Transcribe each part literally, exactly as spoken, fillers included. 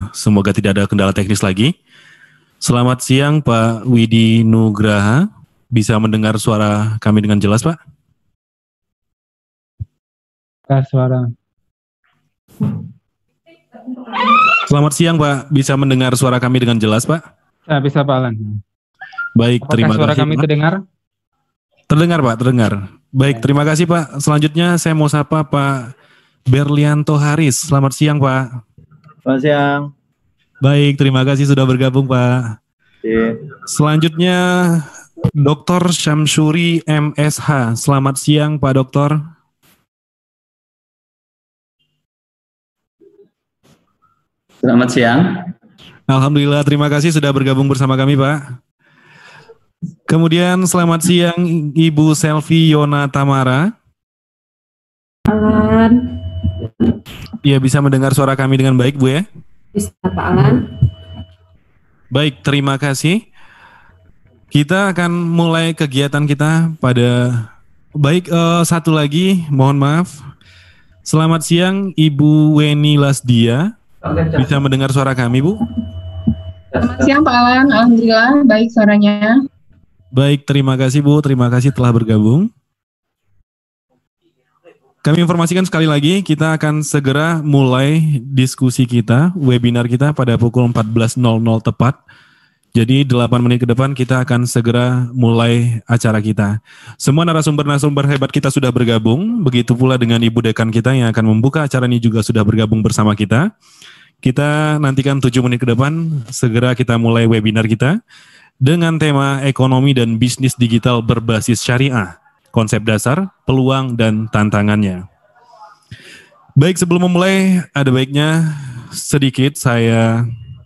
semoga tidak ada kendala teknis lagi. Selamat siang Pak Widi Nugraha. Bisa mendengar suara kami dengan jelas, Pak? Tes suara. Selamat siang Pak, bisa mendengar suara kami dengan jelas, Pak? Ya, bisa Pak Alan. Baik, Apakah terima suara kasih. kami Pak. terdengar? Terdengar Pak, terdengar. Baik, terima kasih Pak. Selanjutnya saya mau sapa Pak Berlianto Haris. Selamat siang Pak. Selamat siang. Baik, terima kasih sudah bergabung Pak. Oke. Selanjutnya doktor Syamsuri M S H. Selamat siang Pak Doktor. Selamat siang. Alhamdulillah, terima kasih sudah bergabung bersama kami Pak. Kemudian selamat siang Ibu Selvi Yona Tamara. Alan. Ya, bisa mendengar suara kami dengan baik Bu ya? Bisa Pak Alan. Baik, terima kasih. Kita akan mulai kegiatan kita pada baik uh, satu lagi, mohon maaf. Selamat siang Ibu Weni Lasdia. Bisa mendengar suara kami Bu? Selamat siang Pak Alan, alhamdulillah baik suaranya. Baik, terima kasih Bu, terima kasih telah bergabung. Kami informasikan sekali lagi, kita akan segera mulai diskusi kita, webinar kita pada pukul empat belas nol nol tepat. Jadi delapan menit ke depan kita akan segera mulai acara kita. Semua narasumber-narasumber hebat kita sudah bergabung, begitu pula dengan Ibu Dekan kita yang akan membuka acara ini juga sudah bergabung bersama kita. Kita nantikan tujuh menit ke depan, segera kita mulai webinar kita dengan tema ekonomi dan bisnis digital berbasis syariah. Konsep dasar, peluang, dan tantangannya. Baik, sebelum memulai, ada baiknya sedikit saya...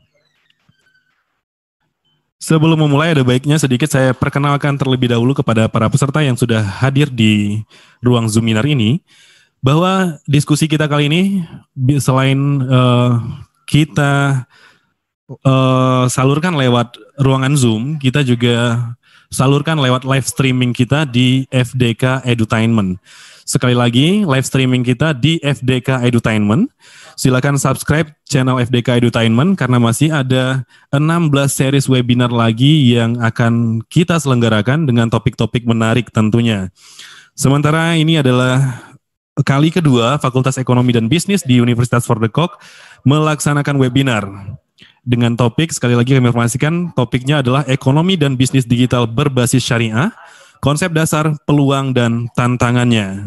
Sebelum memulai, ada baiknya sedikit saya perkenalkan terlebih dahulu kepada para peserta yang sudah hadir di ruang Zoominar ini, bahwa diskusi kita kali ini, selain uh, kita uh, salurkan lewat ruangan Zoom, kita juga salurkan lewat live streaming kita di F D K Edutainment. Sekali lagi, live streaming kita di F D K Edutainment. Silakan subscribe channel F D K Edutainment karena masih ada enam belas series webinar lagi yang akan kita selenggarakan dengan topik-topik menarik tentunya. Sementara ini adalah kali kedua Fakultas Ekonomi dan Bisnis di Universitas Fordekok melaksanakan webinar. Dengan topik, sekali lagi kami informasikan, topiknya adalah ekonomi dan bisnis digital berbasis syariah, konsep dasar, peluang, dan tantangannya.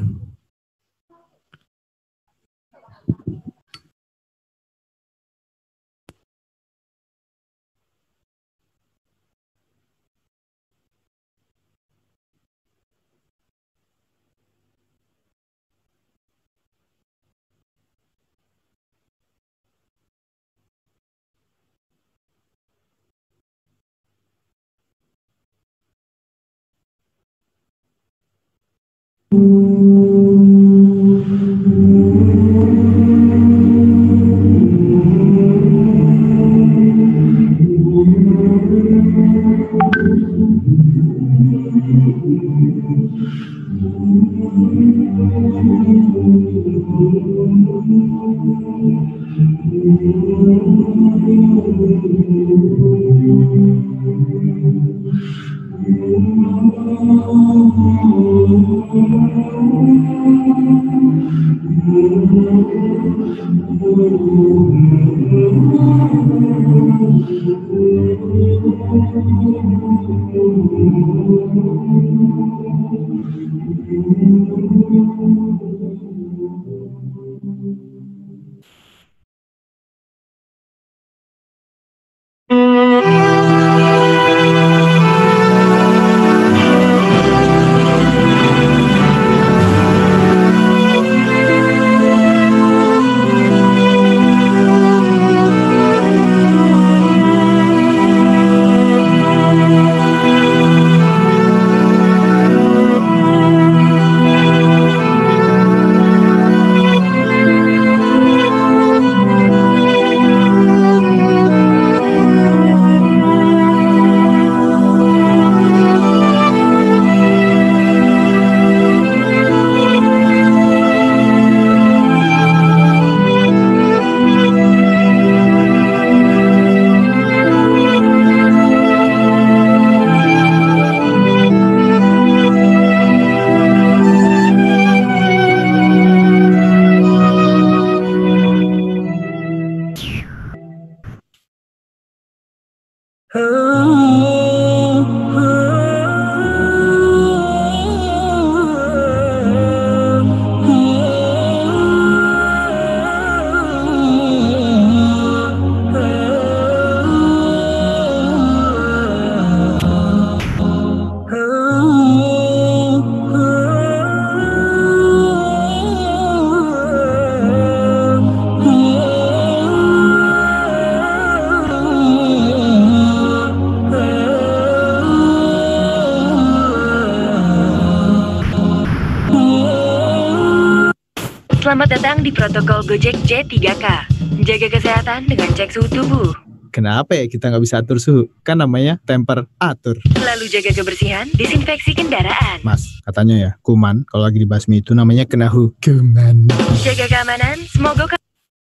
Selamat datang di protokol Gojek J tiga K. Jaga kesehatan dengan cek suhu tubuh. Kenapa ya kita nggak bisa atur suhu? Kan namanya temper atur. Lalu jaga kebersihan, disinfeksi kendaraan. Mas, katanya ya, kuman kalau lagi dibasmi itu namanya kena hukuman. Jaga keamanan, semoga ka-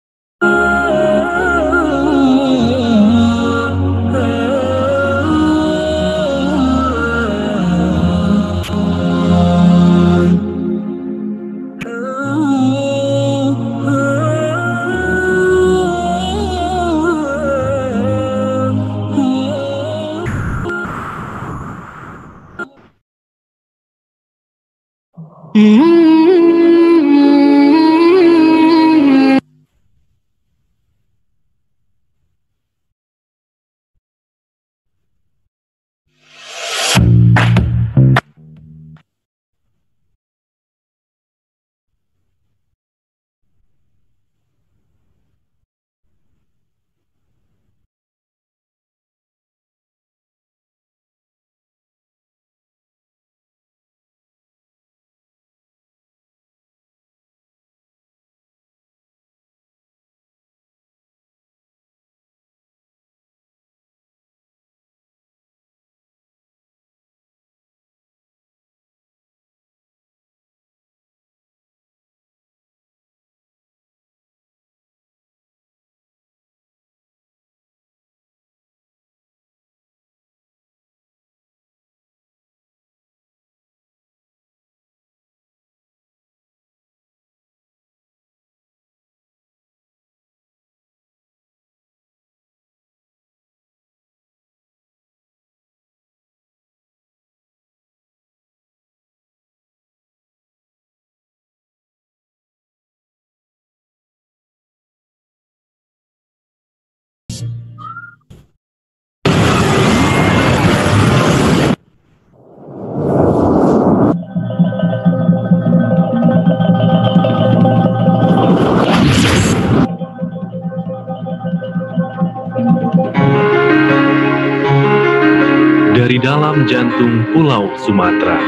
Dari dalam jantung Pulau Sumatera,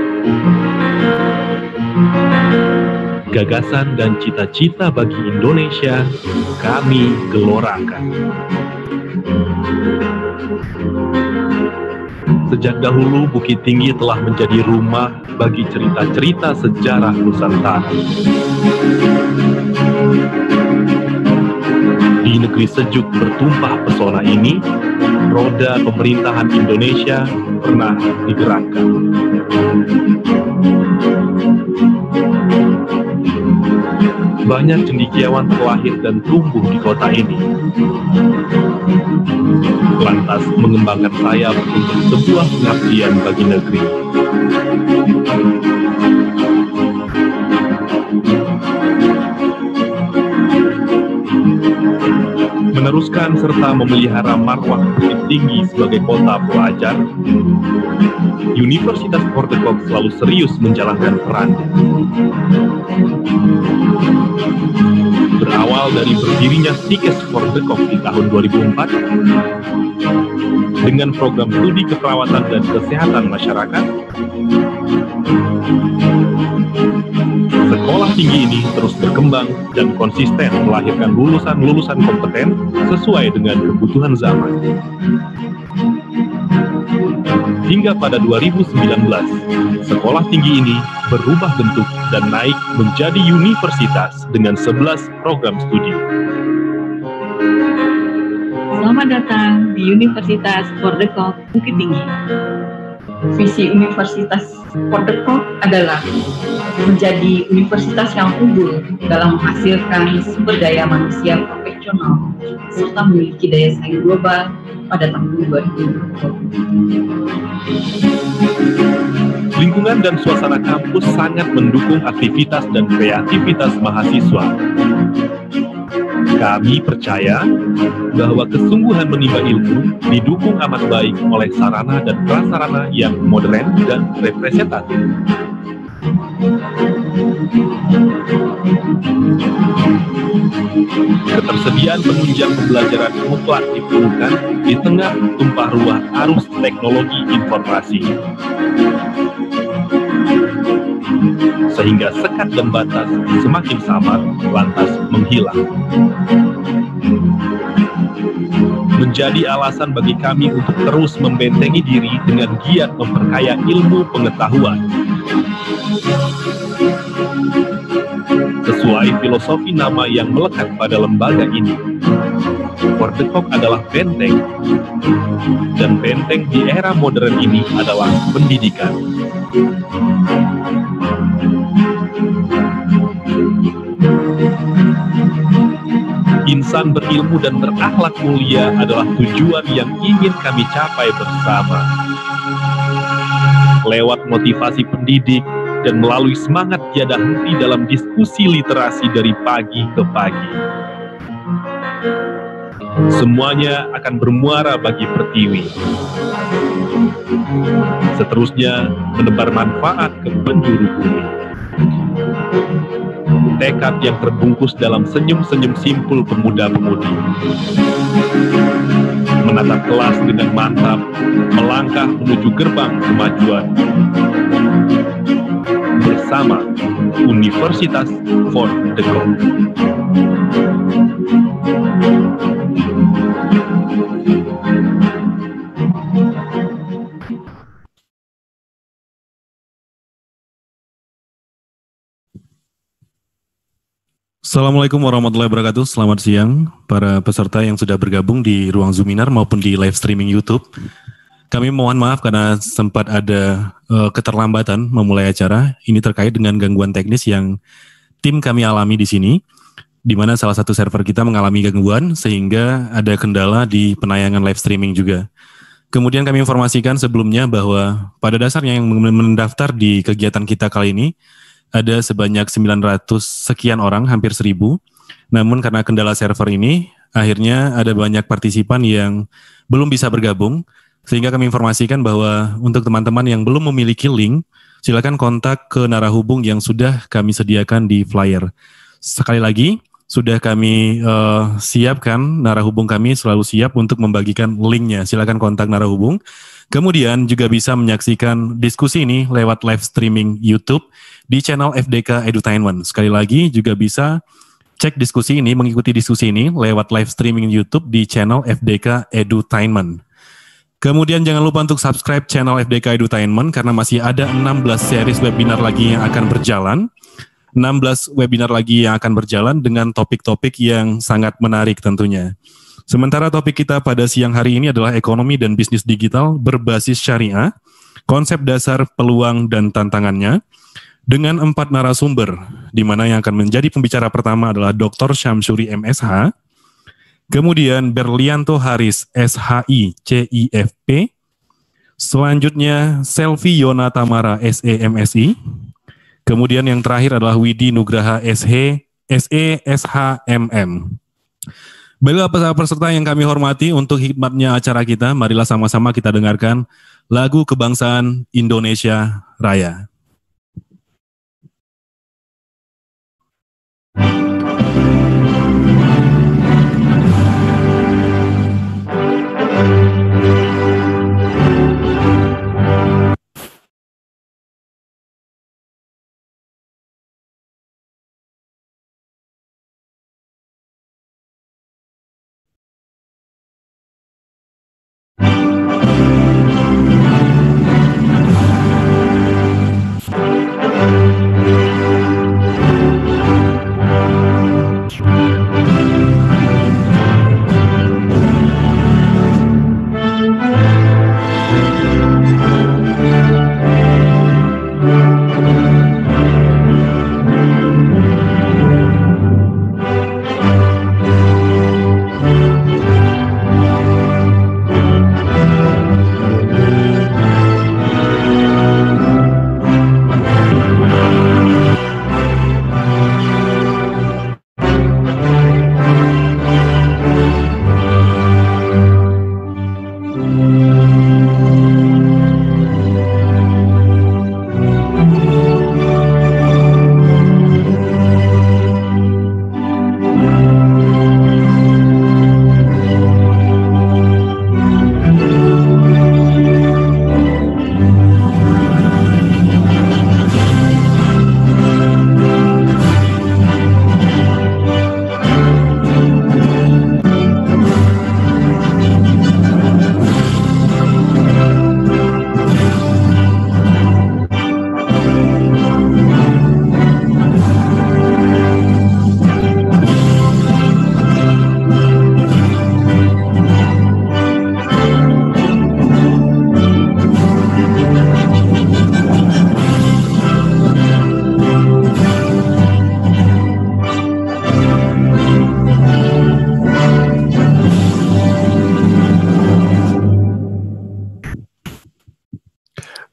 gagasan dan cita-cita bagi Indonesia kami gelorakan. Sejak dahulu Bukit Tinggi telah menjadi rumah bagi cerita-cerita sejarah Nusantara. Di negeri sejuk bertumpah pesona ini, roda pemerintahan Indonesia pernah digerakkan. Banyak cendekiawan terlahir dan tumbuh di kota ini. Lantas mengembangkan sayap untuk sebuah pengabdian bagi negeri. Meneruskan serta memelihara marwah Bukit Tinggi sebagai kota pelajar, Universitas Fordekok selalu serius menjalankan peran. Berawal dari berdirinya Stikes Fordekok di tahun dua ribu empat, dengan program studi keperawatan dan kesehatan masyarakat, sekolah tinggi ini terus berkembang dan konsisten melahirkan lulusan-lulusan kompeten sesuai dengan kebutuhan zaman. Hingga pada dua ribu sembilan belas, sekolah tinggi ini berubah bentuk dan naik menjadi universitas dengan sebelas program studi. Selamat datang di Universitas Fordekok Bukit Tinggi. Visi Universitas Fordekok adalah menjadi universitas yang unggul dalam menghasilkan sumber daya manusia profesional serta memiliki daya saing global pada tahun dua ribu dua puluh. Lingkungan dan suasana kampus sangat mendukung aktivitas dan kreativitas mahasiswa. Kami percaya bahwa kesungguhan menimba ilmu didukung amat baik oleh sarana dan prasarana yang modern dan representatif. Ketersediaan penunjang pembelajaran mutlak diperlukan di tengah tumpah ruah arus teknologi informasi. Sehingga sekat dan batas semakin samar lantas menghilang. Menjadi alasan bagi kami untuk terus membentengi diri dengan giat memperkaya ilmu pengetahuan. Sesuai filosofi nama yang melekat pada lembaga ini, Fordekok adalah benteng, dan benteng di era modern ini adalah pendidikan. Insan berilmu dan berakhlak mulia adalah tujuan yang ingin kami capai bersama. Lewat motivasi pendidik dan melalui semangat tiada henti dalam diskusi literasi dari pagi ke pagi. Semuanya akan bermuara bagi Pertiwi. Seterusnya menebar manfaat ke penjuru bumi. Tekad yang terbungkus dalam senyum-senyum simpul pemuda-pemudi. Menatap kelas dengan mantap, melangkah menuju gerbang kemajuan. Bersama Universitas Fordekok. Assalamualaikum warahmatullahi wabarakatuh. Selamat siang para peserta yang sudah bergabung di ruang Zoominar maupun di live streaming YouTube. Kami mohon maaf karena sempat ada uh, keterlambatan memulai acara. Ini terkait dengan gangguan teknis yang tim kami alami di sini, di mana salah satu server kita mengalami gangguan sehingga ada kendala di penayangan live streaming juga. Kemudian kami informasikan sebelumnya bahwa pada dasarnya yang mendaftar di kegiatan kita kali ini ada sebanyak sembilan ratus sekian orang, hampir seribu. Namun karena kendala server ini, akhirnya ada banyak partisipan yang belum bisa bergabung. Sehingga kami informasikan bahwa untuk teman-teman yang belum memiliki link, silakan kontak ke narahubung yang sudah kami sediakan di flyer. Sekali lagi, sudah kami uh, siapkan, narahubung kami selalu siap untuk membagikan linknya. Silakan kontak narahubung. Kemudian juga bisa menyaksikan diskusi ini lewat live streaming YouTube di channel F D K Edutainment. Sekali lagi juga bisa cek diskusi ini, mengikuti diskusi ini lewat live streaming YouTube di channel F D K Edutainment. Kemudian jangan lupa untuk subscribe channel F D K Edutainment karena masih ada enam belas series webinar lagi yang akan berjalan. enam belas webinar lagi yang akan berjalan dengan topik-topik yang sangat menarik tentunya. Sementara topik kita pada siang hari ini adalah ekonomi dan bisnis digital berbasis syariah, konsep dasar, peluang, dan tantangannya, dengan empat narasumber, di mana yang akan menjadi pembicara pertama adalah Doktor Syamsuri M Shi, kemudian Berlianto Haris S H I C I F P, selanjutnya Selvi Yona Tamara S E M S I, kemudian yang terakhir adalah Widi Nugraha S E S H M M. Baiklah peserta yang kami hormati, untuk hikmatnya acara kita, marilah sama-sama kita dengarkan lagu kebangsaan Indonesia Raya.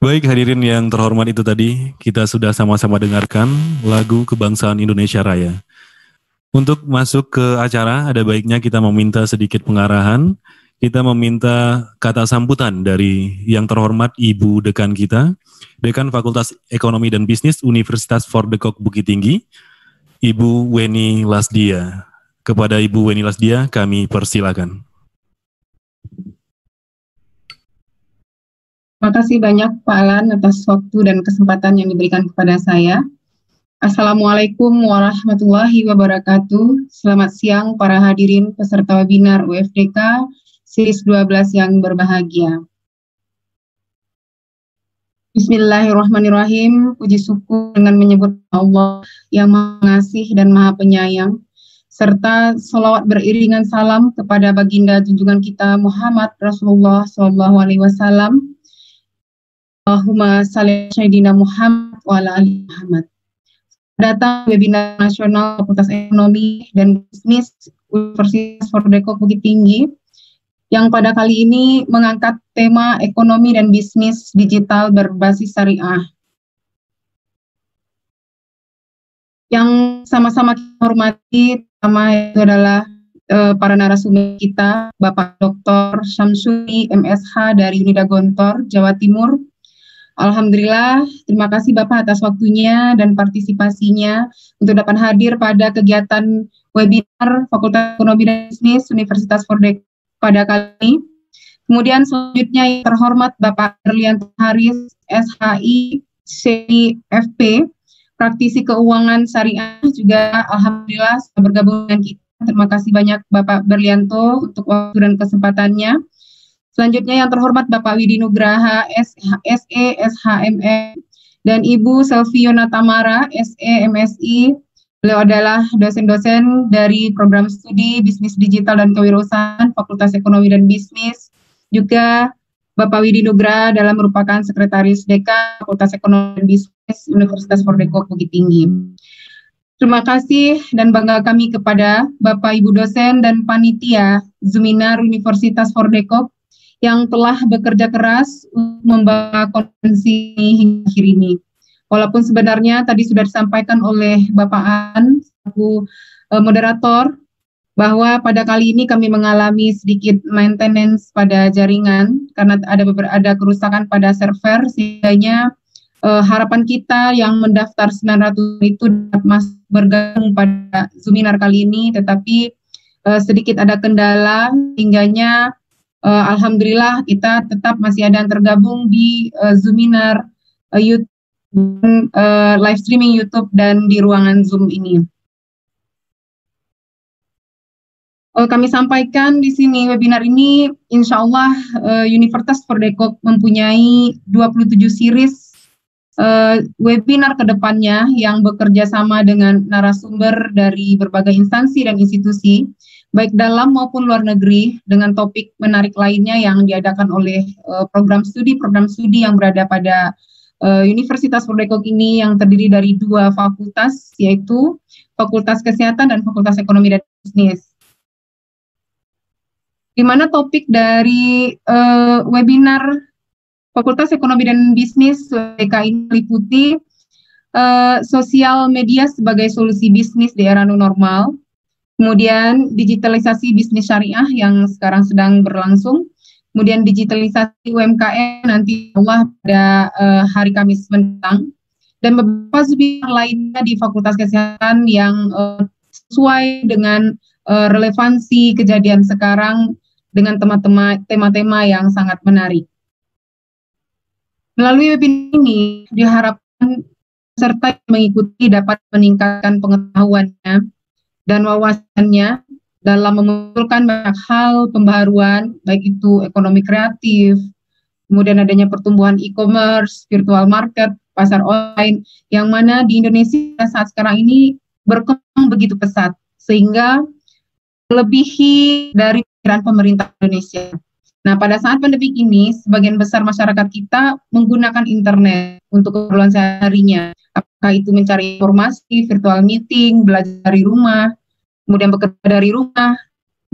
Baik hadirin yang terhormat, itu tadi kita sudah sama-sama dengarkan lagu Kebangsaan Indonesia Raya. Untuk masuk ke acara, ada baiknya kita meminta sedikit pengarahan. Kita meminta kata sambutan dari yang terhormat Ibu Dekan kita, Dekan Fakultas Ekonomi dan Bisnis Universitas Fordekok Bukit Tinggi, Ibu Weni Lasdia. Kepada Ibu Weni Lasdia kami persilakan. Terima kasih banyak Pak Alan atas waktu dan kesempatan yang diberikan kepada saya. Assalamualaikum warahmatullahi wabarakatuh. Selamat siang para hadirin peserta webinar U F D K Series dua belas yang berbahagia. Bismillahirrahmanirrahim. Puji syukur dengan menyebut Allah yang Maha Pengasih dan Maha Penyayang, serta sholawat beriringan salam kepada baginda junjungan kita Muhammad Rasulullah Shallallahu Alaihi Wasallam. Allahumma shalli ala sayyidina Muhammad wa ala ali Muhammad. Datang webinar nasional Fakultas Ekonomi dan Bisnis Universitas Fordekok Bukit Tinggi yang pada kali ini mengangkat tema ekonomi dan bisnis digital berbasis syariah. Yang sama-sama kita hormati pertama itu adalah uh, para narasumber kita, Bapak Doktor Syamsuri M S H dari Unida Gontor, Jawa Timur. Alhamdulillah, terima kasih Bapak atas waktunya dan partisipasinya untuk dapat hadir pada kegiatan webinar Fakultas Ekonomi dan Bisnis Universitas Fordekok pada kali ini. Kemudian selanjutnya yang terhormat Bapak Berlianto Haris, S H I C F P, praktisi keuangan syariah, juga Alhamdulillah sudah bergabung dengan kita. Terima kasih banyak Bapak Berlianto untuk waktu dan kesempatannya. Selanjutnya yang terhormat Bapak Widi Nugraha, S E, S H M M, dan Ibu Selviona Tamara, S E, M S I. Beliau adalah dosen-dosen dari program studi Bisnis Digital dan Kewirausahaan Fakultas Ekonomi dan Bisnis. Juga Bapak Widi Nugraha adalah merupakan Sekretaris Dekan Fakultas Ekonomi dan Bisnis Universitas Fordekok Bukit Tinggi. Terima kasih dan bangga kami kepada Bapak Ibu dosen dan panitia Zuminar Universitas Fordekok yang telah bekerja keras untuk membawa konferensi hingga akhir ini. Walaupun sebenarnya tadi sudah disampaikan oleh Bapak An, selaku uh, moderator, bahwa pada kali ini kami mengalami sedikit maintenance pada jaringan karena ada beberapa ada kerusakan pada server, sehingga uh, harapan kita yang mendaftar sembilan ratus itu dapat masuk bergabung pada Zuminar kali ini, tetapi uh, sedikit ada kendala, sehingganya Uh, Alhamdulillah kita tetap masih ada yang tergabung di uh, Zuminar, uh, YouTube, uh, live streaming YouTube dan di ruangan Zoom ini. Uh, kami sampaikan di sini webinar ini, insya Allah uh, Universitas Fordekok mempunyai dua puluh tujuh series uh, webinar ke depannya yang bekerja sama dengan narasumber dari berbagai instansi dan institusi, baik dalam maupun luar negeri, dengan topik menarik lainnya yang diadakan oleh uh, program studi-program studi yang berada pada uh, Universitas Fordekok ini yang terdiri dari dua fakultas, yaitu Fakultas Kesehatan dan Fakultas Ekonomi dan Bisnis. Di mana topik dari uh, webinar Fakultas Ekonomi dan Bisnis W D K ini meliputi uh, sosial media sebagai solusi bisnis di era new normal. Kemudian digitalisasi bisnis syariah yang sekarang sedang berlangsung, kemudian digitalisasi U M K M nanti Allah pada uh, hari Kamis mendatang, dan beberapa webinar lainnya di Fakultas Kesehatan yang uh, sesuai dengan uh, relevansi kejadian sekarang dengan tema-tema yang sangat menarik. Melalui webinar ini diharapkan peserta yang mengikuti dapat meningkatkan pengetahuannya dan wawasannya dalam memunculkan banyak hal pembaharuan, baik itu ekonomi kreatif, kemudian adanya pertumbuhan e-commerce, virtual market, pasar online, yang mana di Indonesia saat sekarang ini berkembang begitu pesat, sehingga melebihi dari pikiran pemerintah Indonesia. Nah, pada saat pandemi ini, sebagian besar masyarakat kita menggunakan internet untuk keperluan sehari-harinya. Apakah itu mencari informasi, virtual meeting, belajar dari rumah, kemudian bekerja dari rumah. Kemudian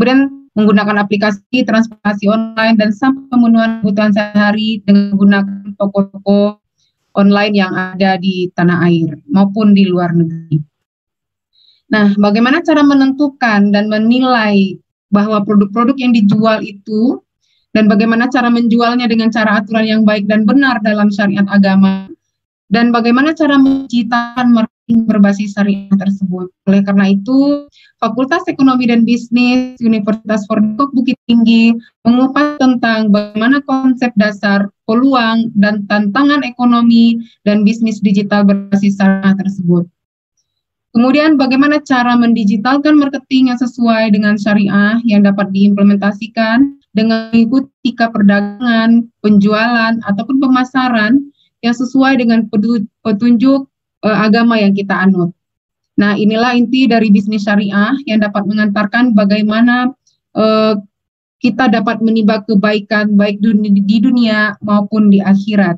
menggunakan aplikasi transportasi online, dan sampai pemenuhan kebutuhan sehari-hari dengan menggunakan toko-toko online yang ada di tanah air maupun di luar negeri. Nah, bagaimana cara menentukan dan menilai bahwa produk-produk yang dijual itu, dan bagaimana cara menjualnya dengan cara aturan yang baik dan benar dalam syariat agama, dan bagaimana cara menciptakan marketing berbasis syariah tersebut. Oleh karena itu, Fakultas Ekonomi dan Bisnis Universitas Fordekok Bukit Tinggi mengupas tentang bagaimana konsep dasar, peluang, dan tantangan ekonomi dan bisnis digital berbasis syariah tersebut. Kemudian bagaimana cara mendigitalkan marketing yang sesuai dengan syariah yang dapat diimplementasikan dengan mengikuti perdagangan, penjualan, ataupun pemasaran yang sesuai dengan petunjuk eh, agama yang kita anut. Nah, inilah inti dari bisnis syariah yang dapat mengantarkan bagaimana eh, kita dapat menimba kebaikan baik di dunia maupun di akhirat.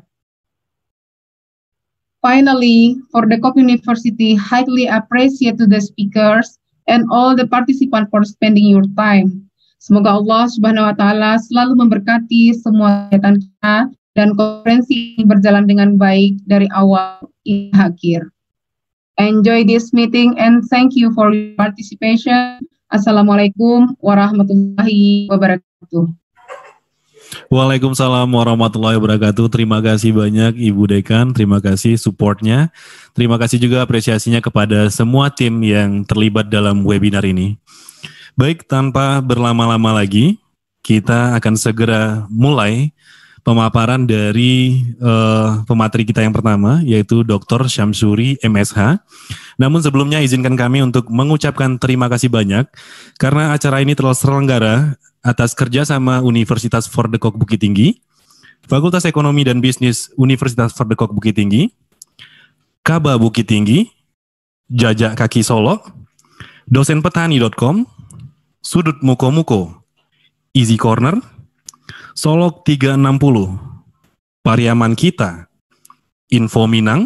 Finally, Fordekok University highly appreciate to the speakers and all the participants for spending your time. Semoga Allah Subhanahu wa taala selalu memberkati semua kegiatan kita dan konferensi ini berjalan dengan baik dari awal hingga akhir. Enjoy this meeting and thank you for your participation. Assalamualaikum warahmatullahi wabarakatuh. Waalaikumsalam warahmatullahi wabarakatuh. Terima kasih banyak Ibu Dekan, terima kasih supportnya. Terima kasih juga apresiasinya kepada semua tim yang terlibat dalam webinar ini. Baik, tanpa berlama-lama lagi, kita akan segera mulai pemaparan dari uh, pemateri kita yang pertama, yaitu Doktor Syamsuri M S H. Namun sebelumnya izinkan kami untuk mengucapkan terima kasih banyak karena acara ini telah terselenggara atas kerjasama Universitas Fordekok Bukit Tinggi, Fakultas Ekonomi dan Bisnis Universitas Fordekok Bukit Tinggi, Kaba Bukit Tinggi, Jajak Kaki Solo, dosen petani dot com, Sudut Muko-Muko, Easy Corner, Solok tiga enam nol, Pariaman Kita, Info Minang,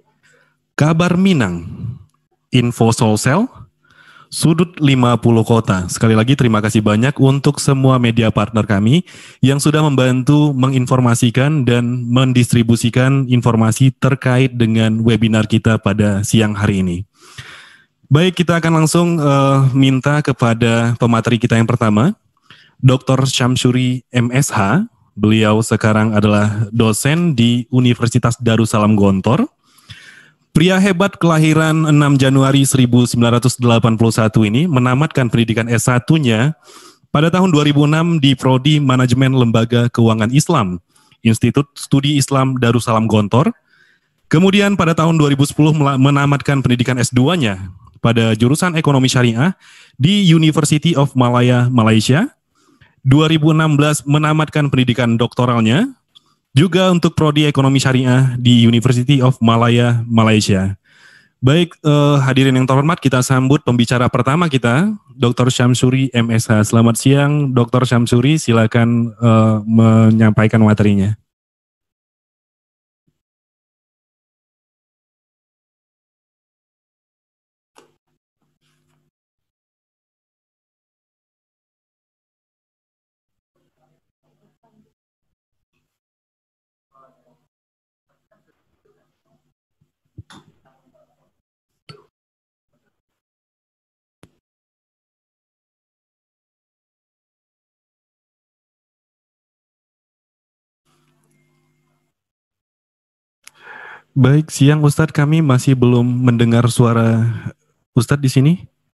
Kabar Minang, Info Solsel, Sudut lima puluh Kota. Sekali lagi terima kasih banyak untuk semua media partner kami yang sudah membantu menginformasikan dan mendistribusikan informasi terkait dengan webinar kita pada siang hari ini. Baik, kita akan langsung uh, minta kepada pemateri kita yang pertama, Doktor Syamsuri M S H. Beliau sekarang adalah dosen di Universitas Darussalam Gontor. Pria hebat kelahiran enam Januari seribu sembilan ratus delapan puluh satu ini menamatkan pendidikan S satu-nya pada tahun dua ribu enam di Prodi Manajemen Lembaga Keuangan Islam, Institut Studi Islam Darussalam Gontor. Kemudian pada tahun dua ribu sepuluh menamatkan pendidikan S dua-nya pada jurusan Ekonomi Syariah di University of Malaya, Malaysia. dua ribu enam belas menamatkan pendidikan doktoralnya juga untuk Prodi Ekonomi Syariah di University of Malaya, Malaysia. Baik, eh, hadirin yang terhormat, kita sambut pembicara pertama kita, Doktor Syamsuri M S H. Selamat siang, Doktor Syamsuri, silakan eh, menyampaikan materinya. Baik, siang Ustadz, kami masih belum mendengar suara Ustadz di sini.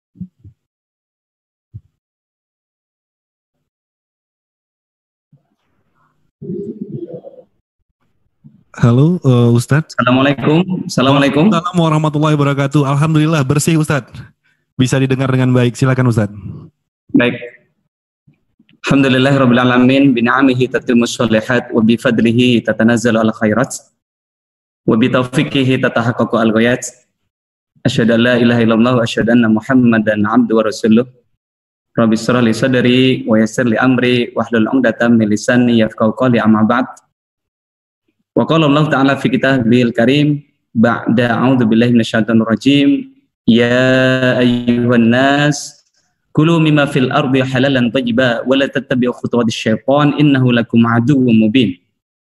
Halo uh, Ustadz. Assalamualaikum. Assalamualaikum. Assalamualaikum warahmatullahi wabarakatuh. Alhamdulillah bersih Ustadz. Bisa didengar dengan baik. Silakan Ustadz. Baik. Alhamdulillahirabbil alamin bi ni'amihi tatimmus shalihat wa bi fadlihi tatanazzalu al khairat. Wa bi taufiqihi tatahaqqaqu al-ghayat. Asyhadu an la ilaha illallah wa asyhadu anna Muhammadan 'abduhu wa rasuluh. Rabbi shrah li sadri wa yassir li amri wahlul 'uqdatam min lisani yafqahu qawli, amma ba'd. Wa qala Allah ta'ala fi kitabil karim ba'da a'udzu billahi minasyaitonir rajim, ya ayyuhan nas Kulu mimma fil ardi halalan thayyiba wa la tattabi'u khutuwatis syaitan innahu lakum aduwwum mubin.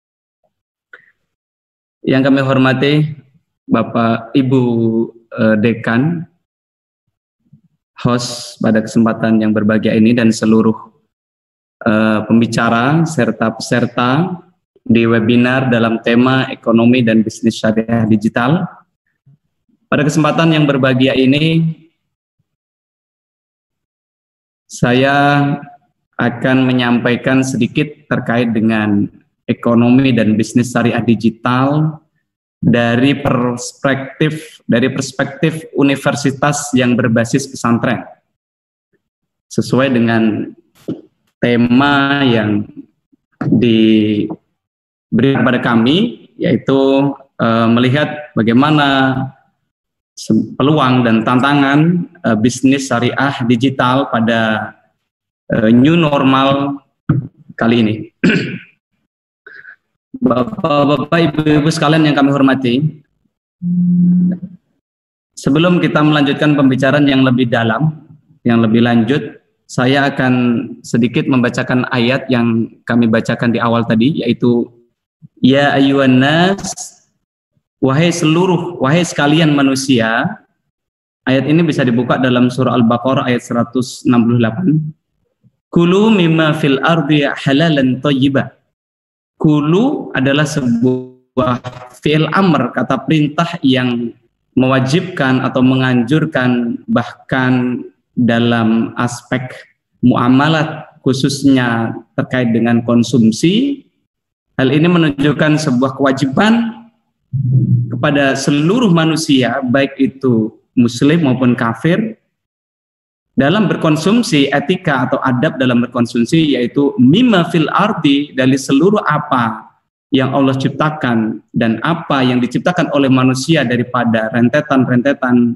Yang kami hormati Bapak Ibu eh, Dekan, host pada kesempatan yang berbahagia ini, dan seluruh eh, pembicara serta peserta di webinar dalam tema ekonomi dan bisnis syariah digital. Pada kesempatan yang berbahagia ini, saya akan menyampaikan sedikit terkait dengan ekonomi dan bisnis syariah digital dari perspektif dari perspektif universitas yang berbasis pesantren, sesuai dengan tema yang diberikan kepada kami, yaitu uh, melihat bagaimana peluang dan tantangan uh, bisnis syariah digital pada uh, new normal kali ini. Bapak-bapak, ibu-ibu sekalian yang kami hormati, sebelum kita melanjutkan pembicaraan yang lebih dalam, yang lebih lanjut, saya akan sedikit membacakan ayat yang kami bacakan di awal tadi, yaitu ya ayyuhan nas, wahai seluruh, wahai sekalian manusia. Ayat ini bisa dibuka dalam surah Al-Baqarah ayat seratus enam puluh delapan. Kulu mimma fil ardi halalan thayyiba. Kulu adalah sebuah fi'il amr, kata perintah yang mewajibkan atau menganjurkan, bahkan dalam aspek muamalat khususnya terkait dengan konsumsi. Hal ini menunjukkan sebuah kewajiban kepada seluruh manusia, baik itu muslim maupun kafir, dalam berkonsumsi, etika atau adab dalam berkonsumsi, yaitu mimma fil ardi, dari seluruh apa yang Allah ciptakan dan apa yang diciptakan oleh manusia daripada rentetan-rentetan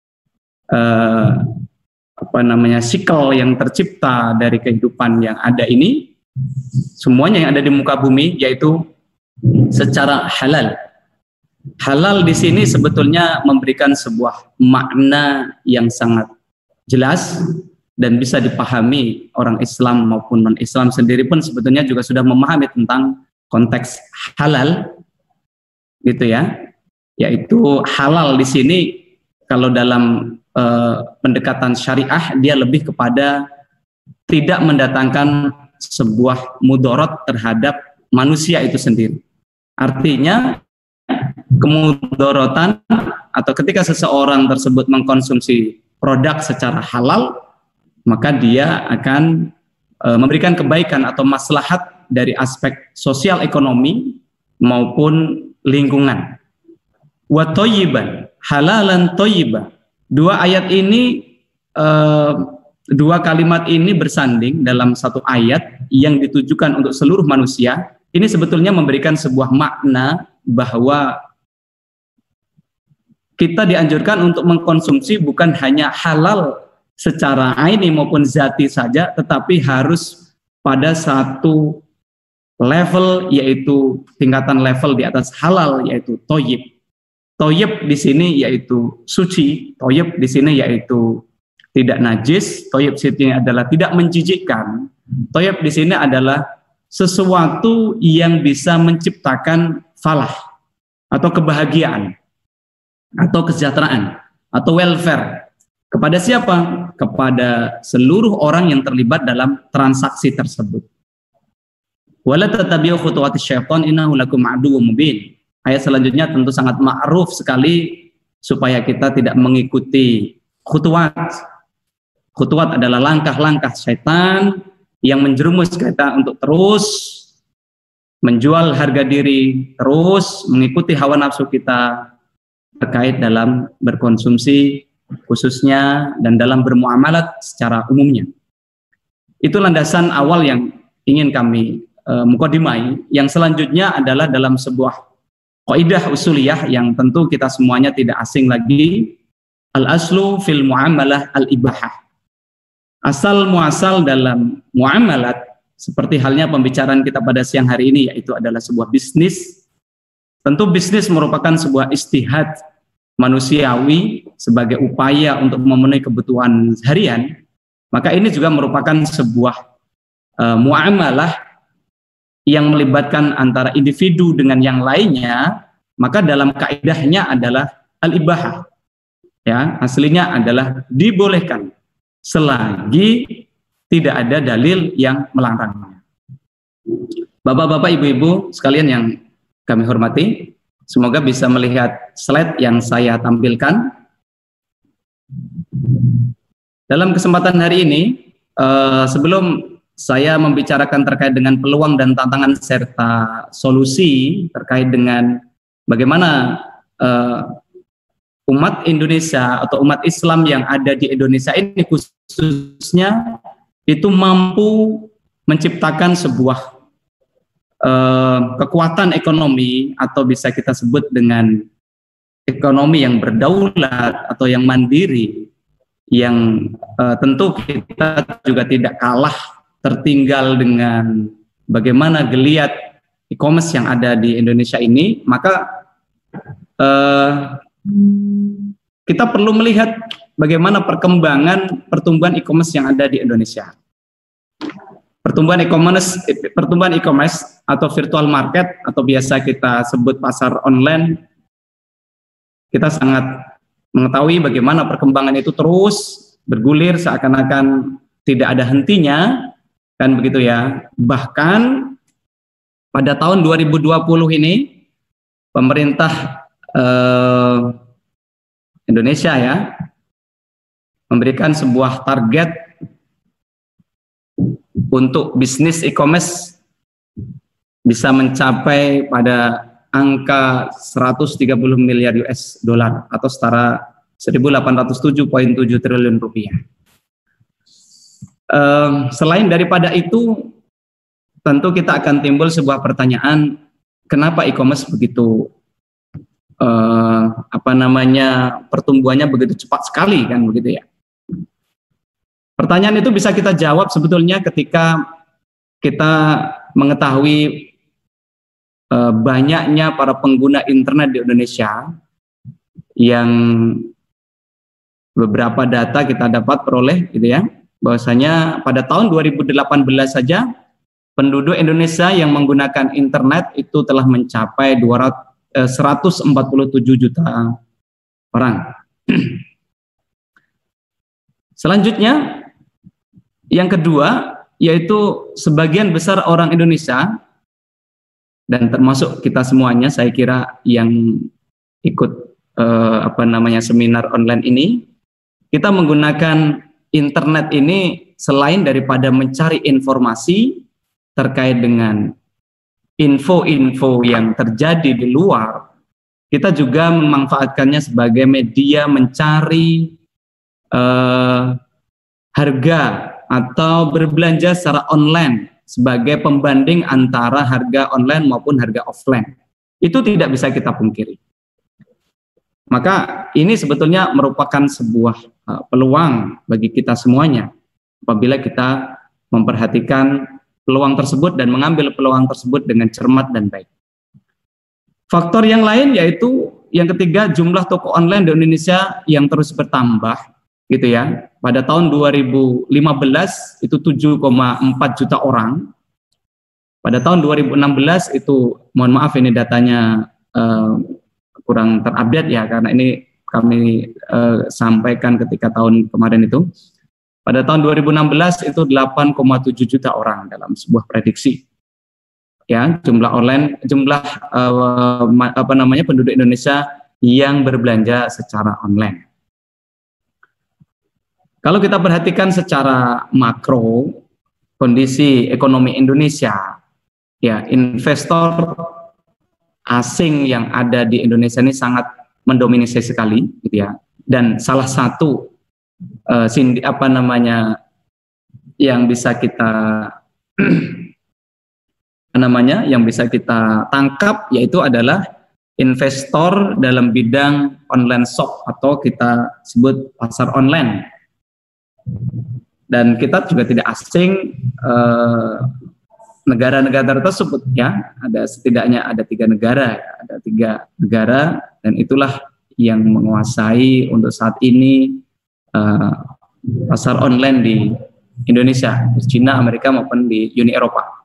eh, apa namanya sikel yang tercipta dari kehidupan yang ada ini, semuanya yang ada di muka bumi, yaitu secara halal. Halal di sini sebetulnya memberikan sebuah makna yang sangat jelas dan bisa dipahami orang Islam maupun non-Islam sendiri pun sebetulnya juga sudah memahami tentang konteks halal, gitu ya. Yaitu halal di sini kalau dalam eh, pendekatan syariah dia lebih kepada tidak mendatangkan sebuah mudarat terhadap manusia itu sendiri. Artinya kemudaratan atau ketika seseorang tersebut mengkonsumsi produk secara halal, maka dia akan e, memberikan kebaikan atau maslahat dari aspek sosial ekonomi maupun lingkungan. Wa thayyiban, halalan thayyiba. Dua ayat ini, e, dua kalimat ini bersanding dalam satu ayat yang ditujukan untuk seluruh manusia. Ini sebetulnya memberikan sebuah makna bahwa kita dianjurkan untuk mengkonsumsi bukan hanya halal secara aini maupun zati saja, tetapi harus pada satu level, yaitu tingkatan level di atas halal, yaitu thayyib. Thayyib di sini yaitu suci, thayyib di sini yaitu tidak najis, thayyib di sini adalah tidak menjijikkan, thayyib di sini adalah sesuatu yang bisa menciptakan falah atau kebahagiaan atau kesejahteraan atau welfare kepada siapa? Kepada seluruh orang yang terlibat dalam transaksi tersebut. Wala tatabi'u khutuwatis syaitan innahu lakum aduwwum mubin. Ayat selanjutnya tentu sangat ma'ruf sekali supaya kita tidak mengikuti khutuwat. Khutuwat adalah langkah-langkah syaitan yang menjerumus kita untuk terus menjual harga diri, terus mengikuti hawa nafsu kita terkait dalam berkonsumsi khususnya dan dalam bermuamalat secara umumnya. Itu landasan awal yang ingin kami e, mukadimai. Yang selanjutnya adalah dalam sebuah kaidah usuliyah yang tentu kita semuanya tidak asing lagi. Al-aslu fil muamalah al-ibahah. Asal muasal dalam muamalat, seperti halnya pembicaraan kita pada siang hari ini, yaitu adalah sebuah bisnis. Tentu bisnis merupakan sebuah istihad manusiawi sebagai upaya untuk memenuhi kebutuhan harian, Maka ini juga merupakan sebuah uh, muamalah yang melibatkan antara individu dengan yang lainnya. Maka dalam kaidahnya adalah al-ibahah. Ya, aslinya adalah dibolehkan selagi tidak ada dalil yang melarangnya. Bapak-bapak, ibu-ibu sekalian yang kami hormati, semoga bisa melihat slide yang saya tampilkan. Dalam kesempatan hari ini, eh, sebelum saya membicarakan terkait dengan peluang dan tantangan serta solusi terkait dengan bagaimana eh, umat Indonesia atau umat Islam yang ada di Indonesia ini khususnya itu mampu menciptakan sebuah uh, kekuatan ekonomi atau bisa kita sebut dengan ekonomi yang berdaulat atau yang mandiri, yang uh, tentu kita juga tidak kalah tertinggal dengan bagaimana geliat e-commerce yang ada di Indonesia ini. Maka uh, kita perlu melihat bagaimana perkembangan pertumbuhan e-commerce yang ada di Indonesia. Pertumbuhan e-commerce, pertumbuhan e-commerce atau virtual market atau biasa kita sebut pasar online, kita sangat mengetahui bagaimana perkembangan itu terus bergulir seakan-akan tidak ada hentinya, kan begitu ya. Bahkan pada tahun dua ribu dua puluh ini pemerintah Uh, Indonesia ya memberikan sebuah target untuk bisnis e-commerce bisa mencapai pada angka seratus tiga puluh miliar U S dollar atau setara seribu delapan ratus tujuh koma tujuh triliun rupiah. Uh, selain daripada itu, tentu kita akan timbul sebuah pertanyaan, kenapa e-commerce begitu Uh, apa namanya pertumbuhannya begitu cepat sekali, kan begitu ya. Pertanyaan itu bisa kita jawab sebetulnya ketika kita mengetahui uh, banyaknya para pengguna internet di Indonesia yang beberapa data kita dapat peroleh gitu ya, bahwasanya pada tahun dua ribu delapan belas saja penduduk Indonesia yang menggunakan internet itu telah mencapai seratus empat puluh tujuh juta orang. Selanjutnya, yang kedua, yaitu sebagian besar orang Indonesia, dan termasuk kita semuanya, saya kira yang ikut eh, apa namanya seminar online ini, kita menggunakan internet ini selain daripada mencari informasi terkait dengan info-info yang terjadi di luar, kita juga memanfaatkannya sebagai media mencari uh, harga atau berbelanja secara online sebagai pembanding antara harga online maupun harga offline. Itu tidak bisa kita pungkiri. Maka ini sebetulnya merupakan sebuah uh, peluang bagi kita semuanya apabila kita memperhatikan peluang tersebut dan mengambil peluang tersebut dengan cermat dan baik. Faktor yang lain yaitu yang ketiga, jumlah toko online di Indonesia yang terus bertambah gitu ya. Pada tahun dua ribu lima belas itu tujuh koma empat juta orang. Pada tahun dua ribu enam belas itu, mohon maaf ini datanya uh, kurang terupdate ya, karena ini kami uh, sampaikan ketika tahun kemarin itu. Pada tahun dua ribu enam belas itu delapan koma tujuh juta orang dalam sebuah prediksi. Ya, jumlah online, jumlah uh, apa namanya penduduk Indonesia yang berbelanja secara online. Kalau kita perhatikan secara makro kondisi ekonomi Indonesia, ya investor asing yang ada di Indonesia ini sangat mendominasi sekali, gitu ya. Dan salah satu Uh, sindi, apa namanya yang bisa kita namanya yang bisa kita tangkap yaitu adalah investor dalam bidang online shop atau kita sebut pasar online. Dan kita juga tidak asing uh, negara-negara tersebut ya, ada setidaknya ada tiga negara, ada tiga negara dan itulah yang menguasai untuk saat ini Uh, pasar online di Indonesia, di Cina, Amerika maupun di Uni Eropa.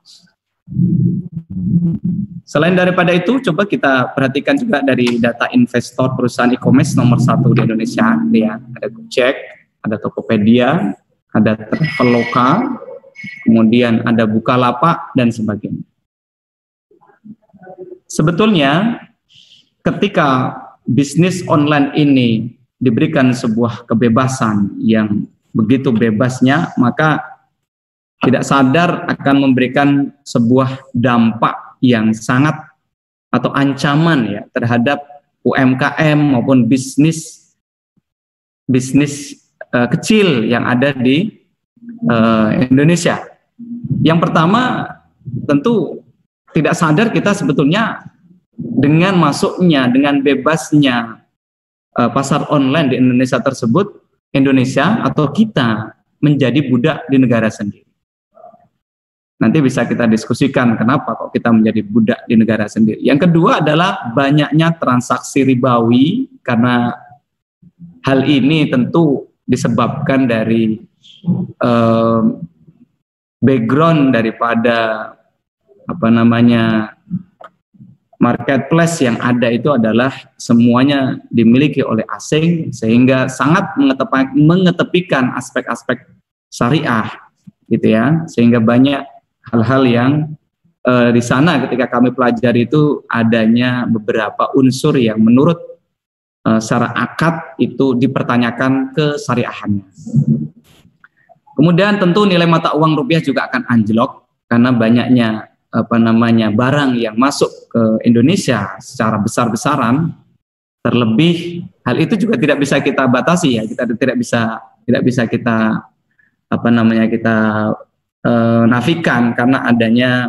Selain daripada itu, coba kita perhatikan juga dari data investor perusahaan e-commerce nomor satu di Indonesia, ya, ada Gojek, ada Tokopedia, ada Traveloka, kemudian ada Bukalapak dan sebagainya. Sebetulnya ketika bisnis online ini diberikan sebuah kebebasan yang begitu bebasnya, maka tidak sadar akan memberikan sebuah dampak yang sangat atau ancaman ya terhadap U M K M maupun bisnis bisnis uh, kecil yang ada di uh, Indonesia. Yang pertama, tentu tidak sadar kita sebetulnya dengan masuknya, dengan bebasnya uh, pasar online di Indonesia tersebut, Indonesia atau kita menjadi budak di negara sendiri. Nanti bisa kita diskusikan kenapa kok kita menjadi budak di negara sendiri. Yang kedua adalah banyaknya transaksi ribawi, karena hal ini tentu disebabkan dari eh, background daripada apa namanya marketplace yang ada itu adalah semuanya dimiliki oleh asing, sehingga sangat mengetepikan aspek-aspek syariah, gitu ya, sehingga banyak hal-hal yang uh, di sana ketika kami pelajari itu adanya beberapa unsur yang menurut uh, secara akad itu dipertanyakan kesyariahannya. Kemudian tentu nilai mata uang rupiah juga akan anjlok karena banyaknya apa namanya barang yang masuk ke Indonesia secara besar-besaran. Terlebih hal itu juga tidak bisa kita batasi ya, kita tidak bisa tidak bisa kita apa namanya kita Uh, nafikan karena adanya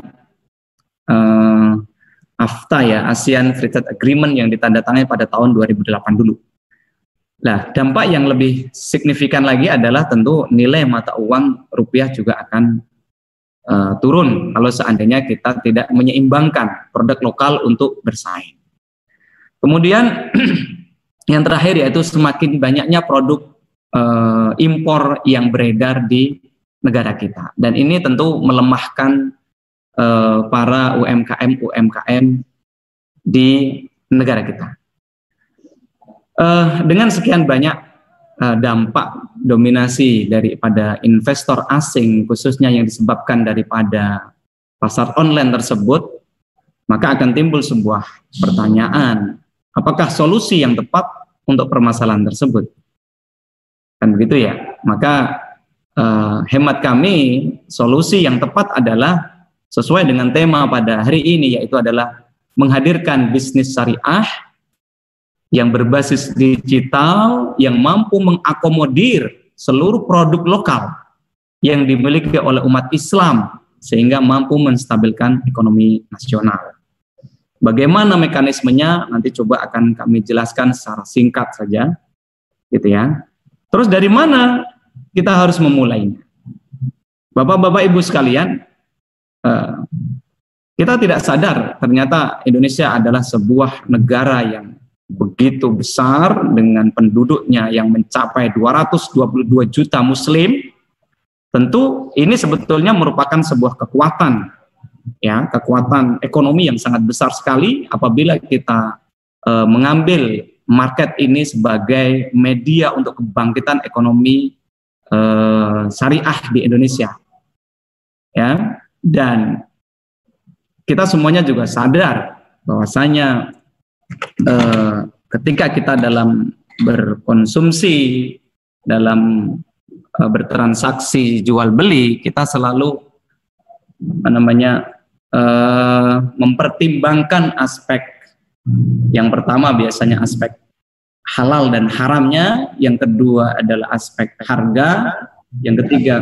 uh, A F T A ya, ASEAN Free Trade Agreement yang ditandatangani pada tahun dua ribu delapan dulu. Nah, dampak yang lebih signifikan lagi adalah tentu nilai mata uang rupiah juga akan uh, turun kalau seandainya kita tidak menyeimbangkan produk lokal untuk bersaing. Kemudian yang terakhir yaitu semakin banyaknya produk uh, impor yang beredar di negara kita, dan ini tentu melemahkan uh, para U M K M U M K M di negara kita. Uh, dengan sekian banyak uh, dampak dominasi daripada investor asing, khususnya yang disebabkan daripada pasar online tersebut, maka akan timbul sebuah pertanyaan, apakah solusi yang tepat untuk permasalahan tersebut? Kan begitu ya. Maka Uh, hemat kami, solusi yang tepat adalah sesuai dengan tema pada hari ini, yaitu adalah menghadirkan bisnis syariah yang berbasis digital, yang mampu mengakomodir seluruh produk lokal yang dimiliki oleh umat Islam, sehingga mampu menstabilkan ekonomi nasional. Bagaimana mekanismenya, nanti coba akan kami jelaskan secara singkat saja, gitu ya. Terus dari mana kita harus memulainya? Bapak-bapak ibu sekalian, uh, kita tidak sadar ternyata Indonesia adalah sebuah negara yang begitu besar dengan penduduknya yang mencapai dua ratus dua puluh dua juta muslim. Tentu ini sebetulnya merupakan sebuah kekuatan, ya, kekuatan ekonomi yang sangat besar sekali apabila kita uh, mengambil market ini sebagai media untuk kebangkitan ekonomi Uh, syariah di Indonesia, ya. Dan kita semuanya juga sadar bahwasanya uh, ketika kita dalam berkonsumsi, dalam uh, bertransaksi jual beli, kita selalu apa namanya uh, mempertimbangkan aspek yang pertama biasanya aspek halal dan haramnya, yang kedua adalah aspek harga, yang ketiga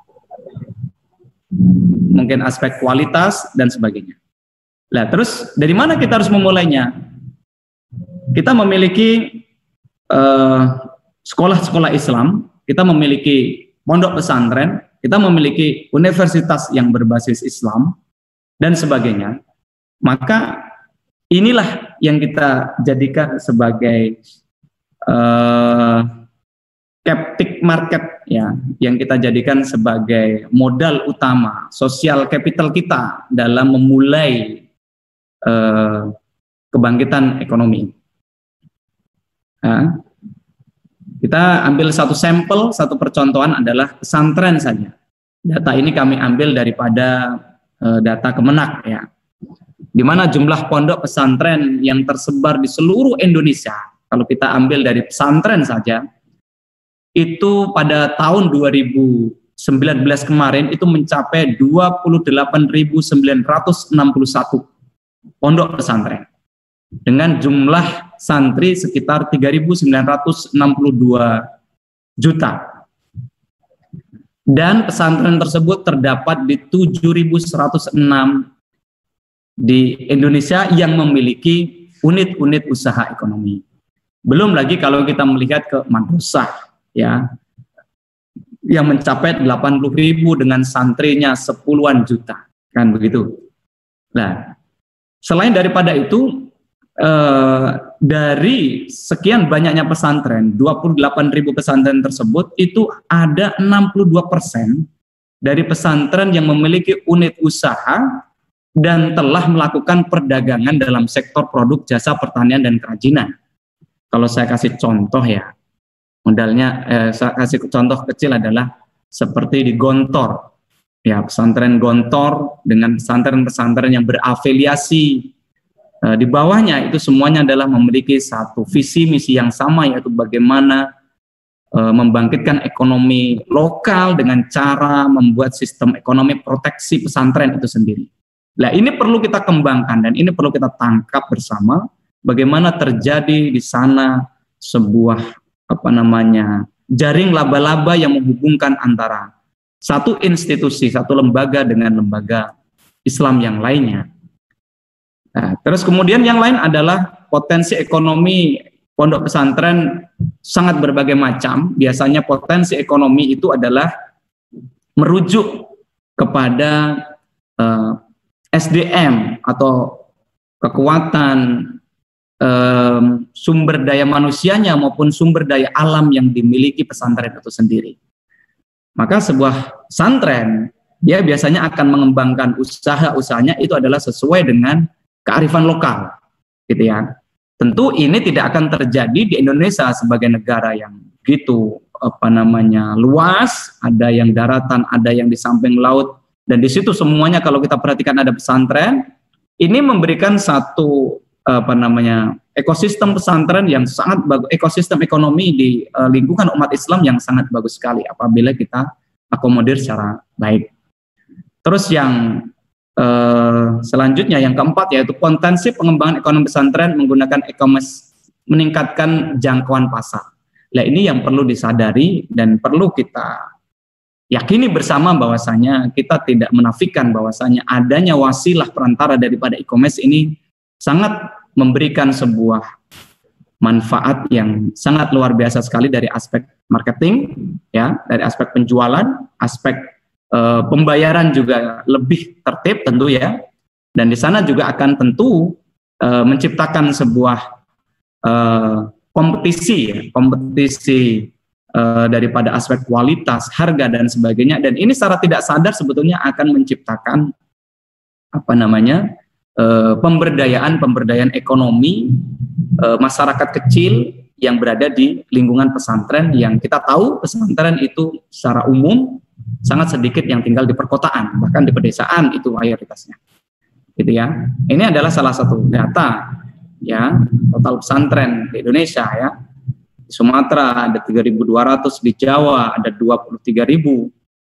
mungkin aspek kualitas dan sebagainya. Nah, terus dari mana kita harus memulainya? Kita memiliki sekolah-sekolah uh, Islam, kita memiliki pondok pesantren, kita memiliki universitas yang berbasis Islam dan sebagainya. Maka inilah yang kita jadikan sebagai Uh, captive market ya, yang kita jadikan sebagai modal utama, social capital kita dalam memulai eh, kebangkitan ekonomi. Nah, kita ambil satu sampel, satu percontohan adalah pesantren saja. Data ini kami ambil daripada eh, data Kemenak ya, di mana jumlah pondok pesantren yang tersebar di seluruh Indonesia, kalau kita ambil dari pesantren saja, itu pada tahun dua ribu sembilan belas kemarin itu mencapai dua puluh delapan ribu sembilan ratus enam puluh satu pondok pesantren, dengan jumlah santri sekitar tiga ribu sembilan ratus enam puluh dua juta. Dan pesantren tersebut terdapat di tujuh ribu seratus enam di Indonesia yang memiliki unit-unit usaha ekonomi. Belum lagi kalau kita melihat ke madrasah ya, yang mencapai delapan puluh ribu dengan santrinya sepuluhan juta, kan begitu. Nah, selain daripada itu, eh, dari sekian banyaknya pesantren, dua puluh delapan ribu pesantren tersebut, itu ada enam puluh dua persen dari pesantren yang memiliki unit usaha dan telah melakukan perdagangan dalam sektor produk jasa pertanian dan kerajinan. Kalau saya kasih contoh ya, modalnya eh, saya kasih contoh kecil adalah seperti di Gontor, ya, pesantren Gontor dengan pesantren-pesantren yang berafiliasi eh, di bawahnya, itu semuanya adalah memiliki satu visi misi yang sama, yaitu bagaimana eh, membangkitkan ekonomi lokal dengan cara membuat sistem ekonomi proteksi pesantren itu sendiri. Nah, ini perlu kita kembangkan dan ini perlu kita tangkap bersama, bagaimana terjadi di sana sebuah apa namanya jaring laba-laba yang menghubungkan antara satu institusi, satu lembaga dengan lembaga Islam yang lainnya. Nah, terus kemudian yang lain adalah potensi ekonomi pondok pesantren sangat berbagai macam. Biasanya potensi ekonomi itu adalah merujuk kepada uh, S D M atau kekuatan um, sumber daya manusianya maupun sumber daya alam yang dimiliki pesantren itu sendiri. Maka sebuah pesantren dia biasanya akan mengembangkan usaha-usahanya itu adalah sesuai dengan kearifan lokal, gitu ya. Tentu ini tidak akan terjadi di Indonesia sebagai negara yang gitu apa namanya luas, ada yang daratan, ada yang di samping laut. Dan di situ semuanya kalau kita perhatikan ada pesantren, ini memberikan satu apa namanya ekosistem pesantren yang sangat bagus, ekosistem ekonomi di uh, lingkungan umat Islam yang sangat bagus sekali apabila kita akomodir secara baik. Terus yang uh, selanjutnya yang keempat yaitu potensi pengembangan ekonomi pesantren menggunakan e-commerce, meningkatkan jangkauan pasar. Nah, ini yang perlu disadari dan perlu kita yakini bersama bahwasanya kita tidak menafikan bahwasanya adanya wasilah perantara daripada e-commerce ini sangat memberikan sebuah manfaat yang sangat luar biasa sekali dari aspek marketing, ya, dari aspek penjualan, aspek e, pembayaran juga lebih tertib tentu ya, dan di sana juga akan tentu e, menciptakan sebuah e, kompetisi, ya, kompetisi Uh, daripada aspek kualitas, harga dan sebagainya, dan ini secara tidak sadar sebetulnya akan menciptakan apa namanya uh, pemberdayaan pemberdayaan ekonomi uh, masyarakat kecil yang berada di lingkungan pesantren, yang kita tahu pesantren itu secara umum sangat sedikit yang tinggal di perkotaan, bahkan di pedesaan itu mayoritasnya, gitu ya. Ini adalah salah satu data ya total pesantren di Indonesia ya. Di Sumatera ada tiga ribu dua ratus, di Jawa ada dua puluh tiga ribu,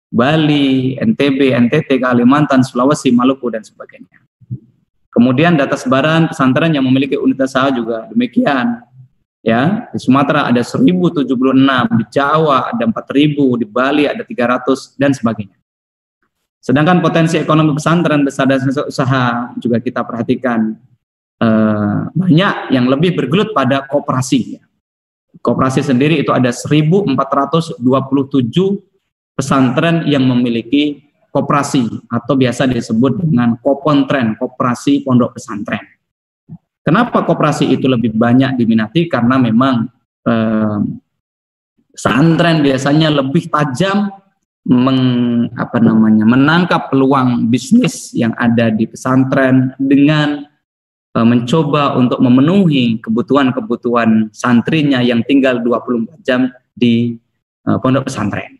Bali, N T B, N T T, Kalimantan, Sulawesi, Maluku, dan sebagainya. Kemudian data sebaran pesantren yang memiliki unit usaha juga demikian. Ya, di Sumatera ada seribu tujuh puluh enam, di Jawa ada empat ribu, di Bali ada tiga ratus, dan sebagainya. Sedangkan potensi ekonomi pesantren besar dan usaha juga kita perhatikan eh, banyak yang lebih bergelut pada koperasi. Koperasi sendiri itu ada seribu empat ratus dua puluh tujuh pesantren yang memiliki koperasi atau biasa disebut dengan kopontren, koperasi pondok pesantren. Kenapa koperasi itu lebih banyak diminati? Karena memang eh, pesantren biasanya lebih tajam meng, apa namanya, menangkap peluang bisnis yang ada di pesantren dengan uh, mencoba untuk memenuhi kebutuhan-kebutuhan santrinya yang tinggal dua puluh empat jam di uh, pondok pesantren.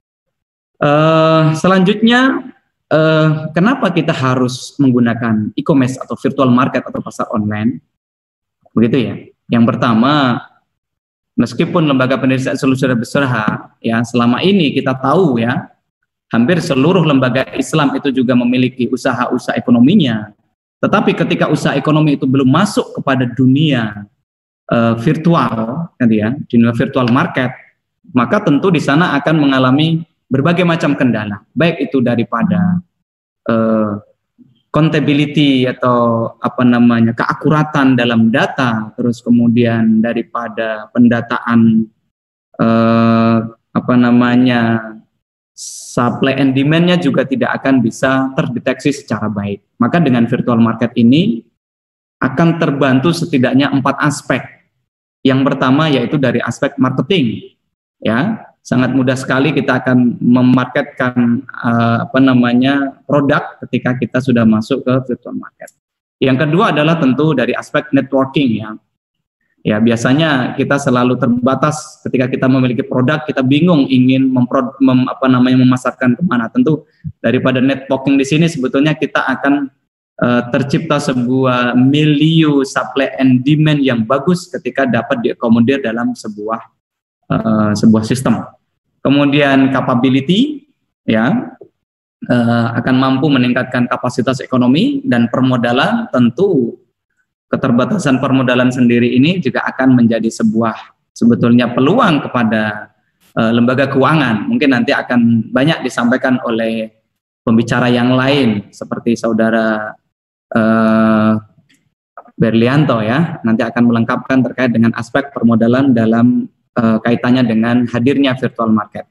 Uh, selanjutnya, uh, kenapa kita harus menggunakan e-commerce atau virtual market atau pasar online? Begitu ya. Yang pertama, meskipun lembaga pendidikan sudah berusaha, ya selama ini kita tahu ya, hampir seluruh lembaga Islam itu juga memiliki usaha-usaha ekonominya. Tetapi ketika usaha ekonomi itu belum masuk kepada dunia uh, virtual, kan ya, dunia virtual market, maka tentu di sana akan mengalami berbagai macam kendala, baik itu daripada uh, accountability atau apa namanya keakuratan dalam data, terus kemudian daripada pendataan eh, apa namanya supply and demand-nya juga tidak akan bisa terdeteksi secara baik. Maka dengan virtual market ini akan terbantu setidaknya empat aspek. Yang pertama yaitu dari aspek marketing, ya. Sangat mudah sekali kita akan memarketkan uh, apa namanya produk ketika kita sudah masuk ke virtual market. Yang kedua adalah tentu dari aspek networking, ya. Ya biasanya kita selalu terbatas ketika kita memiliki produk, kita bingung ingin mempro, mem, apa namanya memasarkan kemana. Tentu daripada networking di sini sebetulnya kita akan uh, tercipta sebuah milieu supply and demand yang bagus ketika dapat diakomodir dalam sebuah Uh, sebuah sistem. Kemudian capability, ya, uh, akan mampu meningkatkan kapasitas ekonomi dan permodalan. Tentu keterbatasan permodalan sendiri ini juga akan menjadi sebuah sebetulnya peluang kepada uh, lembaga keuangan. Mungkin nanti akan banyak disampaikan oleh pembicara yang lain seperti saudara uh, Berlianto, ya, nanti akan melengkapkan terkait dengan aspek permodalan dalam Uh, kaitannya dengan hadirnya virtual market.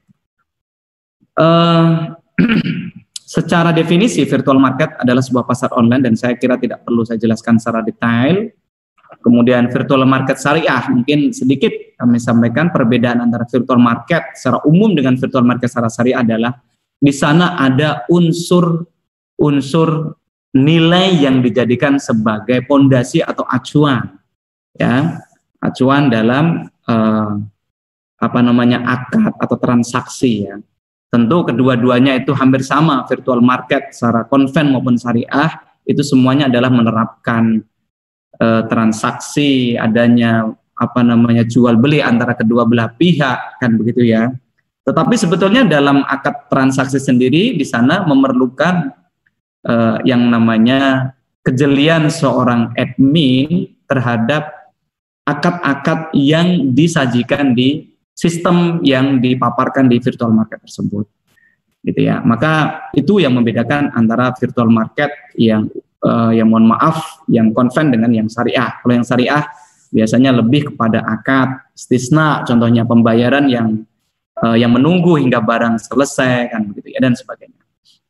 Uh, secara definisi virtual market adalah sebuah pasar online dan saya kira tidak perlu saya jelaskan secara detail. Kemudian virtual market syariah, mungkin sedikit kami sampaikan perbedaan antara virtual market secara umum dengan virtual market secara syariah adalah di sana ada unsur unsur nilai yang dijadikan sebagai pondasi atau acuan, ya, acuan dalam uh, apa namanya akad atau transaksi, ya. Tentu kedua-duanya itu hampir sama, virtual market secara konven maupun syariah itu semuanya adalah menerapkan uh, transaksi, adanya apa namanya jual beli antara kedua belah pihak, kan begitu ya. Tetapi sebetulnya dalam akad transaksi sendiri di sana memerlukan uh, yang namanya kejelian seorang admin terhadap akad-akad yang disajikan di sistem yang dipaparkan di virtual market tersebut, gitu ya. Maka itu yang membedakan antara virtual market yang uh, yang mohon maaf yang konven dengan yang syariah. Kalau yang syariah biasanya lebih kepada akad istisna, contohnya pembayaran yang uh, yang menunggu hingga barang selesai, kan begitu ya, dan sebagainya.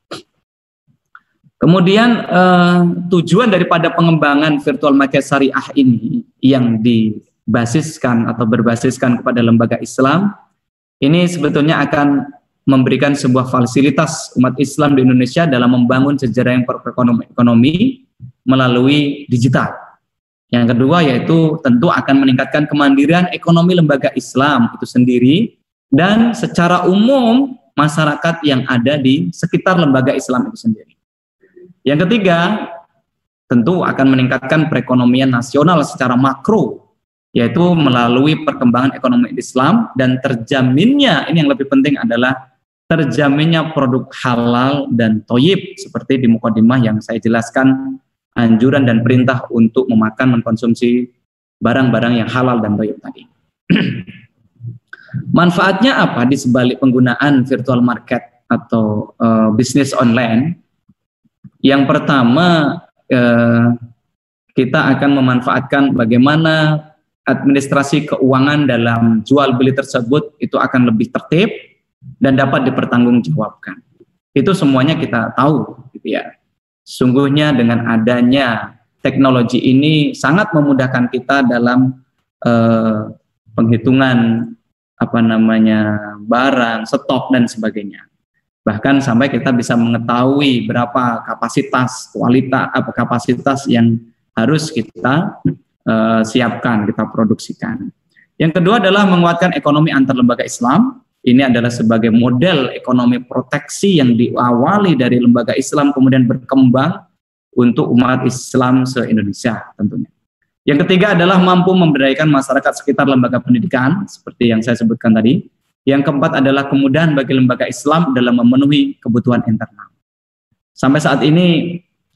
Kemudian uh, tujuan daripada pengembangan virtual market syariah ini yang dibasiskan atau berbasiskan kepada lembaga Islam ini sebetulnya akan memberikan sebuah fasilitas umat Islam di Indonesia dalam membangun jejaring ekonomi melalui digital. Yang kedua yaitu tentu akan meningkatkan kemandirian ekonomi lembaga Islam itu sendiri dan secara umum masyarakat yang ada di sekitar lembaga Islam itu sendiri. Yang ketiga, tentu akan meningkatkan perekonomian nasional secara makro, yaitu melalui perkembangan ekonomi Islam dan terjaminnya, ini yang lebih penting adalah terjaminnya produk halal dan thayyib seperti di mukadimah yang saya jelaskan, anjuran dan perintah untuk memakan, mengkonsumsi barang-barang yang halal dan thayyib tadi. Manfaatnya apa di sebalik penggunaan virtual market atau uh, bisnis online? Yang pertama, uh, kita akan memanfaatkan bagaimana administrasi keuangan dalam jual beli tersebut itu akan lebih tertib dan dapat dipertanggungjawabkan. Itu semuanya kita tahu, gitu ya. Sungguhnya dengan adanya teknologi ini sangat memudahkan kita dalam uh, penghitungan apa namanya barang, stok dan sebagainya. Bahkan sampai kita bisa mengetahui berapa kapasitas, kualitas, apa kapasitas yang harus kita uh, siapkan, kita produksikan. Yang kedua adalah menguatkan ekonomi antar lembaga Islam. Ini adalah sebagai model ekonomi proteksi yang diawali dari lembaga Islam kemudian berkembang untuk umat Islam se-Indonesia tentunya. Yang ketiga adalah mampu memberdayakan masyarakat sekitar lembaga pendidikan seperti yang saya sebutkan tadi. Yang keempat adalah kemudahan bagi lembaga Islam dalam memenuhi kebutuhan internal. Sampai saat ini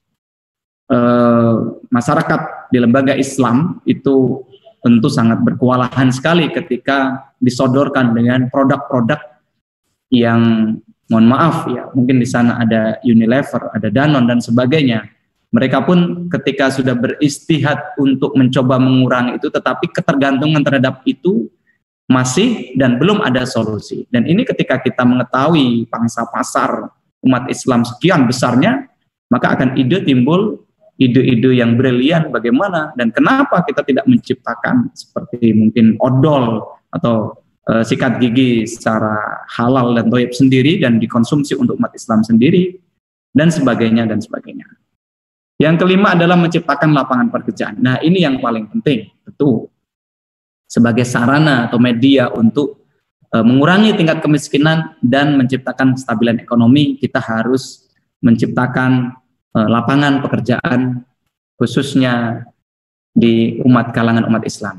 eh, masyarakat di lembaga Islam itu tentu sangat berkewalahan sekali ketika disodorkan dengan produk-produk yang mohon maaf ya, mungkin di sana ada Unilever, ada Danone dan sebagainya. Mereka pun ketika sudah beristihad untuk mencoba mengurangi itu, tetapi ketergantungan terhadap itu masih dan belum ada solusi. Dan ini ketika kita mengetahui pangsa pasar umat Islam sekian besarnya, maka akan ide timbul ide-ide yang brilian bagaimana dan kenapa kita tidak menciptakan seperti mungkin odol atau e, sikat gigi secara halal dan thayyib sendiri dan dikonsumsi untuk umat Islam sendiri dan sebagainya dan sebagainya. Yang kelima adalah menciptakan lapangan pekerjaan. Nah, ini yang paling penting, tentu sebagai sarana atau media untuk e, mengurangi tingkat kemiskinan dan menciptakan kestabilan ekonomi, kita harus menciptakan e, lapangan pekerjaan khususnya di umat kalangan umat Islam.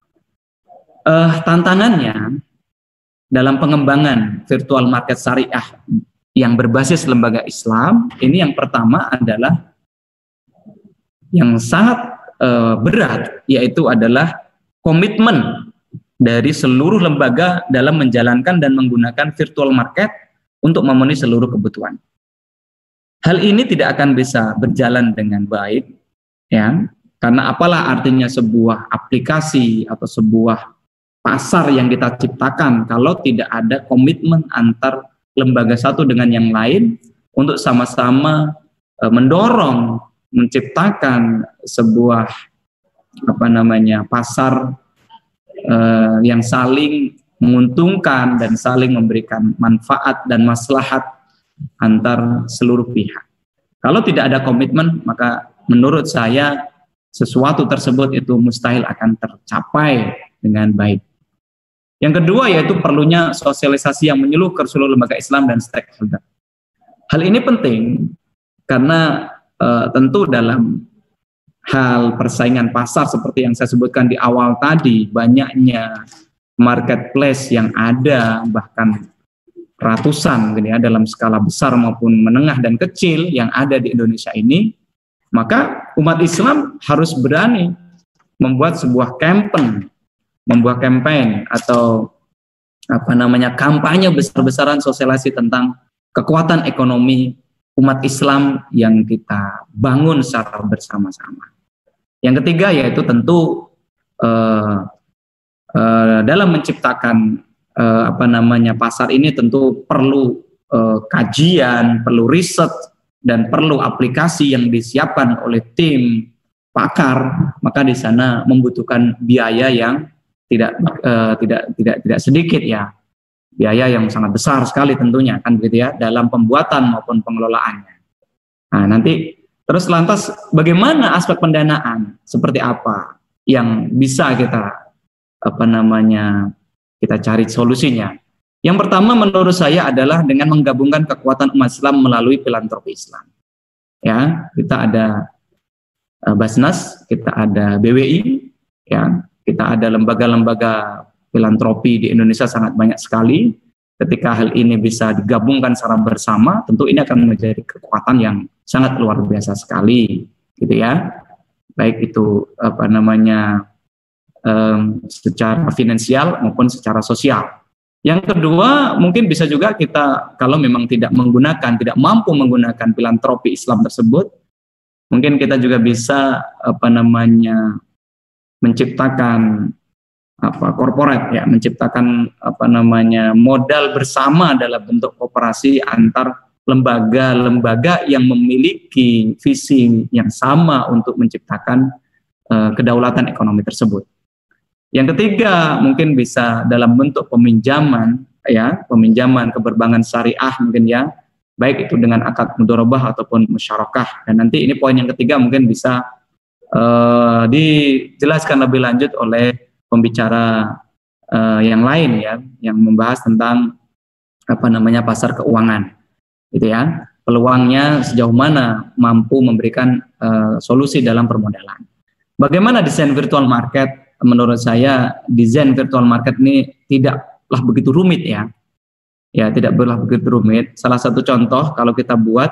E, tantangannya dalam pengembangan virtual market syariah yang berbasis lembaga Islam, ini yang pertama adalah yang sangat e, berat, yaitu adalah komitmen dari seluruh lembaga dalam menjalankan dan menggunakan virtual market untuk memenuhi seluruh kebutuhan. Hal ini tidak akan bisa berjalan dengan baik, ya, karena apalah artinya sebuah aplikasi atau sebuah pasar yang kita ciptakan kalau tidak ada komitmen antar lembaga satu dengan yang lain untuk sama-sama e, mendorong, menciptakan sebuah apa namanya pasar eh, yang saling menguntungkan dan saling memberikan manfaat dan maslahat antar seluruh pihak. Kalau tidak ada komitmen, maka menurut saya sesuatu tersebut itu mustahil akan tercapai dengan baik. Yang kedua yaitu perlunya sosialisasi yang menyeluruh ke seluruh lembaga Islam dan stakeholder. Hal ini penting karena eh, tentu dalam hal persaingan pasar seperti yang saya sebutkan di awal tadi, banyaknya marketplace yang ada bahkan ratusan gitu ya, dalam skala besar maupun menengah dan kecil yang ada di Indonesia ini, maka umat Islam harus berani membuat sebuah campaign, membuat campaign atau apa namanya kampanye besar-besaran sosialisasi tentang kekuatan ekonomi umat Islam yang kita bangun secara bersama-sama. Yang ketiga yaitu tentu uh, uh, dalam menciptakan uh, apa namanya pasar ini tentu perlu uh, kajian, perlu riset dan perlu aplikasi yang disiapkan oleh tim pakar. Maka di sana membutuhkan biaya yang tidak uh, tidak tidak tidak sedikit ya, biaya yang sangat besar sekali tentunya kan begitu ya dalam pembuatan maupun pengelolaannya. Nah nanti terus lantas bagaimana aspek pendanaan seperti apa yang bisa kita apa namanya kita cari solusinya. Yang pertama menurut saya adalah dengan menggabungkan kekuatan umat Islam melalui filantropi Islam. Ya, kita ada uh, Basnas, kita ada B W I, ya, kita ada lembaga-lembaga filantropi di Indonesia sangat banyak sekali. Ketika hal ini bisa digabungkan secara bersama, tentu ini akan menjadi kekuatan yang sangat luar biasa sekali, gitu ya. Baik itu apa namanya um, secara finansial maupun secara sosial. Yang kedua, mungkin bisa juga kita kalau memang tidak menggunakan, tidak mampu menggunakan filantropi Islam tersebut, mungkin kita juga bisa apa namanya menciptakan apa korporat ya, menciptakan apa namanya modal bersama dalam bentuk kooperasi antar lembaga-lembaga yang memiliki visi yang sama untuk menciptakan uh, kedaulatan ekonomi tersebut. Yang ketiga mungkin bisa dalam bentuk peminjaman, ya, peminjaman keberbankan syariah mungkin ya, baik itu dengan akad mudharabah ataupun musyarakah. Dan nanti ini poin yang ketiga mungkin bisa uh, dijelaskan lebih lanjut oleh pembicara uh, yang lain ya, yang membahas tentang apa namanya pasar keuangan, gitu ya. Peluangnya sejauh mana mampu memberikan uh, solusi dalam permodalan. Bagaimana desain virtual market? Menurut saya desain virtual market ini tidaklah begitu rumit ya. Ya, tidak berlah begitu rumit. Salah satu contoh kalau kita buat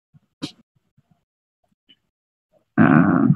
nah,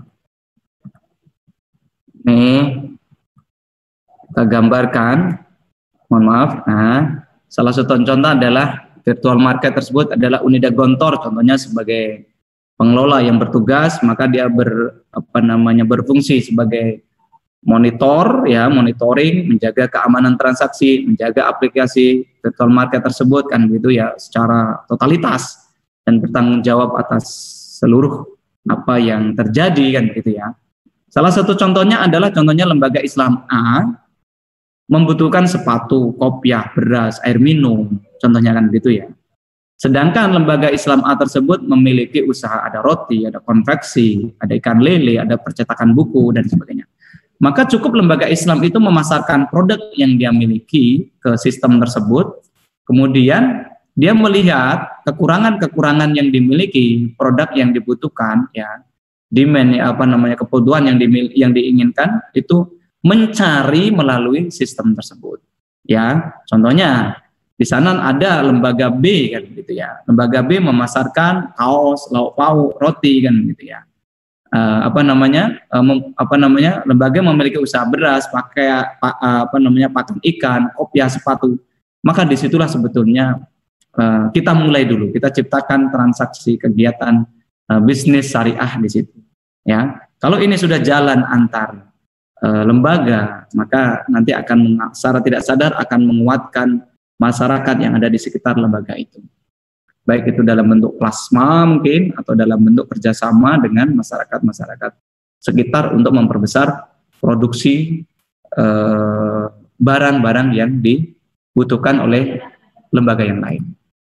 nih kita gambarkan, mohon maaf. Nah, salah satu contoh adalah virtual market tersebut adalah Unida Gontor, contohnya sebagai pengelola yang bertugas, maka dia ber apa namanya berfungsi sebagai monitor ya, monitoring, menjaga keamanan transaksi, menjaga aplikasi virtual market tersebut kan gitu ya secara totalitas dan bertanggung jawab atas seluruh apa yang terjadi kan gitu ya. Salah satu contohnya adalah contohnya lembaga Islam A membutuhkan sepatu, kopiah, beras, air minum, contohnya kan gitu ya. Sedangkan lembaga Islam A tersebut memiliki usaha, ada roti, ada konveksi, ada ikan lele, ada percetakan buku dan sebagainya. Maka cukup lembaga Islam itu memasarkan produk yang dia miliki ke sistem tersebut, kemudian dia melihat kekurangan-kekurangan yang dimiliki, produk yang dibutuhkan, ya, demand, ya, apa namanya kebutuhan yang dimil- yang diinginkan itu mencari melalui sistem tersebut. Ya, contohnya di sana ada lembaga B kan gitu ya. Lembaga B memasarkan kaos, lauk pauk, roti kan gitu ya. Uh, apa namanya uh, mem, apa namanya lembaga memiliki usaha beras, pakai pa, uh, apa namanya pakan ikan, kopiah, sepatu. Maka disitulah sebetulnya uh, kita mulai dulu, kita ciptakan transaksi kegiatan uh, bisnis syariah di situ. Ya, kalau ini sudah jalan antar uh, lembaga, maka nanti akan secara tidak sadar akan menguatkan masyarakat yang ada di sekitar lembaga itu. Baik itu dalam bentuk plasma mungkin atau dalam bentuk kerjasama dengan masyarakat-masyarakat sekitar untuk memperbesar produksi eh, barang-barang yang dibutuhkan oleh lembaga yang lain.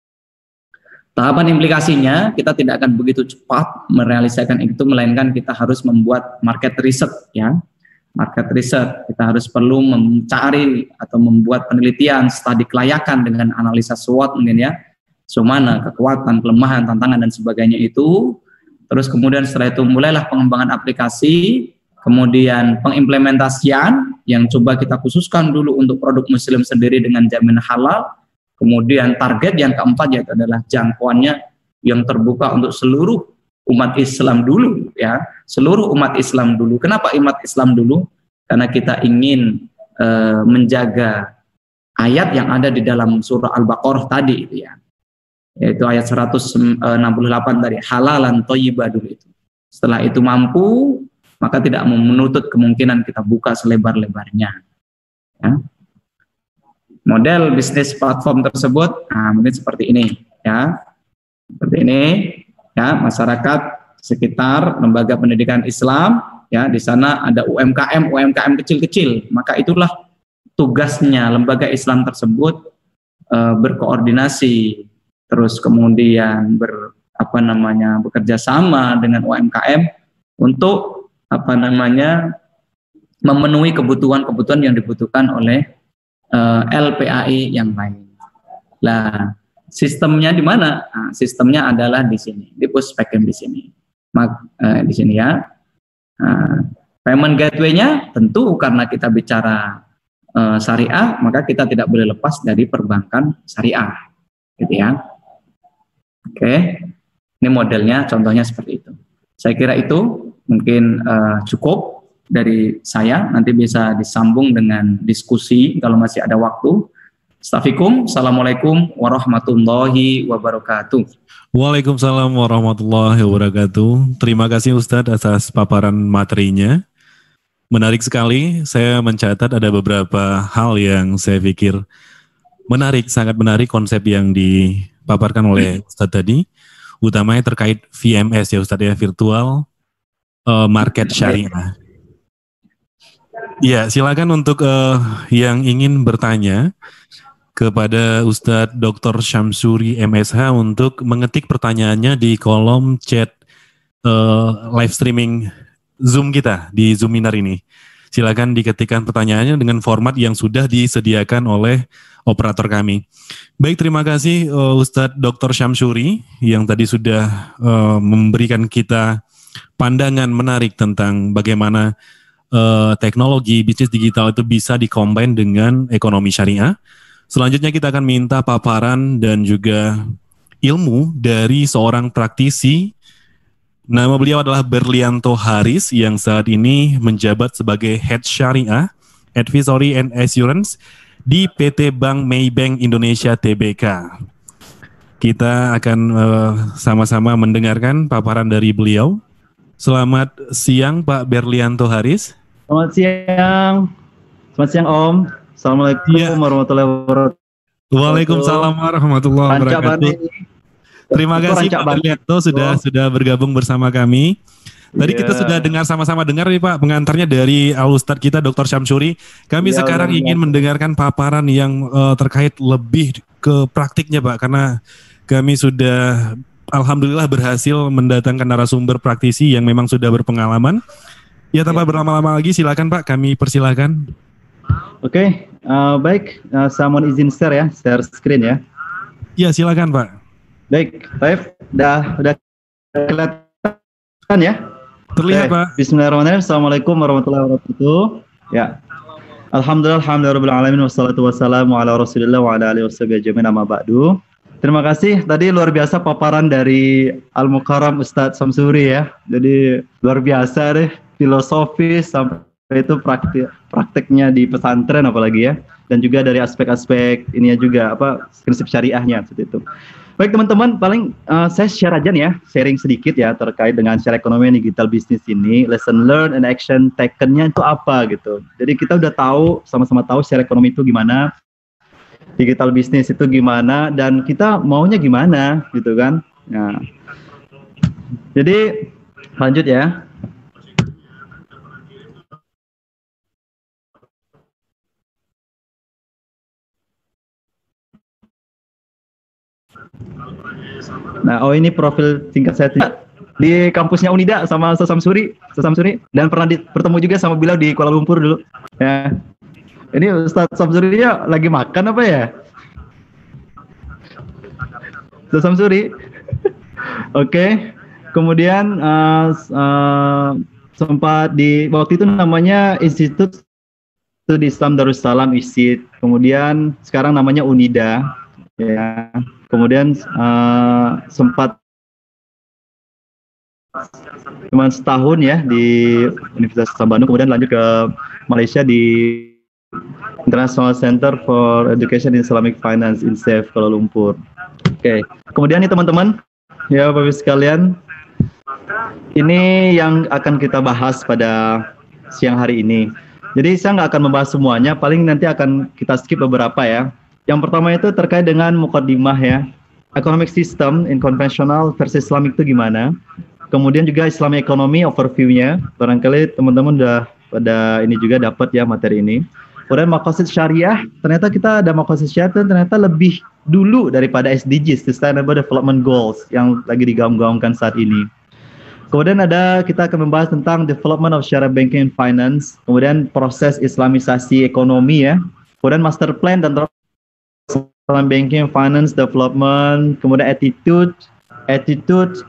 Tahapan implikasinya kita tidak akan begitu cepat merealisasikan itu, melainkan kita harus membuat market research ya. Market research, kita harus perlu mencari atau membuat penelitian, studi kelayakan dengan analisa SWOT mungkin ya. Semana kekuatan, kelemahan, tantangan dan sebagainya itu. Terus kemudian setelah itu mulailah pengembangan aplikasi, kemudian pengimplementasian yang coba kita khususkan dulu untuk produk muslim sendiri dengan jaminan halal. Kemudian target yang keempat yaitu adalah jangkauannya yang terbuka untuk seluruh umat Islam dulu ya, seluruh umat Islam dulu. Kenapa umat Islam dulu? Karena kita ingin e, menjaga ayat yang ada di dalam surah Al-Baqarah tadi itu ya. Yaitu ayat seratus enam puluh delapan dari halalan thayyibah dulu itu. Setelah itu mampu, maka tidak menutup kemungkinan kita buka selebar-lebarnya. Ya. Model bisnis platform tersebut, nah, mungkin seperti ini, ya, seperti ini, ya, masyarakat sekitar lembaga pendidikan Islam, ya, di sana ada U M K M, U M K M kecil-kecil, maka itulah tugasnya lembaga Islam tersebut e, berkoordinasi. Terus kemudian ber apa namanya bekerja sama dengan U M K M untuk apa namanya memenuhi kebutuhan-kebutuhan yang dibutuhkan oleh uh, L P A I yang lain. Lah, sistemnya di mana? Nah, sistemnya adalah di sini, di Puspechem di sini. Mak, uh, di sini ya. Nah, payment gateway-nya tentu karena kita bicara uh, syariah, maka kita tidak boleh lepas dari perbankan syariah, gitu ya. Oke, ini modelnya, contohnya seperti itu. Saya kira itu mungkin uh, cukup dari saya. Nanti bisa disambung dengan diskusi kalau masih ada waktu. Astaghfirullahaladzim. Assalamualaikum warahmatullahi wabarakatuh. Waalaikumsalam warahmatullahi wabarakatuh. Terima kasih Ustadz atas paparan materinya. Menarik sekali. Saya mencatat ada beberapa hal yang saya pikir menarik, sangat menarik konsep yang dipaparkan oleh Ustadz tadi, utamanya terkait V M S ya Ustadz ya, virtual uh, market syariah. Ya, silakan untuk uh, yang ingin bertanya kepada Ustadz doktor Syamsuri M S H untuk mengetik pertanyaannya di kolom chat uh, live streaming Zoom kita di Zoominar ini. Silakan diketikkan pertanyaannya dengan format yang sudah disediakan oleh operator kami. Baik, terima kasih uh, Ustadz doktor Syamsuri yang tadi sudah uh, memberikan kita pandangan menarik tentang bagaimana uh, teknologi bisnis digital itu bisa dikombin dengan ekonomi syariah. Selanjutnya kita akan minta paparan dan juga ilmu dari seorang praktisi. Nama beliau adalah Berlianto Haris yang saat ini menjabat sebagai Head Syariah, Advisory and Assurance di P T Bank Maybank Indonesia T B K. Kita akan uh, sama-sama mendengarkan paparan dari beliau. Selamat siang Pak Berlianto Haris. Selamat siang. Selamat siang Om. Assalamualaikum ya. warahmatullahi wabarakatuh. Waalaikumsalam warahmatullahi wabarakatuh. Terima kasih Pak Berlianto sudah sudah bergabung bersama kami. Tadi yeah. kita sudah dengar sama-sama dengar nih Pak pengantarnya dari Al Ustadz kita doktor Syamsuri. Kami yeah, sekarang yeah. ingin mendengarkan paparan yang uh, terkait lebih ke praktiknya Pak, karena kami sudah alhamdulillah berhasil mendatangkan narasumber praktisi yang memang sudah berpengalaman. Ya tanpa yeah. berlama-lama lagi silakan Pak, kami persilakan. Oke, okay, uh, baik. Uh, saya mohon izin share ya, share screen ya. Ya, silakan Pak. Baik, baik. Udah, udah kelihatan ya? Terlihat okay. Pak. Bismillahirrahmanirrahim. Assalamualaikum warahmatullahi wabarakatuh. Ya. Alhamdulillah, alhamdulillah alamin wassalatu wassalamu ala Rasulillah wa ala alihi washabihi ajmain amma ba'du. Terima kasih. Tadi luar biasa paparan dari Al Mukarram Ustadz Syamsuri ya. Jadi luar biasa deh, filosofis sampai itu praktik prakteknya di pesantren apalagi ya, dan juga dari aspek-aspek ininya juga apa prinsip syariahnya seperti itu. Baik teman-teman, paling uh, saya share aja nih ya, sharing sedikit ya terkait dengan share ekonomi digital bisnis ini, lesson learned and action taken-nya itu apa gitu. Jadi kita udah tahu, sama-sama tahu share ekonomi itu gimana, digital bisnis itu gimana, dan kita maunya gimana gitu kan. Nah, jadi lanjut ya. Nah, oh ini profil singkat saya di kampusnya Unida sama Ustaz Syamsuri, Ustaz Syamsuri, dan pernah di, bertemu juga sama beliau di Kuala Lumpur dulu. Ya, ini Ustaz Syamsuri ya lagi makan apa ya? Ustaz Syamsuri, oke. Okay. Kemudian uh, uh, sempat di waktu itu namanya Institut Studi Islam Darussalam I S I D. Kemudian sekarang namanya Unida. Ya, kemudian uh, sempat cuma setahun ya di Universitas Islam Bandung, kemudian lanjut ke Malaysia di International Center for Education in Islamic Finance I N S E F Kuala Lumpur. Oke, okay. Kemudian nih teman-teman, ya Bapak sekalian, ini yang akan kita bahas pada siang hari ini. Jadi saya nggak akan membahas semuanya, paling nanti akan kita skip beberapa ya. Yang pertama itu terkait dengan mukaddimah ya, economic system in conventional versus Islamic itu gimana. Kemudian juga Islamic economy overview-nya, barangkali teman-teman udah pada ini juga dapat ya materi ini. Kemudian maqasid syariah, ternyata kita ada maqasid syariah ternyata lebih dulu daripada S D Gs, Sustainable Development Goals yang lagi digaung-gaungkan saat ini. Kemudian ada kita akan membahas tentang development of syariah banking and finance, kemudian proses islamisasi ekonomi ya, kemudian master plan dan dalam banking, finance, development, kemudian attitude, attitude,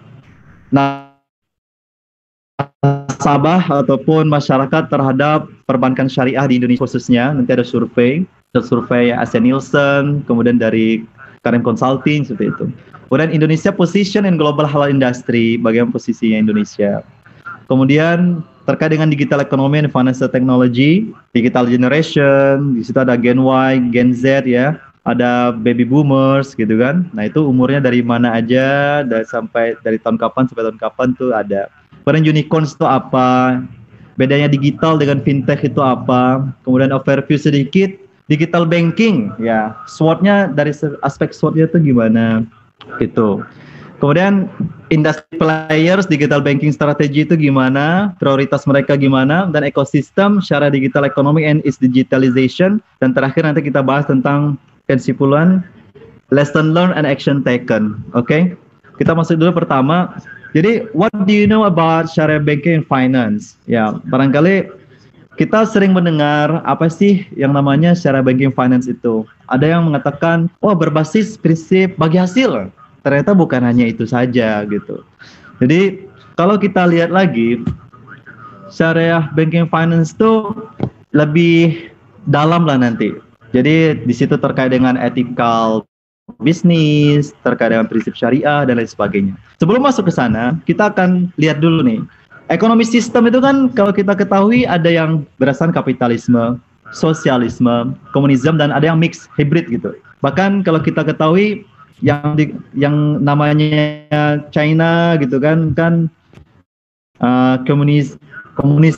nasabah ataupun masyarakat terhadap perbankan syariah di Indonesia khususnya. Nanti ada survei, ada survei Asia Nielsen, kemudian dari Karim Consulting seperti itu. Kemudian Indonesia position in global halal industry, bagaimana posisinya Indonesia. Kemudian terkait dengan digital economy and financial technology, digital generation, di situ ada Gen Y, Gen Z ya. Ada baby boomers gitu kan. Nah itu umurnya dari mana aja, dari sampai dari tahun kapan sampai tahun kapan tuh ada. Kemudian unicorns itu apa? Bedanya digital dengan fintech itu apa? Kemudian overview sedikit digital banking ya. SWOT-nya dari aspek SWOT-nya itu gimana? Gitu. Kemudian industri players, digital banking strategi itu gimana, prioritas mereka gimana, dan ekosistem syariah digital economy and its digitalization. Dan terakhir nanti kita bahas tentang kesimpulan lesson learned and action taken. Oke, okay? Kita masuk dulu pertama. Jadi, what do you know about syariah banking and finance? Ya, barangkali kita sering mendengar apa sih yang namanya syariah banking finance itu. Ada yang mengatakan, oh berbasis prinsip bagi hasil. Ternyata bukan hanya itu saja gitu. Jadi kalau kita lihat lagi, syariah banking finance itu lebih dalam lah nanti. Jadi di situ terkait dengan ethical bisnis, terkait dengan prinsip syariah dan lain sebagainya. Sebelum masuk ke sana, kita akan lihat dulu nih. Ekonomi sistem itu kan kalau kita ketahui ada yang berdasarkan kapitalisme, sosialisme, komunisme, dan ada yang mix hybrid gitu. Bahkan kalau kita ketahui yang di, yang namanya China gitu kan kan uh, komunis komunis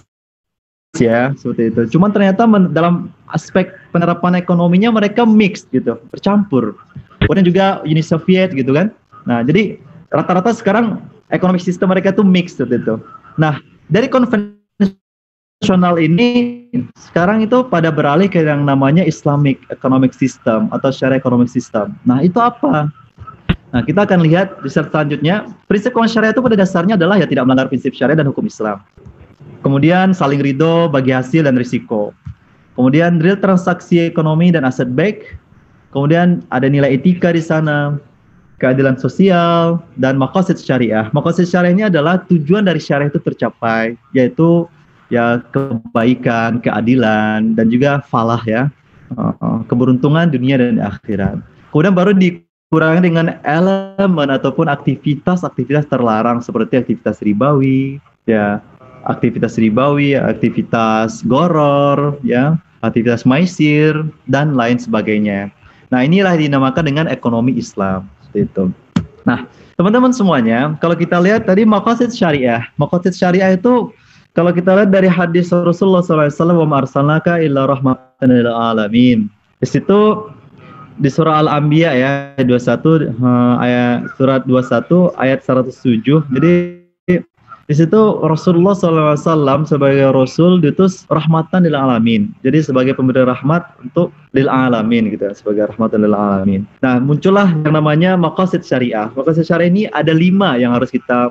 ya seperti itu. Cuman ternyata men, dalam aspek penerapan ekonominya mereka mix gitu, bercampur. Kemudian juga Uni Soviet gitu kan. Nah, jadi rata-rata sekarang ekonomi sistem mereka tuh mix seperti itu. Nah, dari konvensional ini sekarang itu pada beralih ke yang namanya Islamic Economic System atau Syariah Economic System. Nah, itu apa? Nah, kita akan lihat di slide selanjutnya. Prinsip keuangan syariah itu pada dasarnya adalah ya tidak melanggar prinsip syariah dan hukum Islam. Kemudian saling ridho bagi hasil dan risiko. Kemudian real transaksi ekonomi dan aset baik. Kemudian ada nilai etika di sana, keadilan sosial, dan maqasid syariah. Maqasid syariah ini adalah tujuan dari syariah itu tercapai, yaitu ya kebaikan, keadilan, dan juga falah ya, keberuntungan dunia dan akhirat. Kemudian baru dikurangi dengan elemen ataupun aktivitas-aktivitas terlarang seperti aktivitas ribawi, ya, aktivitas ribawi, aktivitas goror, ya, aktivitas maisir, dan lain sebagainya. Nah, inilah dinamakan dengan ekonomi Islam. Itu. Nah, teman-teman semuanya, kalau kita lihat tadi maqasid syariah, maqasid syariah itu kalau kita lihat dari hadis Rasulullah shallallahu alaihi wasallam, wa ma arsalnaka illa rahmatan lil alamin. Di situ di surah Al-Anbiya ya dua puluh satu ayat surat dua puluh satu ayat seratus tujuh. Jadi di situ Rasulullah shallallahu alaihi wasallam sebagai Rasul diutus rahmatan lil alamin. Jadi sebagai pemberi rahmat untuk lil alamin gitu, sebagai rahmatan lil alamin. Nah, muncullah yang namanya maqasid syariah. Maqasid syariah ini ada lima yang harus kita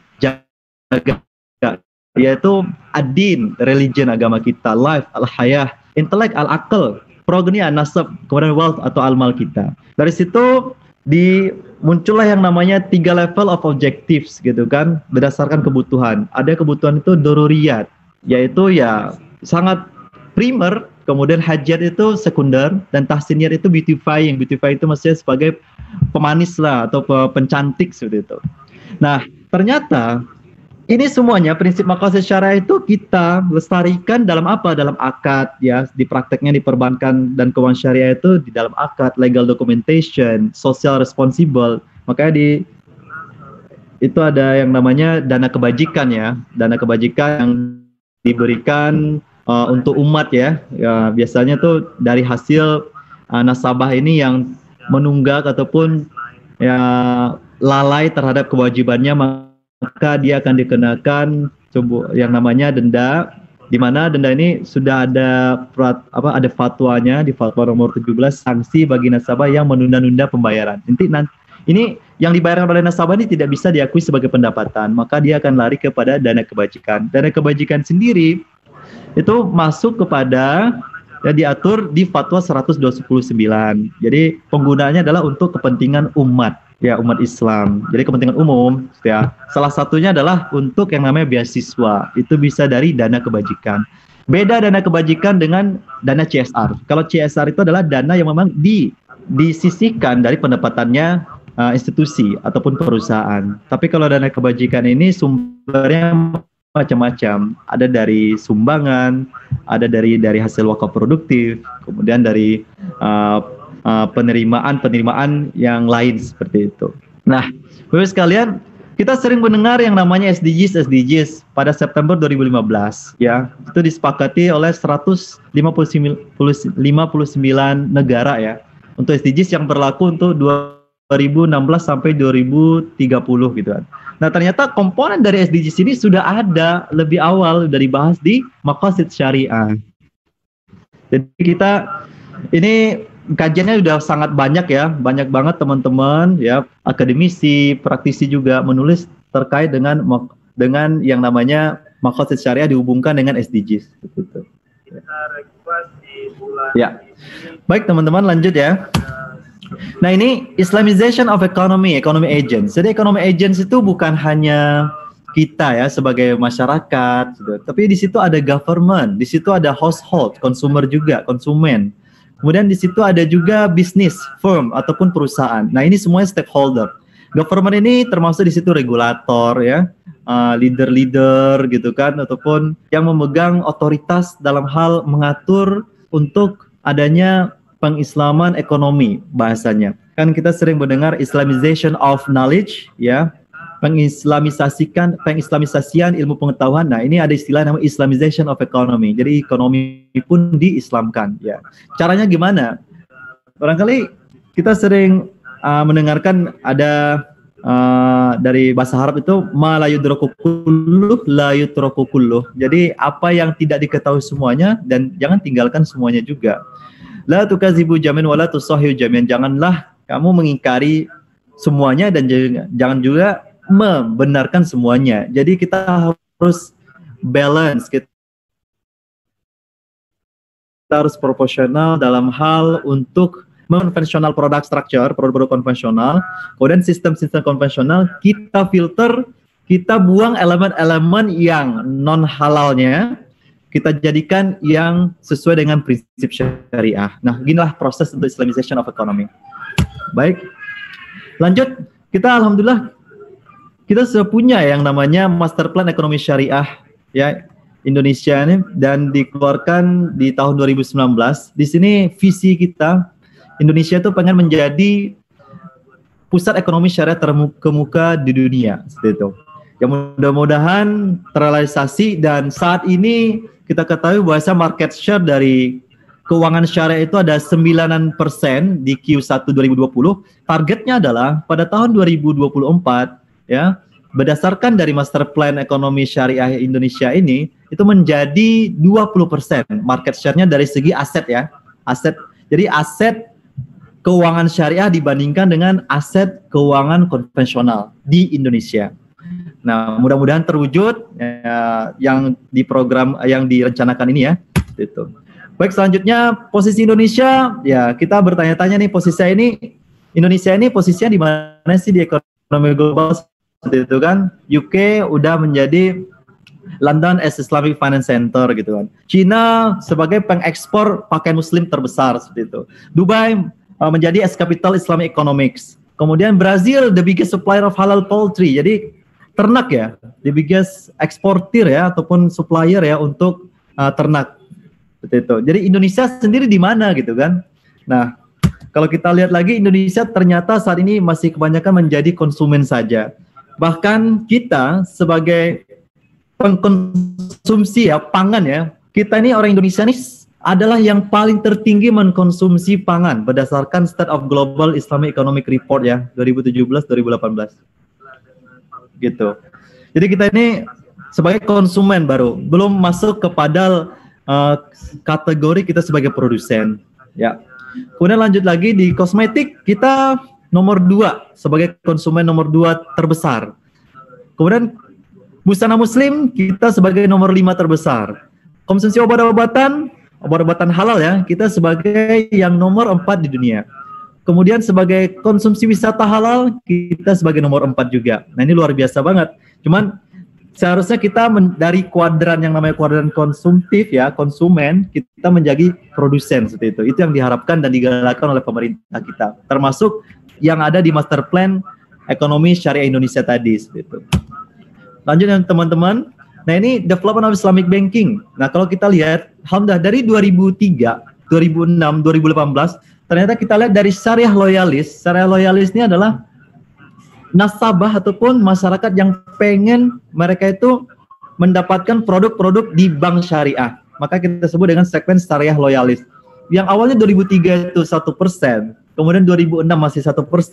jaga, yaitu ad-din, religion, agama kita, life, al-hayah, intelek, al-aql, progeny, an-nasab, kemudian wealth atau al-mal kita. Dari situ di muncullah yang namanya tiga level of objectives gitu kan, berdasarkan kebutuhan. Ada kebutuhan itu doruriyat, yaitu ya sangat primer, kemudian hajat itu sekunder, dan tahsiniyat itu beautifying. Beautifying itu maksudnya sebagai pemanis lah atau pencantik seperti itu. Nah, ternyata ini semuanya prinsip maqasid syariah itu kita lestarikan dalam apa? Dalam akad ya, di prakteknya di perbankan dan keuangan syariah itu di dalam akad, legal documentation, social responsible. Makanya di itu ada yang namanya dana kebajikan ya, dana kebajikan yang diberikan uh, untuk umat ya. Ya, biasanya tuh dari hasil uh, nasabah ini yang menunggak ataupun ya lalai terhadap kewajibannya, maka dia akan dikenakan yang namanya denda, di mana denda ini sudah ada apa ada fatwanya di fatwa nomor tujuh belas, sanksi bagi nasabah yang menunda-nunda pembayaran. Nanti ini yang dibayarkan oleh nasabah ini tidak bisa diakui sebagai pendapatan, maka dia akan lari kepada dana kebajikan. Dana kebajikan sendiri itu masuk kepada ya diatur di fatwa seratus dua puluh sembilan. Jadi penggunaannya adalah untuk kepentingan umat. Ya, umat Islam. Jadi kepentingan umum ya. Salah satunya adalah untuk yang namanya beasiswa. Itu bisa dari dana kebajikan. Beda dana kebajikan dengan dana C S R. Kalau C S R itu adalah dana yang memang di disisihkan dari pendapatannya uh, institusi ataupun perusahaan. Tapi kalau dana kebajikan ini sumbernya macam-macam. Ada dari sumbangan, ada dari dari hasil wakaf produktif, kemudian dari uh, Uh, penerimaan-penerimaan yang lain seperti itu. Nah, Bapak sekalian, kita sering mendengar yang namanya S D Gs, S D Gs pada September dua ribu lima belas, ya, itu disepakati oleh seratus lima puluh sembilan negara ya, untuk S D Gs yang berlaku untuk dua ribu enam belas sampai dua ribu tiga puluh gitu kan. Nah ternyata komponen dari S D Gs ini sudah ada lebih awal, dari bahas di Maqasid Syariah. Jadi kita ini kajiannya sudah sangat banyak ya, banyak banget teman-teman ya, akademisi, praktisi juga menulis terkait dengan dengan yang namanya Maqasid Syariah dihubungkan dengan S D Gs. Gitu. Ya, baik teman-teman lanjut ya. Nah ini Islamization of economy, economy agents. Jadi economy agents itu bukan hanya kita ya sebagai masyarakat, gitu. Tapi di situ ada government, di situ ada household, consumer juga, konsumen. Kemudian di situ ada juga bisnis, firm ataupun perusahaan. Nah ini semuanya stakeholder. Government ini termasuk di situ regulator ya, uh, leader-leader gitu kan, ataupun yang memegang otoritas dalam hal mengatur untuk adanya pengislaman ekonomi bahasanya. Kan kita sering mendengar Islamization of knowledge ya, pengislamisasikan pengislamisasian ilmu pengetahuan. Nah, ini ada istilah namanya Islamization of economy. Jadi ekonomi pun diislamkan ya. Caranya gimana? Barangkali kita sering uh, mendengarkan ada uh, dari bahasa Arab itu ma la yudraku kulluh la yutraku kulluh. Jadi apa yang tidak diketahui semuanya dan jangan tinggalkan semuanya juga. La tukazibu jamin wala tusahhiu jamin. Janganlah kamu mengingkari semuanya dan jangan juga membenarkan semuanya. Jadi kita harus balance, kita harus proporsional dalam hal untuk konvensional product structure, produk-produk konvensional, kemudian sistem-sistem konvensional kita filter, kita buang elemen-elemen yang non halalnya, kita jadikan yang sesuai dengan prinsip syariah. Nah, inilah proses untuk Islamization of economy. Baik, lanjut. Kita alhamdulillah kita sudah punya yang namanya Master Plan Ekonomi Syariah ya Indonesia ini, dan dikeluarkan di tahun dua ribu sembilan belas. Di sini visi kita Indonesia itu pengen menjadi pusat ekonomi syariah terkemuka di dunia, seperti itu. Yang mudah-mudahan terrealisasi, dan saat ini kita ketahui bahwa market share dari keuangan syariah itu ada sembilan persen di Q satu dua ribu dua puluh. Targetnya adalah pada tahun dua ribu dua puluh empat ya, berdasarkan dari Master Plan Ekonomi Syariah Indonesia ini itu menjadi dua puluh persen market share-nya dari segi aset ya. Aset. Jadi aset keuangan syariah dibandingkan dengan aset keuangan konvensional di Indonesia. Nah, mudah-mudahan terwujud ya, yang di program yang direncanakan ini ya. Itu. Baik, selanjutnya posisi Indonesia, ya kita bertanya-tanya nih, posisi ini Indonesia ini posisinya di mana sih di ekonomi global seperti itu kan? U K udah menjadi London as Islamic Finance Center gitu kan. China sebagai pengekspor pakaian muslim terbesar seperti itu. Dubai uh, menjadi as capital Islamic economics. Kemudian Brazil the biggest supplier of halal poultry. Jadi ternak ya, the biggest eksportir ya ataupun supplier ya untuk uh, ternak. Seperti itu. Jadi Indonesia sendiri di mana gitu kan? Nah, kalau kita lihat lagi Indonesia ternyata saat ini masih kebanyakan menjadi konsumen saja. Bahkan kita sebagai pengkonsumsi ya pangan ya, kita ini orang Indonesia ini adalah yang paling tertinggi mengkonsumsi pangan berdasarkan State of Global Islamic Economic Report ya dua ribu tujuh belas dua ribu delapan belas. Gitu. Jadi kita ini sebagai konsumen baru, belum masuk kepada uh, kategori kita sebagai produsen. Ya. Kemudian lanjut lagi di kosmetik kita nomor dua sebagai konsumen nomor dua terbesar. Kemudian busana muslim kita sebagai nomor lima terbesar. Konsumsi obat-obatan, obat-obatan halal ya kita sebagai yang nomor empat di dunia. Kemudian sebagai konsumsi wisata halal, kita sebagai nomor empat juga. Nah ini luar biasa banget. Cuman seharusnya kita men, dari kuadran yang namanya kuadran konsumtif ya, konsumen, kita menjadi produsen seperti itu. Itu yang diharapkan dan digalakkan oleh pemerintah kita. Termasuk yang ada di Master Plan Ekonomi Syariah Indonesia tadi seperti itu. Lanjut yang teman-teman. Nah ini development of Islamic banking. Nah kalau kita lihat, alhamdulillah dari dua ribu tiga, dua ribu enam, dua ribu delapan belas, ternyata kita lihat dari syariah loyalis, syariah loyalis ini adalah nasabah ataupun masyarakat yang pengen mereka itu mendapatkan produk-produk di bank syariah. Maka kita sebut dengan segmen syariah loyalis. Yang awalnya dua ribu tiga itu satu persen, kemudian dua ribu enam masih satu persen,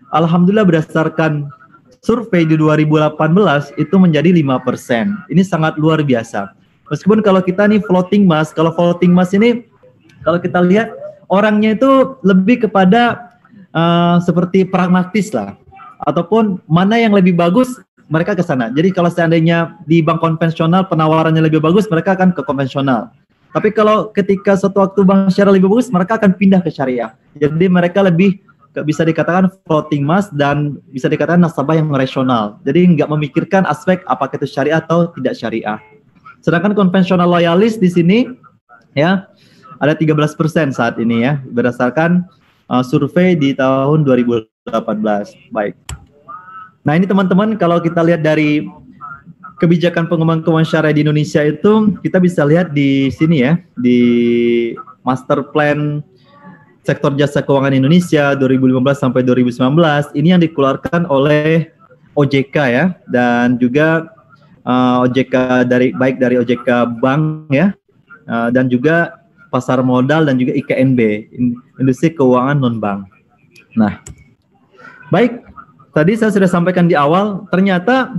alhamdulillah berdasarkan survei di dua ribu delapan belas itu menjadi lima persen. Ini sangat luar biasa. Meskipun kalau kita nih floating mas, kalau floating mas ini kalau kita lihat orangnya itu lebih kepada uh, seperti pragmatis lah, ataupun mana yang lebih bagus mereka ke sana. Jadi kalau seandainya di bank konvensional penawarannya lebih bagus, mereka akan ke konvensional. Tapi kalau ketika suatu waktu bank syariah lebih bagus, mereka akan pindah ke syariah. Jadi mereka lebih bisa dikatakan floating mas dan bisa dikatakan nasabah yang rasional. Jadi nggak memikirkan aspek apakah itu syariah atau tidak syariah. Sedangkan konvensional loyalis di sini ya ada tiga belas persen saat ini ya berdasarkan uh, survei di tahun dua ribu delapan belas. Baik. Nah ini teman-teman kalau kita lihat dari kebijakan pengembangan keuangan syariah di Indonesia itu kita bisa lihat di sini ya di Master Plan Sektor Jasa Keuangan Indonesia dua ribu lima belas sampai dua ribu sembilan belas ini yang dikeluarkan oleh O J K ya dan juga uh, O J K dari baik dari O J K Bank ya uh, dan juga pasar modal dan juga I K N B Industri Keuangan Non Bank. Nah baik. Tadi saya sudah sampaikan di awal, ternyata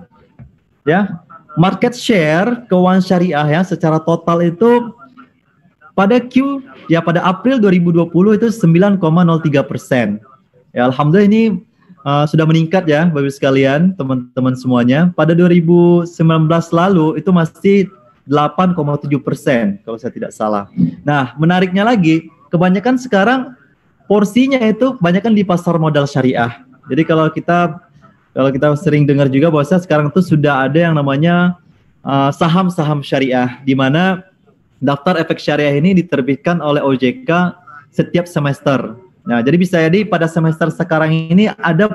ya market share keuangan syariah ya secara total itu pada Q ya pada April dua ribu dua puluh itu sembilan koma nol tiga persen. Ya alhamdulillah ini uh, sudah meningkat ya Bapak sekalian, teman-teman semuanya. Pada dua ribu sembilan belas lalu itu masih delapan koma tujuh persen kalau saya tidak salah. Nah, menariknya lagi, kebanyakan sekarang porsinya itu kebanyakan di pasar modal syariah. Jadi kalau kita kalau kita sering dengar juga bahwa sekarang itu sudah ada yang namanya uh, saham-saham syariah, di mana daftar efek syariah ini diterbitkan oleh O J K setiap semester. Nah, jadi bisa jadi pada semester sekarang ini ada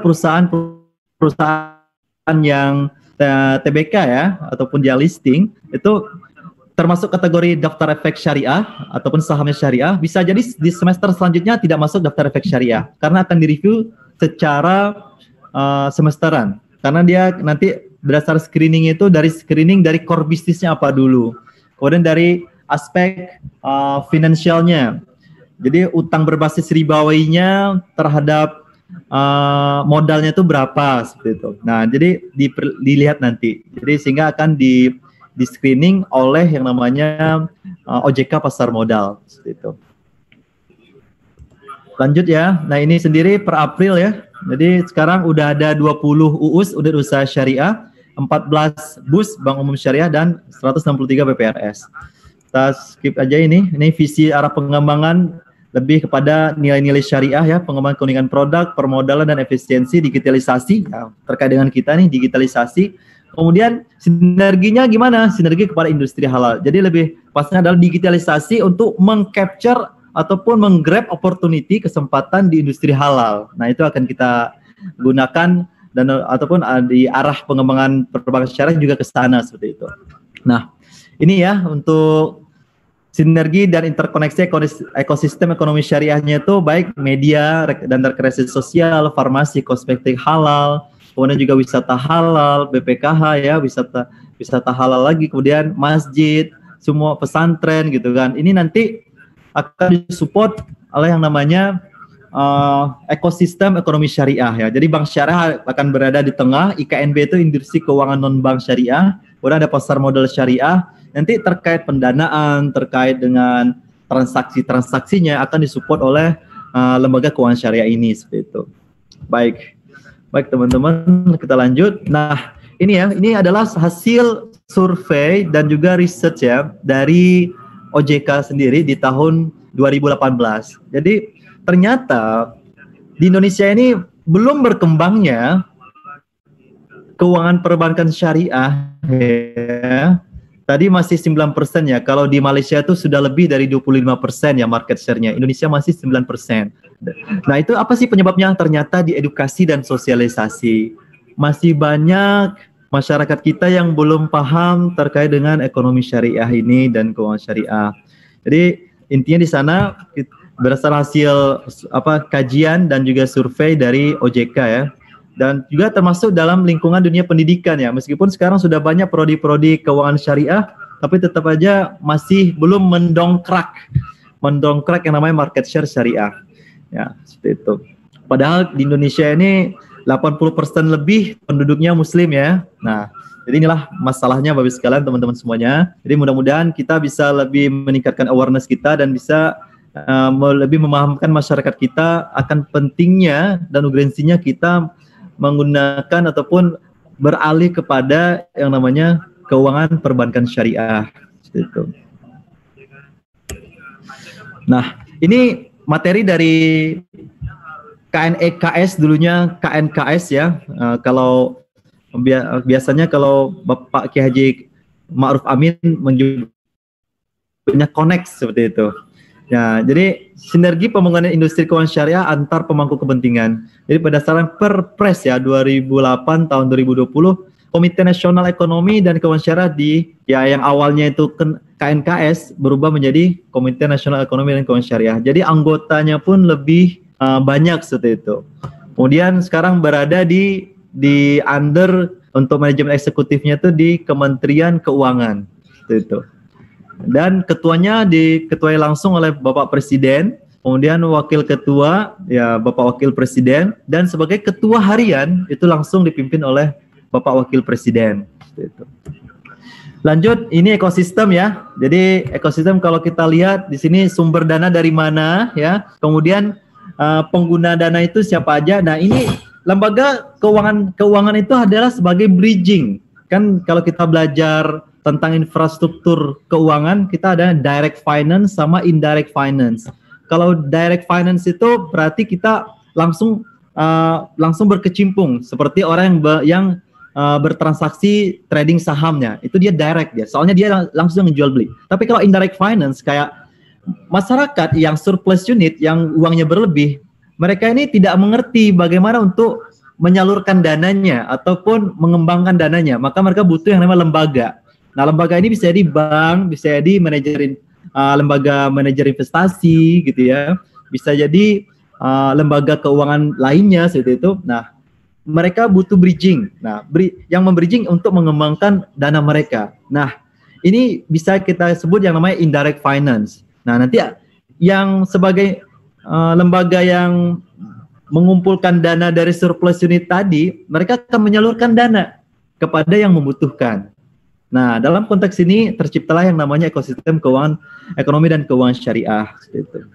perusahaan-perusahaan yang T B K ya, ataupun dia listing, itu termasuk kategori daftar efek syariah ataupun sahamnya syariah. Bisa jadi di semester selanjutnya tidak masuk daftar efek syariah karena akan direview secara uh, semesteran, karena dia nanti berdasar screening itu dari screening dari core bisnisnya apa dulu, kemudian dari aspek uh, finansialnya, jadi utang berbasis ribawinya terhadap uh, modalnya itu berapa seperti itu. Nah jadi di, dilihat nanti, jadi sehingga akan di di screening oleh yang namanya uh, O J K pasar modal seperti itu. Lanjut ya. Nah ini sendiri per April ya. Jadi sekarang udah ada dua puluh U U S unit usaha syariah, empat belas B U S Bank Umum Syariah dan seratus enam puluh tiga B P R S. Kita skip aja ini. Ini visi arah pengembangan lebih kepada nilai-nilai syariah ya, pengembangan keunikan produk, permodalan dan efisiensi, digitalisasi. Ya, terkait dengan kita nih digitalisasi. Kemudian sinerginya gimana? Sinergi kepada industri halal. Jadi lebih pasnya adalah digitalisasi untuk mengcapture ataupun menggrab opportunity kesempatan di industri halal. Nah itu akan kita gunakan dan ataupun di arah pengembangan perbankan syariah juga ke sana seperti itu. Nah ini ya untuk sinergi dan interkoneksi ekosistem ekonomi syariahnya itu baik media dan rekreasi sosial, farmasi, kosmetik halal, kemudian juga wisata halal, B P K H ya, wisata wisata halal lagi, kemudian masjid, semua pesantren gitu kan. Ini nanti akan disupport oleh yang namanya uh, ekosistem ekonomi syariah ya. Jadi bank syariah akan berada di tengah, I K N B itu industri keuangan non bank syariah, kemudian ada pasar modal syariah. Nanti terkait pendanaan, terkait dengan transaksi-transaksinya akan disupport oleh uh, lembaga keuangan syariah ini seperti itu. Baik, baik teman-teman kita lanjut. Nah ini ya, ini adalah hasil survei dan juga research ya dari O J K sendiri di tahun dua ribu delapan belas. Jadi ternyata di Indonesia ini belum berkembangnya keuangan perbankan syariah ya. Tadi masih sembilan persen ya. Kalau di Malaysia itu sudah lebih dari dua puluh lima persen ya market share-nya. Indonesia masih sembilan persen. Nah, itu apa sih penyebabnya? Ternyata di edukasi dan sosialisasi. Masih banyak masyarakat kita yang belum paham terkait dengan ekonomi syariah ini dan keuangan syariah. Jadi intinya di sana berdasar hasil apa kajian dan juga survei dari O J K ya, dan juga termasuk dalam lingkungan dunia pendidikan ya. Meskipun sekarang sudah banyak prodi-prodi keuangan syariah, tapi tetap aja masih belum mendongkrak mendongkrak yang namanya market share syariah. Ya, seperti itu. Padahal di Indonesia ini delapan puluh persen lebih penduduknya muslim ya. Nah, jadi inilah masalahnya Bapak sekalian, teman-teman semuanya. Jadi mudah-mudahan kita bisa lebih meningkatkan awareness kita dan bisa uh, lebih memahamkan masyarakat kita akan pentingnya dan urgensinya kita menggunakan ataupun beralih kepada yang namanya keuangan perbankan syariah. Itu. Nah, ini materi dari K N E K S, dulunya K N K S ya. Uh, kalau biasanya kalau Bapak Kiai Haji Ma'ruf Amin menyebutnya connect seperti itu. Ya, jadi sinergi pembangunan industri keuangan syariah antar pemangku kepentingan. Jadi berdasarkan Perpres ya dua ribu delapan tahun dua ribu dua puluh, Komite Nasional Ekonomi dan Keuangan Syariah di ya yang awalnya itu K N K S berubah menjadi Komite Nasional Ekonomi dan Keuangan Syariah. Jadi anggotanya pun lebih uh, banyak seperti itu. Kemudian sekarang berada di di under untuk manajemen eksekutifnya itu di Kementerian Keuangan seperti itu. Dan ketuanya diketuai langsung oleh Bapak Presiden, kemudian wakil ketua ya Bapak Wakil Presiden, dan sebagai ketua harian itu langsung dipimpin oleh Bapak Wakil Presiden. Itu. Lanjut, ini ekosistem ya. Jadi ekosistem kalau kita lihat di sini sumber dana dari mana ya. Kemudian uh, pengguna dana itu siapa aja. Nah, ini lembaga keuangan keuangan itu adalah sebagai bridging. Kan kalau kita belajar tentang infrastruktur keuangan, kita ada direct finance sama indirect finance. Kalau direct finance itu berarti kita langsung uh, langsung berkecimpung seperti orang yang be, yang Uh, bertransaksi trading sahamnya, itu dia direct dia, soalnya dia lang langsung menjual beli. Tapi kalau indirect finance kayak masyarakat yang surplus unit, yang uangnya berlebih, mereka ini tidak mengerti bagaimana untuk menyalurkan dananya ataupun mengembangkan dananya, maka mereka butuh yang namanya lembaga. Nah, lembaga ini bisa jadi bank, bisa jadi manajer uh, lembaga manajer investasi gitu ya, bisa jadi uh, lembaga keuangan lainnya seperti itu. Nah, mereka butuh bridging. Nah, beri, yang membridging untuk mengembangkan dana mereka. Nah, ini bisa kita sebut yang namanya indirect finance. Nah, nanti yang sebagai uh, lembaga yang mengumpulkan dana dari surplus unit tadi, mereka akan menyalurkan dana kepada yang membutuhkan. Nah, dalam konteks ini terciptalah yang namanya ekosistem keuangan ekonomi dan keuangan syariah. Gitu.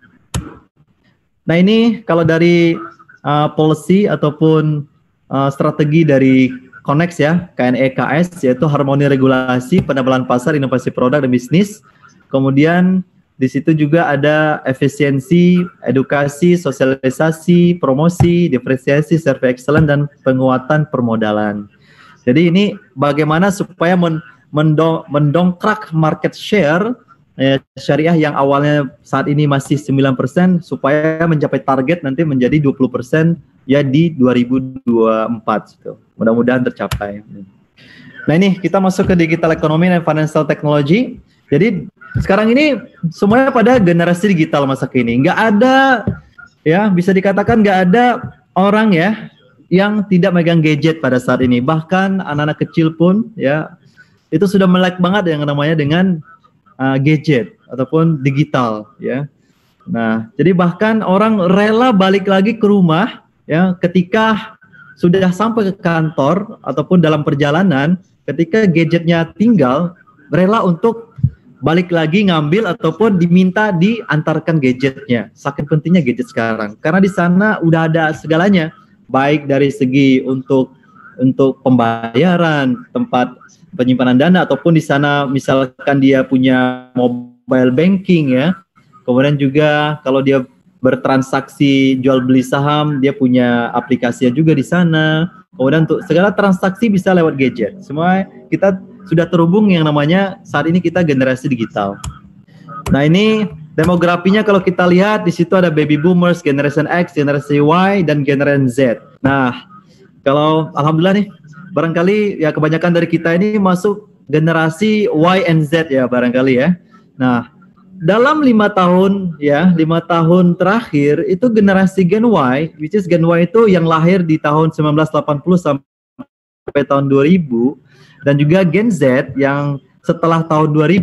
Nah, ini kalau dari uh, policy ataupun Uh, strategi dari Connect ya, K N E K S, yaitu harmoni regulasi, penebalan pasar, inovasi produk dan bisnis. Kemudian di situ juga ada efisiensi, edukasi, sosialisasi, promosi, diferensiasi, survei excellent, dan penguatan permodalan. Jadi ini bagaimana supaya men mendong mendongkrak market share eh, syariah yang awalnya saat ini masih sembilan persen supaya mencapai target nanti menjadi dua puluh persen ya di dua ribu dua puluh empat gitu. Mudah-mudahan tercapai. Nah, ini kita masuk ke digital economy dan financial technology. Jadi sekarang ini semuanya pada generasi digital masa kini. Nggak ada ya, bisa dikatakan nggak ada orang ya yang tidak megang gadget pada saat ini. Bahkan anak-anak kecil pun ya itu sudah melek banget yang namanya dengan uh, gadget ataupun digital ya. Nah, jadi bahkan orang rela balik lagi ke rumah ya, ketika sudah sampai ke kantor ataupun dalam perjalanan, ketika gadgetnya tinggal, rela untuk balik lagi ngambil ataupun diminta diantarkan gadgetnya. Saking pentingnya gadget sekarang, karena di sana udah ada segalanya, baik dari segi untuk untuk pembayaran, tempat penyimpanan dana, ataupun di sana misalkan dia punya mobile banking ya. Kemudian juga kalau dia bertransaksi jual beli saham, dia punya aplikasinya juga di sana. Kemudian untuk segala transaksi bisa lewat gadget. Semua kita sudah terhubung yang namanya saat ini kita generasi digital. Nah, ini demografinya kalau kita lihat di situ ada baby boomers, generation X, generasi Y, dan generasi Z. Nah, kalau alhamdulillah nih barangkali ya kebanyakan dari kita ini masuk generasi Y and Z ya barangkali ya. Nah, dalam lima tahun ya, lima tahun terakhir itu generasi Gen Y, which is Gen Y itu yang lahir di tahun seribu sembilan ratus delapan puluh sampai tahun dua ribu, dan juga Gen Z yang setelah tahun dua ribu,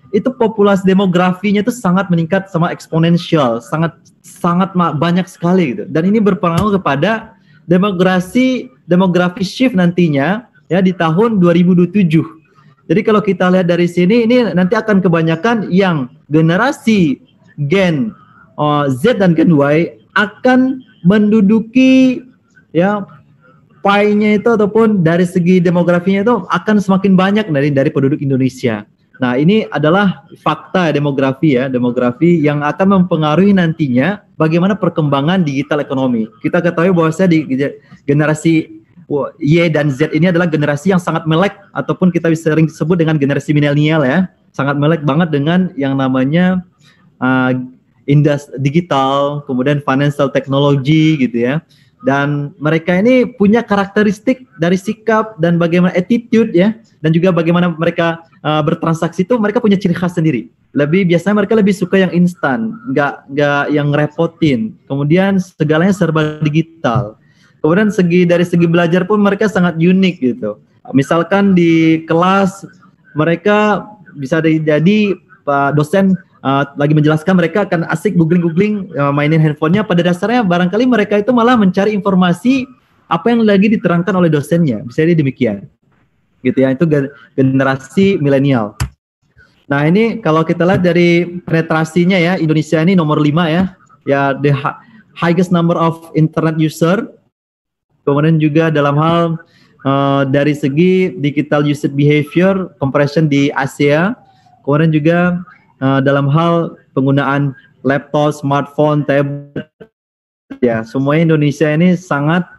itu populasi demografinya itu sangat meningkat sama eksponensial, sangat sangat banyak sekali gitu. Dan ini berpengaruh kepada demografi demografi shift nantinya ya di tahun dua ribu dua puluh tujuh. Jadi kalau kita lihat dari sini, ini nanti akan kebanyakan yang generasi Gen uh, Z dan Gen Y akan menduduki ya pie-nya itu ataupun dari segi demografinya itu akan semakin banyak dari dari penduduk Indonesia. Nah, ini adalah fakta demografi ya, demografi yang akan mempengaruhi nantinya bagaimana perkembangan digital ekonomi. Kita ketahui bahwasanya di generasi Y dan Z ini adalah generasi yang sangat melek ataupun kita bisa sering sebut dengan generasi milenial ya, sangat melek banget dengan yang namanya uh, industri digital, kemudian financial technology gitu ya. Dan mereka ini punya karakteristik dari sikap dan bagaimana attitude ya, dan juga bagaimana mereka uh, bertransaksi itu mereka punya ciri khas sendiri. Lebih biasanya mereka lebih suka yang instan, nggak nggak yang ngerepotin. Kemudian segalanya serba digital. Kemudian segi dari segi belajar pun mereka sangat unik gitu. Misalkan di kelas mereka bisa jadi Pak dosen uh, lagi menjelaskan, mereka akan asik googling-googling, uh, mainin handphonenya. Pada dasarnya barangkali mereka itu malah mencari informasi apa yang lagi diterangkan oleh dosennya. Bisa jadi demikian. Gitu ya, itu generasi milenial. Nah, ini kalau kita lihat dari penetrasinya ya, Indonesia ini nomor lima ya. Ya, the highest number of internet user. Kemudian juga dalam hal uh, dari segi digital usage behavior, compression di Asia. Kemudian juga uh, dalam hal penggunaan laptop, smartphone, tablet, ya semuanya Indonesia ini sangat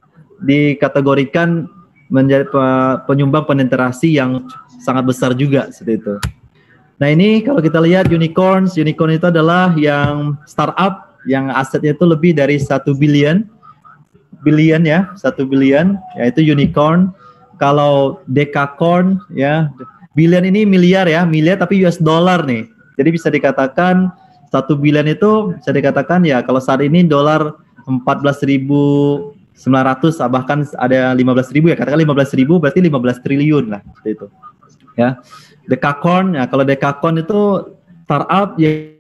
dikategorikan menjadi penyumbang penetrasi yang sangat besar juga seperti itu. Nah, ini kalau kita lihat unicorns, unicorn itu adalah yang startup yang asetnya itu lebih dari satu billion. Billion ya, satu billion, yaitu unicorn. Kalau decacorn ya, billion ini miliar ya, miliar tapi U S dollar nih. Jadi bisa dikatakan satu billion itu bisa dikatakan ya kalau saat ini dolar empat belas ribu sembilan ratus, bahkan ada lima belas ribu ya, katakan lima belas ribu berarti lima belas triliun lah seperti itu. Ya. Decacorn ya, kalau decacorn itu startup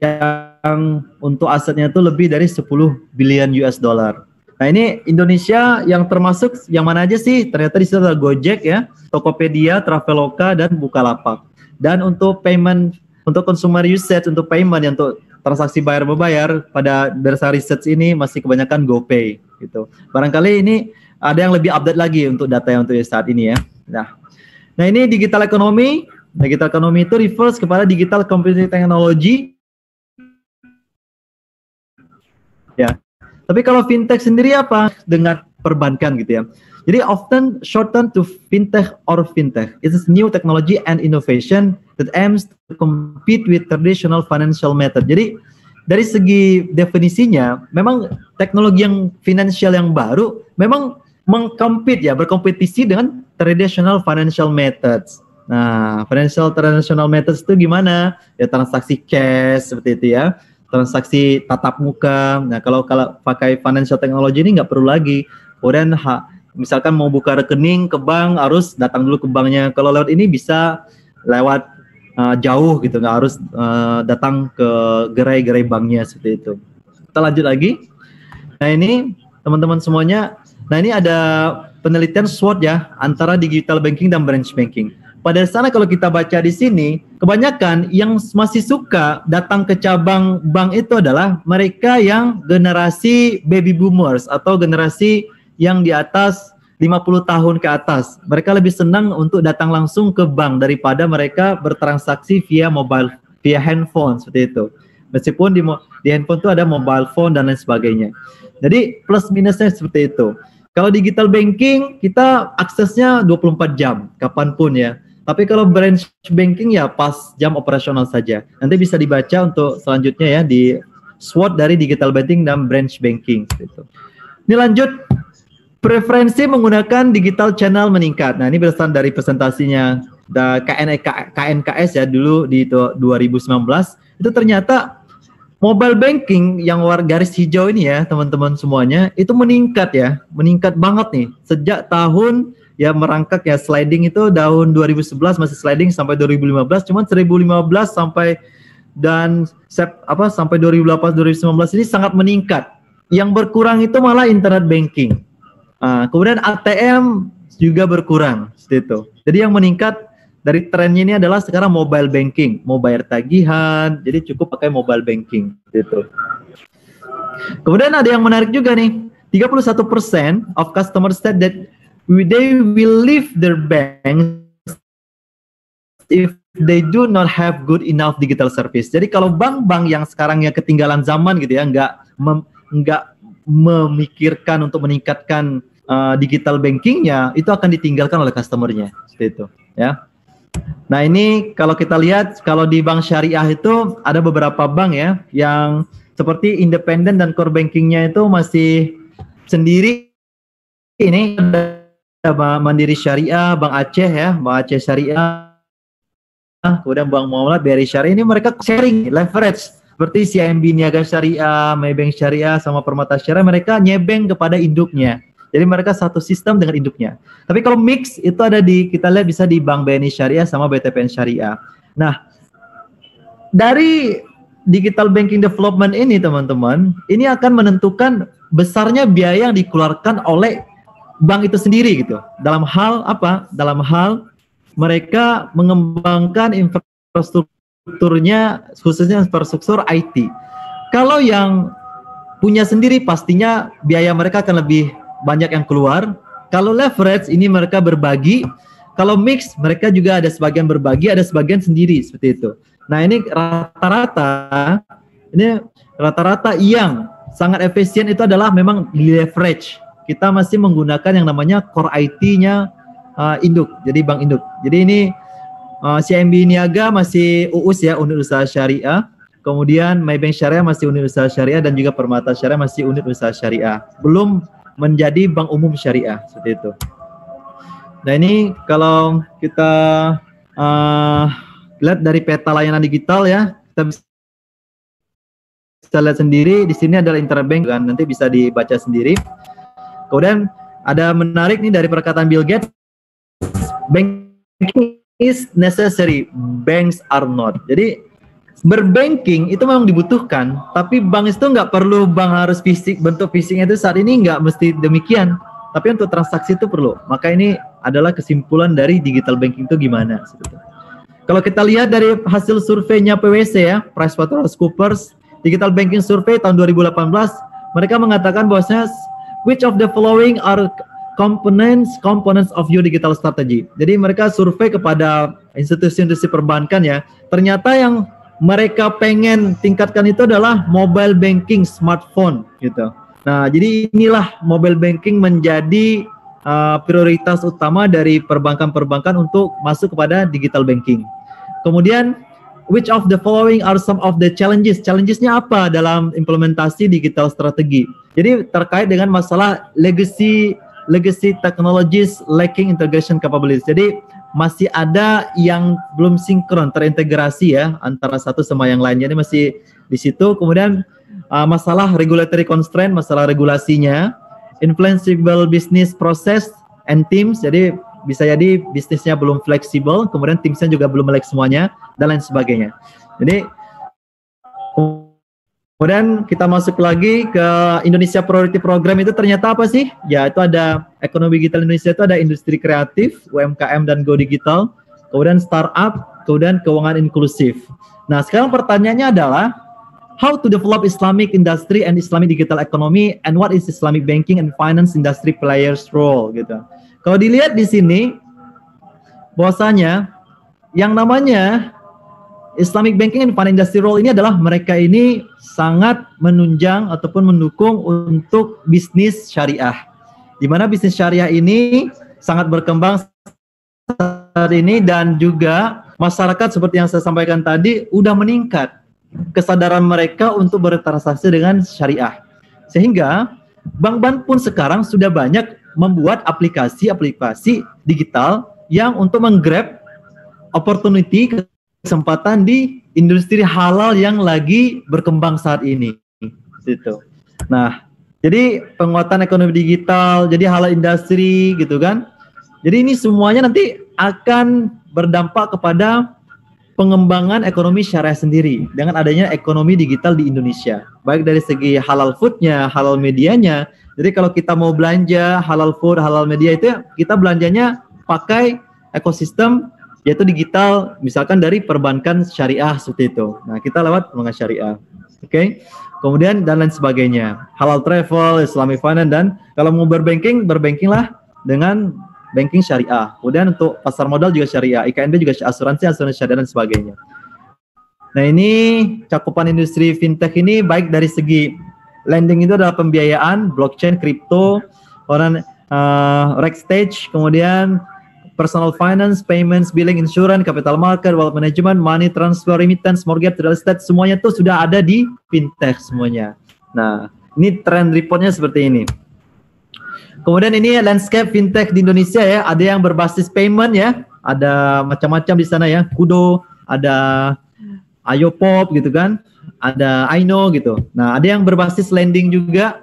yang untuk asetnya itu lebih dari sepuluh billion U S dollar. Nah, ini Indonesia yang termasuk yang mana aja sih? Ternyata di situ ada Gojek ya, Tokopedia, Traveloka, dan Bukalapak. Dan untuk payment, untuk consumer usage, untuk payment, untuk transaksi bayar membayar pada berdasarkan research ini masih kebanyakan GoPay gitu. Barangkali ini ada yang lebih update lagi untuk data yang untuk saat ini ya. Nah, nah ini digital ekonomi. Digital ekonomi itu refers kepada digital computing technology. Ya. Tapi kalau fintech sendiri apa? Dengan perbankan gitu ya. Jadi often shortened to fintech or fintech. It is new technology and innovation that aims to compete with traditional financial method. Jadi dari segi definisinya, memang teknologi yang finansial yang baru memang mengcompete ya, berkompetisi dengan traditional financial methods. Nah, financial traditional methods itu gimana? Ya transaksi cash seperti itu ya. Transaksi tatap muka. Nah, kalau kalau pakai financial technology ini nggak perlu lagi. Kemudian ha, misalkan mau buka rekening ke bank harus datang dulu ke banknya. Kalau lewat ini bisa lewat uh, jauh gitu, nggak harus uh, datang ke gerai-gerai banknya seperti itu. Kita lanjut lagi. Nah, ini teman-teman semuanya. Nah, ini ada penelitian SWOT ya antara digital banking dan branch banking. Pada sana kalau kita baca di sini, kebanyakan yang masih suka datang ke cabang bank itu adalah mereka yang generasi baby boomers atau generasi yang di atas lima puluh tahun ke atas. Mereka lebih senang untuk datang langsung ke bank daripada mereka bertransaksi via mobile, via handphone seperti itu. Meskipun di, di handphone itu ada mobile phone dan lain sebagainya. Jadi plus minusnya seperti itu. Kalau digital banking kita aksesnya dua puluh empat jam, kapanpun ya. Tapi kalau branch banking ya pas jam operasional saja. Nanti bisa dibaca untuk selanjutnya ya di SWOT dari digital banking dan branch banking. Gitu. Ini lanjut, preferensi menggunakan digital channel meningkat. Nah, ini berdasarkan dari presentasinya K N K S ya dulu di dua ribu sembilan belas. Itu ternyata mobile banking yang war garis hijau ini ya teman-teman semuanya itu meningkat ya, meningkat banget nih sejak tahun ya merangkak ya, sliding itu tahun dua ribu sebelas masih sliding sampai dua ribu lima belas, cuman dua ribu lima belas sampai dan sep, apa sampai dua ribu delapan belas dua ribu sembilan belas ini sangat meningkat. Yang berkurang itu malah internet banking. Uh, kemudian A T M juga berkurang seperti itu. Jadi yang meningkat dari trennya ini adalah sekarang mobile banking, mau bayar tagihan, jadi cukup pakai mobile banking gitu. Kemudian ada yang menarik juga nih, tiga puluh satu persen of customers said that they will leave their bank if they do not have good enough digital service. Jadi kalau bank-bank yang sekarang ya ketinggalan zaman gitu ya, nggak mem, nggak memikirkan untuk meningkatkan uh, digital bankingnya, itu akan ditinggalkan oleh customernya, seperti itu ya. Nah ini kalau kita lihat, kalau di bank syariah itu ada beberapa bank ya yang seperti independen dan core bankingnya itu masih sendiri. Ini ada Mandiri Syariah, Bank Aceh ya, Bank Aceh Syariah, kemudian Bank Muamalat, B R I Syariah, ini mereka sharing leverage seperti C I M B Niaga Syariah, Maybank Syariah sama Permata Syariah, mereka nyebeng kepada induknya. Jadi mereka satu sistem dengan induknya. Tapi kalau mix itu ada di, kita lihat bisa di Bank B N I Syariah sama B T P N Syariah. Nah, dari digital banking development ini teman-teman, ini akan menentukan besarnya biaya yang dikeluarkan oleh bank itu sendiri gitu. Dalam hal apa? Dalam hal mereka mengembangkan infrastrukturnya, khususnya infrastruktur I T. Kalau yang punya sendiri pastinya biaya mereka akan lebih banyak yang keluar. Kalau leverage ini mereka berbagi. Kalau mix mereka juga ada sebagian berbagi, ada sebagian sendiri seperti itu. Nah ini rata-rata, ini rata-rata yang sangat efisien itu adalah memang leverage. Kita masih menggunakan yang namanya core I T-nya uh, induk, jadi bank induk. Jadi ini uh, C I M B Niaga masih U U S ya, unit usaha syariah. Kemudian Maybank Syariah masih unit usaha syariah dan juga Permata Syariah masih unit usaha syariah. Belum menjadi bank umum syariah seperti itu. Nah ini kalau kita uh, lihat dari peta layanan digital ya, kita bisa lihat sendiri di sini adalah interbank kan, nanti bisa dibaca sendiri. Kemudian ada menarik nih dari perkataan Bill Gates, banking is necessary, banks are not. Jadi berbanking itu memang dibutuhkan, tapi bank itu nggak perlu bank harus fisik, bentuk fisiknya itu saat ini nggak mesti demikian, tapi untuk transaksi itu perlu. Maka ini adalah kesimpulan dari digital banking itu gimana sebetulnya. Kalau kita lihat dari hasil surveinya P W C ya, PricewaterhouseCoopers Digital Banking Survey tahun dua ribu delapan belas, mereka mengatakan bahwasanya which of the following are components components of your digital strategy. Jadi mereka survei kepada institusi-institusi perbankan ya, ternyata yang mereka pengen tingkatkan itu adalah mobile banking, smartphone gitu. Nah, jadi inilah mobile banking menjadi uh, prioritas utama dari perbankan-perbankan untuk masuk kepada digital banking. Kemudian, which of the following are some of the challenges? Challenges-nya apa dalam implementasi digital strategi? Jadi terkait dengan masalah legacy legacy technologies lacking integration capabilities. Jadi masih ada yang belum sinkron, terintegrasi ya antara satu sama yang lain. Jadi masih di situ. Kemudian uh, masalah regulatory constraint, masalah regulasinya, inflexible business process and teams. Jadi bisa jadi bisnisnya belum fleksibel, kemudian timsnya juga belum melek semuanya dan lain sebagainya. Jadi kemudian kita masuk lagi ke Indonesia Priority Program, itu ternyata apa sih? Ya itu ada ekonomi digital Indonesia, itu ada industri kreatif, U M K M dan Go Digital, kemudian startup, kemudian keuangan inklusif. Nah sekarang pertanyaannya adalah how to develop Islamic industry and Islamic digital economy and what is Islamic banking and finance industry players role gitu. Kalau dilihat di sini bahwasanya yang namanya Islamic banking and finance industry role ini adalah mereka ini sangat menunjang ataupun mendukung untuk bisnis syariah. Di mana bisnis syariah ini sangat berkembang saat ini dan juga masyarakat seperti yang saya sampaikan tadi udah meningkat kesadaran mereka untuk bertransaksi dengan syariah. Sehingga bank-bank pun sekarang sudah banyak membuat aplikasi-aplikasi digital yang untuk menggrab opportunity, kesempatan di industri halal yang lagi berkembang saat ini. Gitu. Nah, jadi penguatan ekonomi digital, jadi halal industri gitu kan. Jadi ini semuanya nanti akan berdampak kepada pengembangan ekonomi syariah sendiri dengan adanya ekonomi digital di Indonesia. Baik dari segi halal foodnya, halal medianya. Jadi kalau kita mau belanja halal food, halal media itu kita belanjanya pakai ekosistem yaitu digital, misalkan dari perbankan syariah seperti itu. Nah, kita lewat perbankan syariah. Oke. Okay? Kemudian dan lain sebagainya. Halal travel, Islamic finance, dan kalau mau berbanking, berbankinglah dengan banking syariah. Kemudian untuk pasar modal juga syariah, I K N B juga asuransi, asuransi syariah dan sebagainya. Nah, ini cakupan industri fintech ini baik dari segi lending itu adalah pembiayaan, blockchain, kripto, orang uh, reg stage, kemudian personal finance, payments, billing, insurance, capital market, wealth management, money transfer, remittance, mortgage, real estate, semuanya itu sudah ada di fintech semuanya. Nah, ini trend reportnya seperti ini. Kemudian ini landscape fintech di Indonesia ya, ada yang berbasis payment ya, ada macam-macam di sana ya, Kudo, ada Ayopop gitu kan, ada Aino gitu. Nah, ada yang berbasis lending juga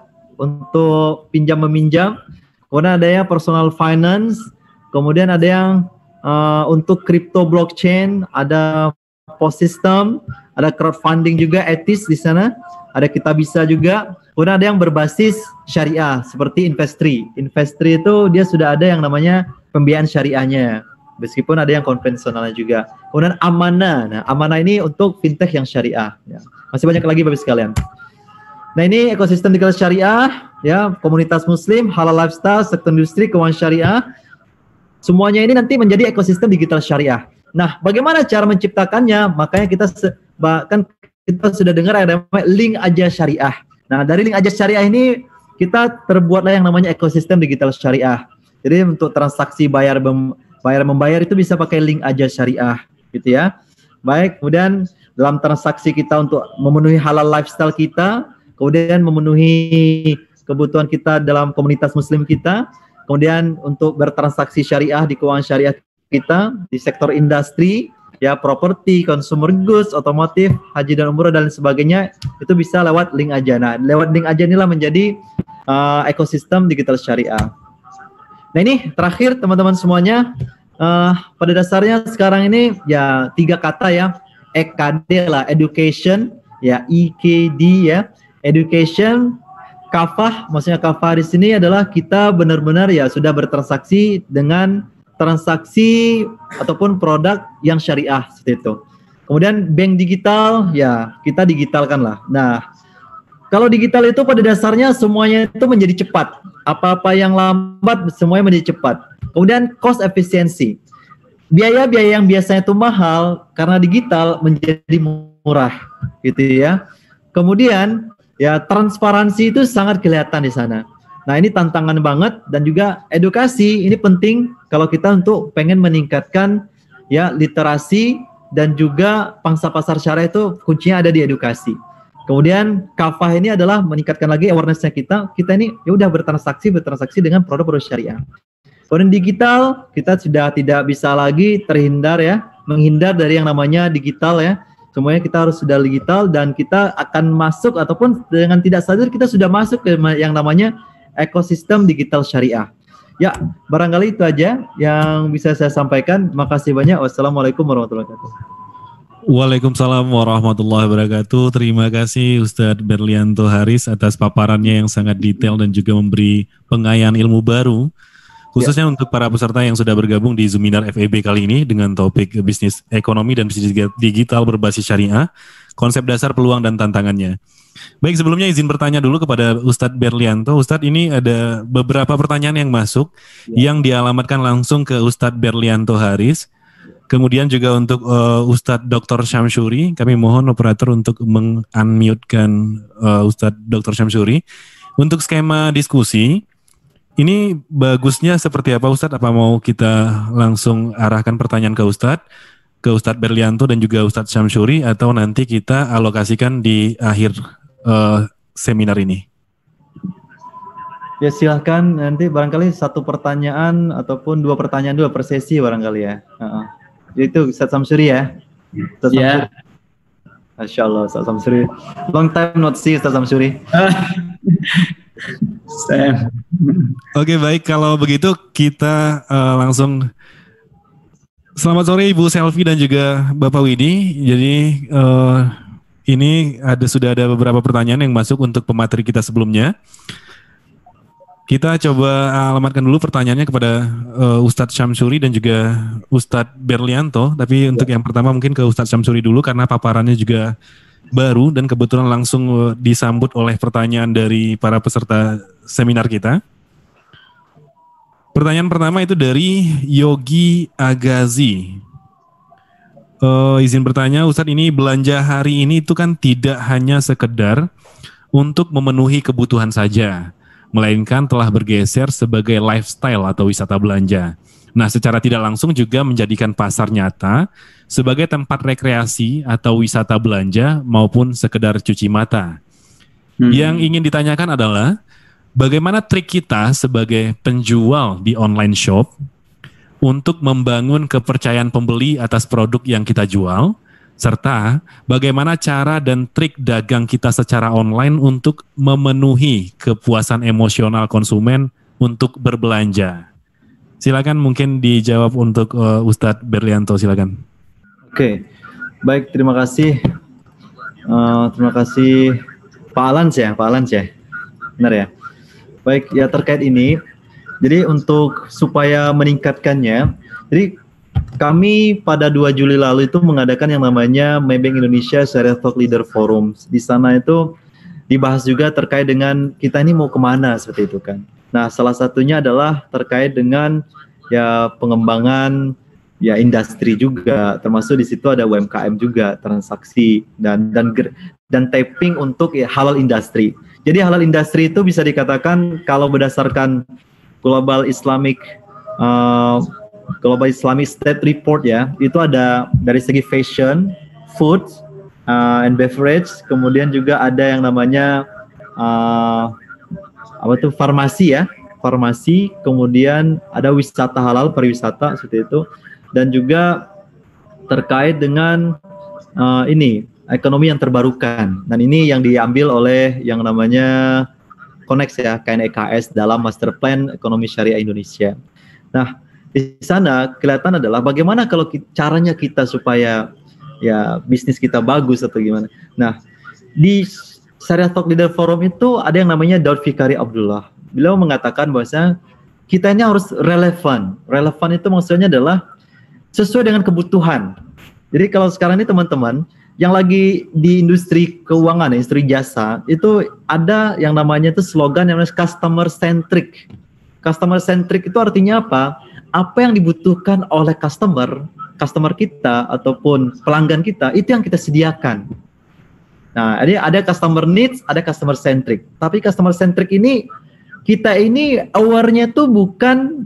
untuk pinjam meminjam. Kemudian ada yang personal finance. Kemudian ada yang uh, untuk crypto blockchain, ada post system, ada crowdfunding juga etis di sana, ada Kitabisa juga. Kemudian ada yang berbasis syariah seperti Investri. Investri itu dia sudah ada yang namanya pembiayaan syariahnya, meskipun ada yang konvensionalnya juga. Kemudian Amanah. Nah, Amanah ini untuk fintech yang syariah. Ya. Masih banyak lagi Bapak sekalian. Nah, ini ekosistem digital syariah, ya, komunitas muslim, halal lifestyle, sektor industri, keuangan syariah. Semuanya ini nanti menjadi ekosistem digital syariah. Nah, bagaimana cara menciptakannya? Makanya kita bahkan kita sudah dengar ada namanya link aja syariah. Nah, dari link aja syariah ini kita terbuatlah yang namanya ekosistem digital syariah. Jadi untuk transaksi bayar bayar membayar itu bisa pakai link aja syariah, gitu ya. Baik, kemudian dalam transaksi kita untuk memenuhi halal lifestyle kita, kemudian memenuhi kebutuhan kita dalam komunitas muslim kita. Kemudian untuk bertransaksi syariah di keuangan syariah kita, di sektor industri, ya properti, consumer goods, otomotif, haji dan umroh dan sebagainya, itu bisa lewat link aja. Nah, lewat link aja inilah menjadi uh, ekosistem digital syariah. Nah, ini terakhir teman-teman semuanya, uh, pada dasarnya sekarang ini ya tiga kata ya, E K D lah, education, ya E K D ya, education. Kafah, maksudnya kafah di sini adalah kita benar-benar ya sudah bertransaksi dengan transaksi ataupun produk yang syariah seperti itu. Kemudian bank digital, ya kita digitalkan lah. Nah, kalau digital itu pada dasarnya semuanya itu menjadi cepat. Apa-apa yang lambat semuanya menjadi cepat. Kemudian cost efficiency. Biaya-biaya yang biasanya itu mahal karena digital menjadi murah, gitu ya. Kemudian ya, transparansi itu sangat kelihatan di sana. Nah, ini tantangan banget dan juga edukasi ini penting kalau kita untuk pengen meningkatkan ya literasi dan juga pangsa pasar syariah itu kuncinya ada di edukasi. Kemudian kafah ini adalah meningkatkan lagi awareness-nya kita. Kita ini ya udah bertransaksi bertransaksi dengan produk-produk syariah. Kemudian digital kita sudah tidak bisa lagi terhindar ya, menghindar dari yang namanya digital ya. Semuanya kita harus sudah digital dan kita akan masuk ataupun dengan tidak sadar kita sudah masuk ke yang namanya ekosistem digital syariah. Ya, barangkali itu aja yang bisa saya sampaikan. Makasih banyak. Wassalamualaikum warahmatullahi wabarakatuh. Waalaikumsalam warahmatullahi wabarakatuh. Terima kasih Ustadz Berlianto Haris atas paparannya yang sangat detail dan juga memberi pengayaan ilmu baru. Khususnya ya, untuk para peserta yang sudah bergabung di Zoominar F E B kali ini dengan topik bisnis ekonomi dan bisnis digital berbasis syariah, konsep dasar peluang dan tantangannya. Baik, sebelumnya izin bertanya dulu kepada Ustadz Berlianto. Ustadz, ini ada beberapa pertanyaan yang masuk ya, yang dialamatkan langsung ke Ustadz Berlianto Haris. Kemudian juga untuk uh, Ustadz Doktor Syamsuri, kami mohon operator untuk meng-unmute-kan uh, Ustadz Doktor Syamsuri. Untuk skema diskusi, ini bagusnya seperti apa Ustadz? Apa mau kita langsung arahkan pertanyaan ke Ustadz, ke Ustadz Berlianto dan juga Ustadz Syamsuri, atau nanti kita alokasikan di akhir uh, seminar ini? Ya silahkan, nanti barangkali satu pertanyaan ataupun dua pertanyaan dua per sesi barangkali ya. Uh-uh. Itu Ustadz Syamsuri ya? Ustadz ya. Syamsuri. Masya Allah Ustadz Syamsuri. Long time not see Ustadz Syamsuri. Sam. Oke, baik, kalau begitu kita uh, langsung. Selamat sore Ibu Selvi dan juga Bapak Widi. Jadi uh, ini ada sudah ada beberapa pertanyaan yang masuk untuk pemateri kita sebelumnya. Kita coba alamatkan dulu pertanyaannya kepada uh, Ustadz Syamsuri dan juga Ustadz Berlianto. Tapi untuk yang pertama mungkin ke Ustadz Syamsuri dulu karena paparannya juga baru dan kebetulan langsung disambut oleh pertanyaan dari para peserta seminar kita. Pertanyaan pertama itu dari Yogi Agazi. Uh, izin bertanya, Ustadz, ini belanja hari ini itu kan tidak hanya sekedar untuk memenuhi kebutuhan saja, melainkan telah bergeser sebagai lifestyle atau wisata belanja. Nah, secara tidak langsung juga menjadikan pasar nyata sebagai tempat rekreasi atau wisata belanja maupun sekedar cuci mata. Hmm. Yang ingin ditanyakan adalah bagaimana trik kita sebagai penjual di online shop untuk membangun kepercayaan pembeli atas produk yang kita jual, serta bagaimana cara dan trik dagang kita secara online untuk memenuhi kepuasan emosional konsumen untuk berbelanja. Silakan mungkin dijawab untuk uh, Ustadz Berlianto, silakan. Oke, baik, terima kasih. Uh, terima kasih Pak Alans ya, Pak Alans ya, benar ya. Baik, ya terkait ini, jadi untuk supaya meningkatkannya, jadi kami pada dua Juli lalu itu mengadakan yang namanya Maybank Indonesia Syariah Thought Leader Forum. Di sana itu dibahas juga terkait dengan kita ini mau kemana seperti itu kan. Nah, salah satunya adalah terkait dengan ya pengembangan ya industri juga, termasuk di situ ada U M K M juga, transaksi dan dan dan tapping untuk ya halal industri. Jadi halal industri itu bisa dikatakan kalau berdasarkan Global Islamic uh, Global Islamic State Report ya, itu ada dari segi fashion, food, uh, and beverage, kemudian juga ada yang namanya uh, apa tuh farmasi ya, farmasi, kemudian ada wisata halal, pariwisata seperti itu, dan juga terkait dengan uh, ini ekonomi yang terbarukan. Dan ini yang diambil oleh yang namanya Konex ya, K N E K S dalam Master Plan Ekonomi Syariah Indonesia. Nah, di sana kelihatan adalah bagaimana kalau kita, caranya kita supaya ya bisnis kita bagus atau gimana. Nah, di Syariah Thought Leader Forum itu ada yang namanya Daud Fikari Abdullah. Beliau mengatakan bahwa kita ini harus relevan. Relevan itu maksudnya adalah sesuai dengan kebutuhan. Jadi kalau sekarang ini teman-teman yang lagi di industri keuangan, industri jasa, itu ada yang namanya itu slogan yang namanya customer centric. Customer centric itu artinya apa? Apa yang dibutuhkan oleh customer, customer kita ataupun pelanggan kita, itu yang kita sediakan. Nah, ada ada customer needs, ada customer centric. Tapi customer centric ini kita ini aware-nya tuh bukan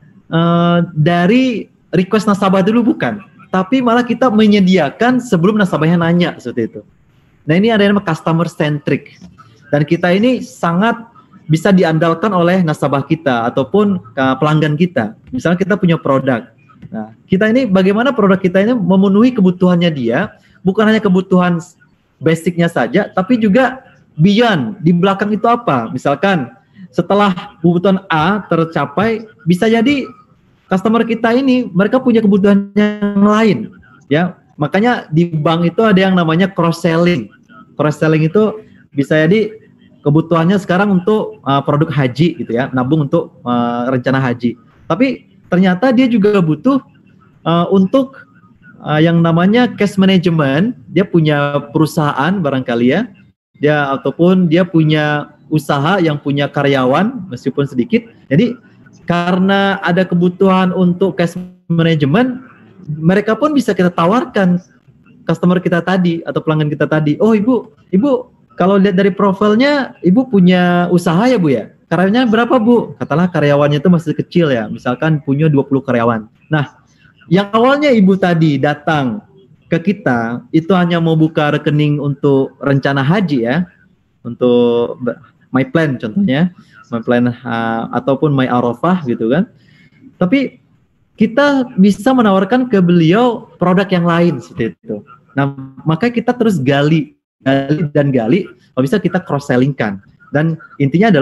uh, dari request nasabah dulu, bukan. Tapi malah kita menyediakan sebelum nasabahnya nanya seperti itu. Nah, ini ada yang namanya customer centric. Dan kita ini sangat bisa diandalkan oleh nasabah kita ataupun uh, pelanggan kita. Misalnya kita punya produk. Nah, kita ini bagaimana produk kita ini memenuhi kebutuhannya dia, bukan hanya kebutuhan basicnya saja, tapi juga beyond, di belakang itu apa? Misalkan setelah kebutuhan A tercapai, bisa jadi customer kita ini mereka punya kebutuhan yang lain, ya. Makanya di bank itu ada yang namanya cross selling. Cross selling itu bisa jadi kebutuhannya sekarang untuk uh, produk haji gitu ya, nabung untuk uh, rencana haji. Tapi ternyata dia juga butuh uh, untuk Uh, yang namanya cash management. Dia punya perusahaan barangkali ya, dia ataupun dia punya usaha yang punya karyawan meskipun sedikit. Jadi karena ada kebutuhan untuk cash management, mereka pun bisa kita tawarkan customer kita tadi atau pelanggan kita tadi. Oh ibu, ibu kalau lihat dari profilnya, ibu punya usaha ya bu ya? Karyawannya berapa bu? Katalah karyawannya itu masih kecil ya, misalkan punya dua puluh karyawan. Nah, yang awalnya ibu tadi datang ke kita itu hanya mau buka rekening untuk rencana haji ya, untuk My Plan contohnya, My Plan uh, ataupun My Arafah gitu kan. Tapi kita bisa menawarkan ke beliau produk yang lain seperti itu. Nah, maka kita terus gali, gali dan gali, kalau bisa kita cross sellingkan. Dan intinya adalah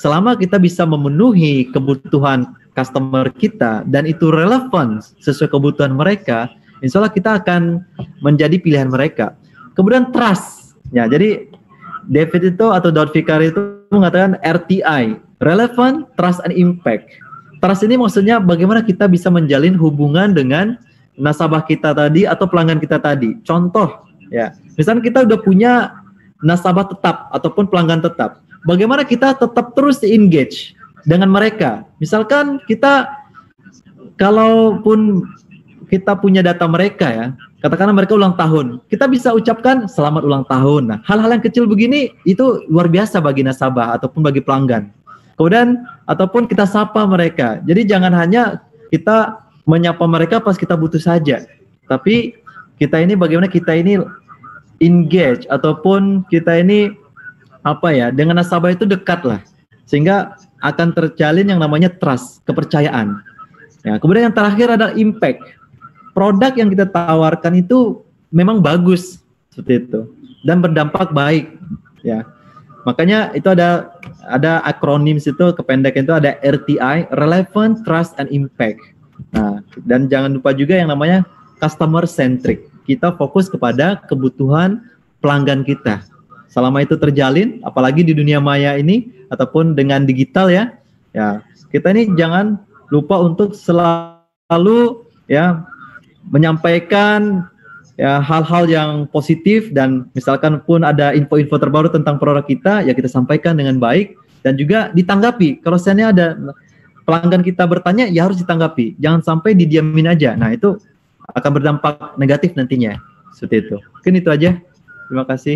selama kita bisa memenuhi kebutuhan customer kita dan itu relevan sesuai kebutuhan mereka, insya Allah kita akan menjadi pilihan mereka. Kemudian trust, ya, jadi David itu atau Daud Fikari itu mengatakan R T I, relevant, trust, and impact. Trust ini maksudnya bagaimana kita bisa menjalin hubungan dengan nasabah kita tadi atau pelanggan kita tadi. Contoh, ya, misalnya kita udah punya nasabah tetap ataupun pelanggan tetap, bagaimana kita tetap terus engage dengan mereka. Misalkan kita, kalaupun kita punya data mereka ya, katakanlah mereka ulang tahun, kita bisa ucapkan selamat ulang tahun. Nah, hal-hal yang kecil begini itu luar biasa bagi nasabah ataupun bagi pelanggan. Kemudian ataupun kita sapa mereka. Jadi jangan hanya kita menyapa mereka pas kita butuh saja, tapi kita ini bagaimana kita ini engage ataupun kita ini apa ya, dengan nasabah itu dekat lah, sehingga akan terjalin yang namanya trust, kepercayaan. Ya, kemudian yang terakhir adalah impact. Produk yang kita tawarkan itu memang bagus seperti itu dan berdampak baik, ya. Makanya itu ada ada akronim situ, kependekan itu ada R T I, relevant, trust, and impact. Nah, dan jangan lupa juga yang namanya customer centric. Kita fokus kepada kebutuhan pelanggan kita. Selama itu terjalin, apalagi di dunia maya ini ataupun dengan digital ya, ya kita ini jangan lupa untuk selalu ya menyampaikan ya hal-hal yang positif, dan misalkan pun ada info-info terbaru tentang produk kita, ya kita sampaikan dengan baik dan juga ditanggapi. Kalau misalnya ada pelanggan kita bertanya, ya harus ditanggapi. Jangan sampai didiamin aja. Nah, itu akan berdampak negatif nantinya. Seperti itu. Mungkin itu aja. Terima kasih.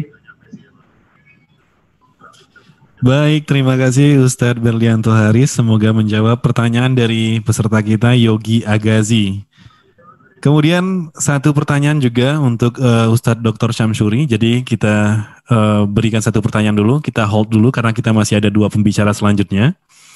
Baik, terima kasih Ustadz Berlianto Haris. Semoga menjawab pertanyaan dari peserta kita, Yogi Agazi. Kemudian satu pertanyaan juga untuk uh, Ustadz Doktor Syamsuri. Jadi kita uh, berikan satu pertanyaan dulu, kita hold dulu karena kita masih ada dua pembicara selanjutnya.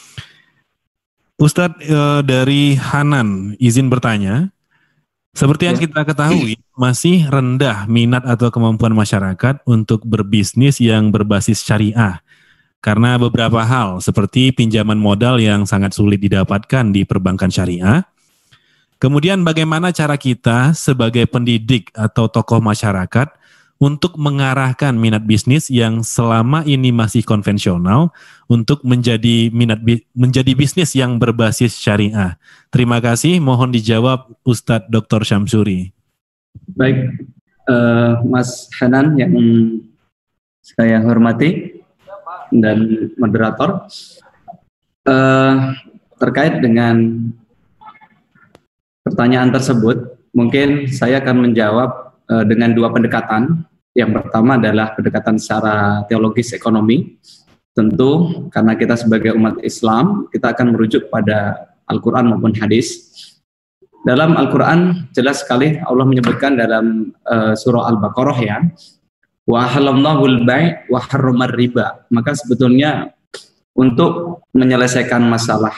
Ustadz uh, dari Hanan izin bertanya, seperti yang kita ketahui masih rendah minat atau kemampuan masyarakat untuk berbisnis yang berbasis syariah karena beberapa hal seperti pinjaman modal yang sangat sulit didapatkan di perbankan syariah. Kemudian bagaimana cara kita sebagai pendidik atau tokoh masyarakat untuk mengarahkan minat bisnis yang selama ini masih konvensional untuk menjadi minat menjadi bisnis yang berbasis syariah. Terima kasih, mohon dijawab Ustadz Doktor Syamsuri. Baik, uh, Mas Hanan yang saya hormati dan moderator, uh, terkait dengan pertanyaan tersebut, mungkin saya akan menjawab uh, dengan dua pendekatan. Yang pertama adalah pendekatan secara teologis ekonomi. Tentu karena kita sebagai umat Islam, kita akan merujuk pada Al-Quran maupun hadis. Dalam Al-Quran jelas sekali Allah menyebutkan dalam uh, surah Al-Baqarah ya, wa halallahu al-bai' wa harramar riba. Maka sebetulnya untuk menyelesaikan masalah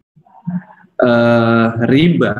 Uh, riba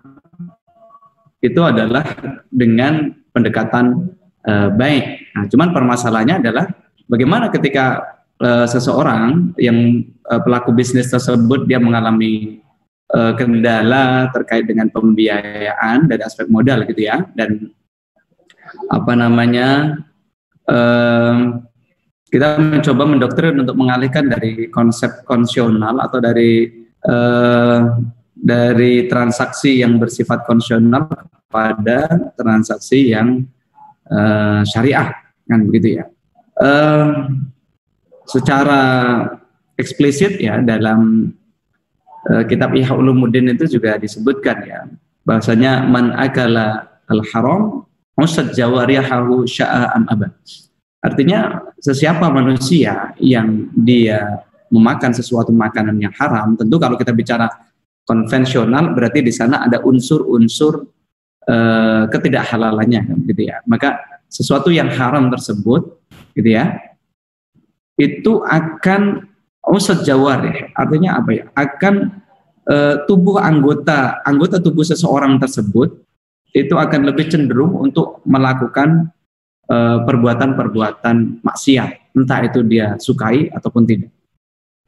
itu adalah dengan pendekatan uh, baik. Nah, cuman permasalahannya adalah bagaimana ketika uh, seseorang yang uh, pelaku bisnis tersebut dia mengalami uh, kendala terkait dengan pembiayaan dari aspek modal gitu ya, dan apa namanya uh, kita mencoba mendoktrin untuk mengalihkan dari konsep konvensional atau dari Uh, dari transaksi yang bersifat konvensional pada transaksi yang uh, syariah, kan begitu ya. Uh, secara eksplisit ya dalam uh, kitab Ihya Ulumuddin itu juga disebutkan ya bahwasanya man akala al-haram usad jawarihahu sya'a am abad. Artinya sesiapa manusia yang dia memakan sesuatu makanan yang haram, tentu kalau kita bicara konvensional berarti di sana ada unsur-unsur uh, ketidakhalalannya, gitu ya. Maka sesuatu yang haram tersebut, gitu ya, itu akan usad jawarih, artinya apa ya? Akan uh, tubuh anggota anggota tubuh seseorang tersebut itu akan lebih cenderung untuk melakukan uh, perbuatan-perbuatan maksiat, entah itu dia sukai ataupun tidak.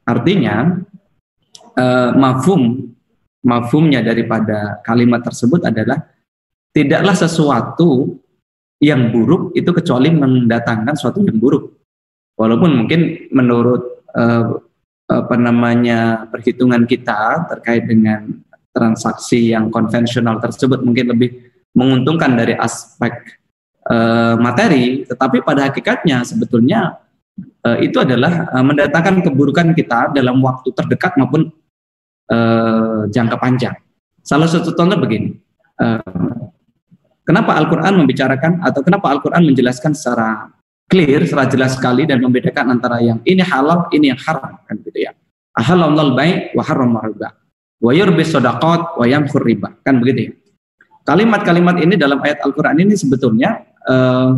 Artinya uh, mafhum mafhumnya daripada kalimat tersebut adalah tidaklah sesuatu yang buruk itu kecuali mendatangkan sesuatu yang buruk. Walaupun mungkin menurut uh, apa namanya perhitungan kita terkait dengan transaksi yang konvensional tersebut mungkin lebih menguntungkan dari aspek uh, materi, tetapi pada hakikatnya sebetulnya uh, itu adalah uh, mendatangkan keburukan kita dalam waktu terdekat maupun uh, jangka panjang. Salah satu contoh begini, uh, kenapa Al-Quran membicarakan atau kenapa Al-Quran menjelaskan secara clear, secara jelas sekali dan membedakan antara yang ini halal, ini yang haram, kan gitu ya. Ahalallahul bai' wa harrama riba, wa yurbis shadaqat wa yamhur riba, kan begitu ya. Kalimat-kalimat ini dalam ayat Al-Quran ini sebetulnya uh,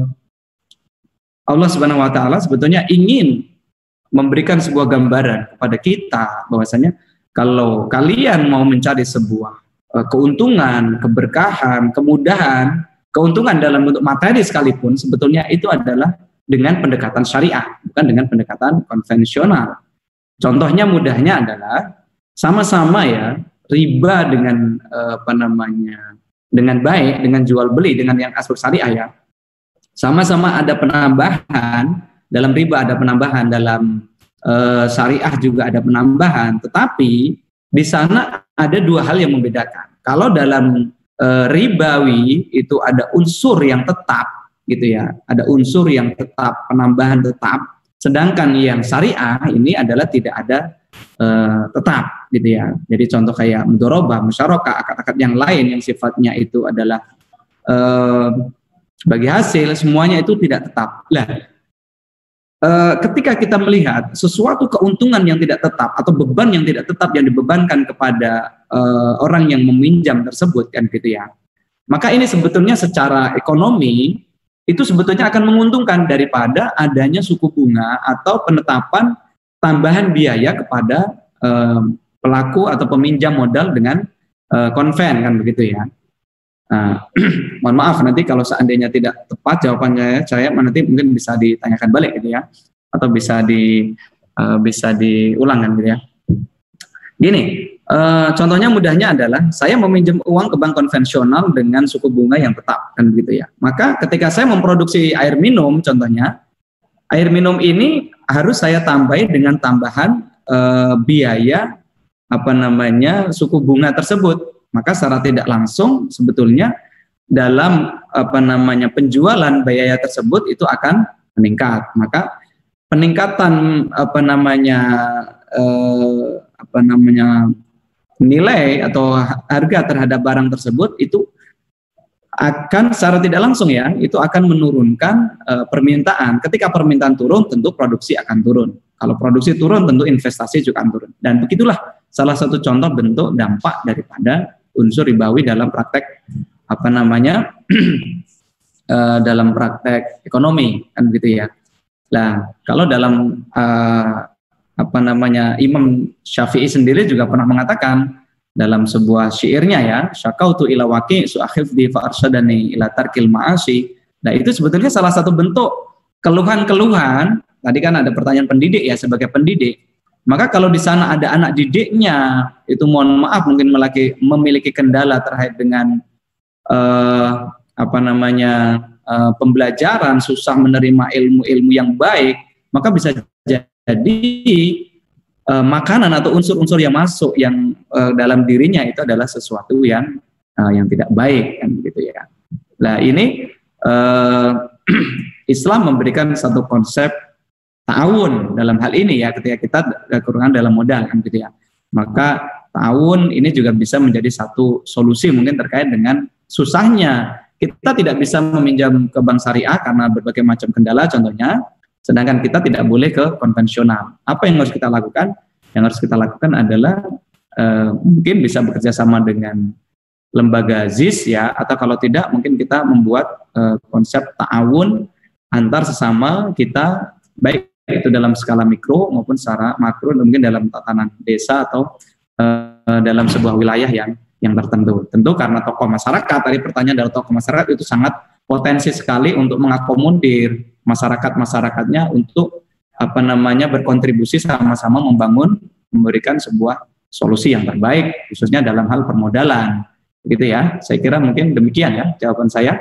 Allah Subhanahu wa taala sebetulnya ingin memberikan sebuah gambaran kepada kita bahwasanya kalau kalian mau mencari sebuah uh, keuntungan, keberkahan, kemudahan, keuntungan dalam bentuk materi sekalipun sebetulnya itu adalah dengan pendekatan syariah, bukan dengan pendekatan konvensional. Contohnya mudahnya adalah sama-sama ya riba dengan eh, apa namanya dengan baik, dengan jual beli, dengan yang aspek syariah ya. Sama-sama ada penambahan dalam riba, ada penambahan dalam eh, syariah juga ada penambahan. Tetapi di sana ada dua hal yang membedakan. Kalau dalam eh, ribawi itu ada unsur yang tetap gitu ya, ada unsur yang tetap, penambahan tetap, sedangkan yang syariah ini adalah tidak ada uh, tetap gitu ya. Jadi contoh kayak mudharabah, musyarakah, akad-akad yang lain yang sifatnya itu adalah uh, bagi hasil, semuanya itu tidak tetap. Nah, uh, ketika kita melihat sesuatu keuntungan yang tidak tetap atau beban yang tidak tetap yang dibebankan kepada uh, orang yang meminjam tersebut kan gitu ya, maka ini sebetulnya secara ekonomi itu sebetulnya akan menguntungkan daripada adanya suku bunga atau penetapan tambahan biaya kepada eh, pelaku atau peminjam modal dengan eh, konven kan begitu ya. Nah, mohon maaf nanti kalau seandainya tidak tepat jawabannya saya nanti mungkin bisa ditanyakan balik gitu ya, atau bisa di eh, bisa diulang kan gitu ya. Gini, eh, contohnya mudahnya adalah saya meminjam uang ke bank konvensional dengan suku bunga yang tetap kan begitu ya. Maka ketika saya memproduksi air minum contohnya, air minum ini harus saya tambahi dengan tambahan eh, biaya apa namanya suku bunga tersebut. Maka secara tidak langsung sebetulnya dalam apa namanya penjualan biaya tersebut itu akan meningkat. Maka peningkatan apa namanya eh, apa namanya nilai atau harga terhadap barang tersebut itu akan secara tidak langsung ya itu akan menurunkan uh, permintaan. Ketika permintaan turun tentu produksi akan turun. Kalau produksi turun tentu investasi juga akan turun. Dan begitulah salah satu contoh bentuk dampak daripada unsur ribawi dalam praktek apa namanya uh, dalam praktek ekonomi kan begitu ya. Nah kalau dalam uh, apa namanya Imam Syafi'i sendiri juga pernah mengatakan dalam sebuah syairnya ya, syakautu ila waqi su'akhifdi fa arsyadani ila tarkil ma'asi. Nah itu sebetulnya salah satu bentuk keluhan-keluhan. Tadi kan ada pertanyaan pendidik ya, sebagai pendidik. Maka kalau di sana ada anak didiknya itu mohon maaf mungkin memiliki, memiliki kendala terkait dengan uh, apa namanya uh, pembelajaran, susah menerima ilmu-ilmu yang baik, maka bisa jadi uh, makanan atau unsur-unsur yang masuk yang uh, dalam dirinya itu adalah sesuatu yang uh, yang tidak baik kan begitu ya. Nah ini uh, Islam memberikan satu konsep ta'awun dalam hal ini ya ketika kita kekurangan dalam modal kan gitu ya. Maka ta'awun ini juga bisa menjadi satu solusi mungkin terkait dengan susahnya kita tidak bisa meminjam ke bank syariah karena berbagai macam kendala contohnya. Sedangkan kita tidak boleh ke konvensional. Apa yang harus kita lakukan? Yang harus kita lakukan adalah uh, mungkin bisa bekerja sama dengan lembaga Z I S ya, atau kalau tidak mungkin kita membuat uh, konsep ta'awun antar sesama kita, baik itu dalam skala mikro maupun secara makro, mungkin dalam tatanan desa atau uh, dalam sebuah wilayah yang yang tertentu. Tentu karena tokoh masyarakat, tadi pertanyaan dari tokoh masyarakat itu sangat potensi sekali untuk mengakomodir masyarakat-masyarakatnya untuk apa namanya berkontribusi sama-sama membangun, memberikan sebuah solusi yang terbaik, khususnya dalam hal permodalan. Begitu ya, saya kira mungkin demikian ya jawaban saya.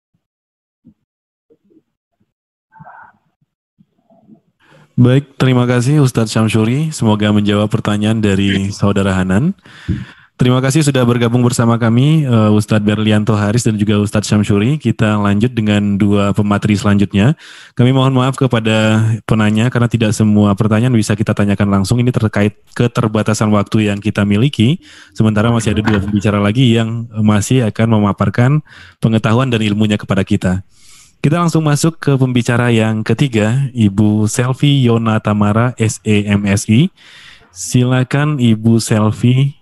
Baik, terima kasih Ustadz Syamsuri. Semoga menjawab pertanyaan dari Saudara Hanan. Terima kasih sudah bergabung bersama kami, uh, Ustadz Berlianto Haris dan juga Ustadz Syamsuri. Kita lanjut dengan dua pemateri selanjutnya. Kami mohon maaf kepada penanya karena tidak semua pertanyaan bisa kita tanyakan langsung. Ini terkait keterbatasan waktu yang kita miliki. Sementara masih ada dua pembicara lagi yang masih akan memaparkan pengetahuan dan ilmunya kepada kita. Kita langsung masuk ke pembicara yang ketiga, Ibu Selvi Yona Tamara, S E M S I. Silakan Ibu Selvi.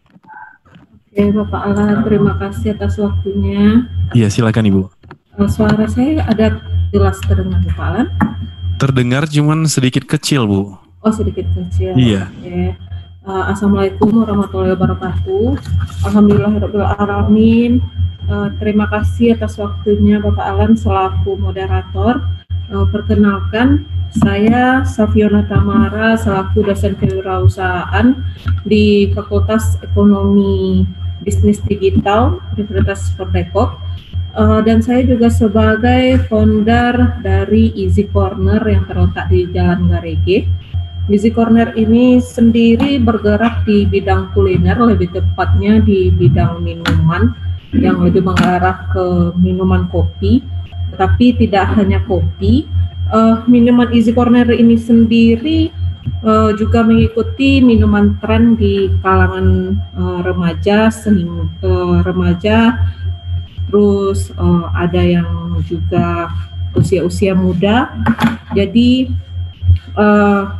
Oke, Bapak Alan, terima kasih atas waktunya. Iya, silakan Ibu. Suara saya ada jelas terdengar, Bapak Alan? Terdengar cuman sedikit kecil, Bu. Oh, sedikit kecil. Iya. Oke. Uh, Assalamualaikum warahmatullahi wabarakatuh. Alhamdulillahirabbil alamin. Uh, terima kasih atas waktunya Bapak Alan selaku moderator. Uh, perkenalkan, saya Safiona Tamara selaku dosen kewirausahaan di Fakultas Ekonomi Bisnis Digital Universitas Perdekop, uh, dan saya juga sebagai founder dari Easy Corner yang terletak di Jalan Garege. Easy Corner ini sendiri bergerak di bidang kuliner, lebih tepatnya di bidang minuman yang lebih mengarah ke minuman kopi, tetapi tidak hanya kopi. Uh, minuman Easy Corner ini sendiri uh, juga mengikuti minuman tren di kalangan uh, remaja, sehingga uh, remaja, terus uh, ada yang juga usia-usia muda. Jadi uh,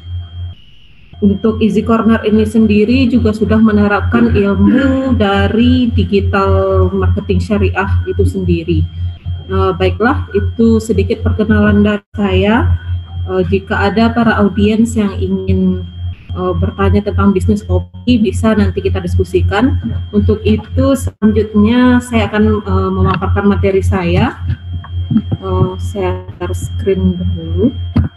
untuk Easy Corner ini sendiri juga sudah menerapkan ilmu dari digital marketing syariah itu sendiri. Uh, baiklah, itu sedikit perkenalan dari saya. Uh, jika ada para audiens yang ingin uh, bertanya tentang bisnis kopi, bisa nanti kita diskusikan. Untuk itu, selanjutnya saya akan uh, memaparkan materi saya. Uh, saya share screen dulu.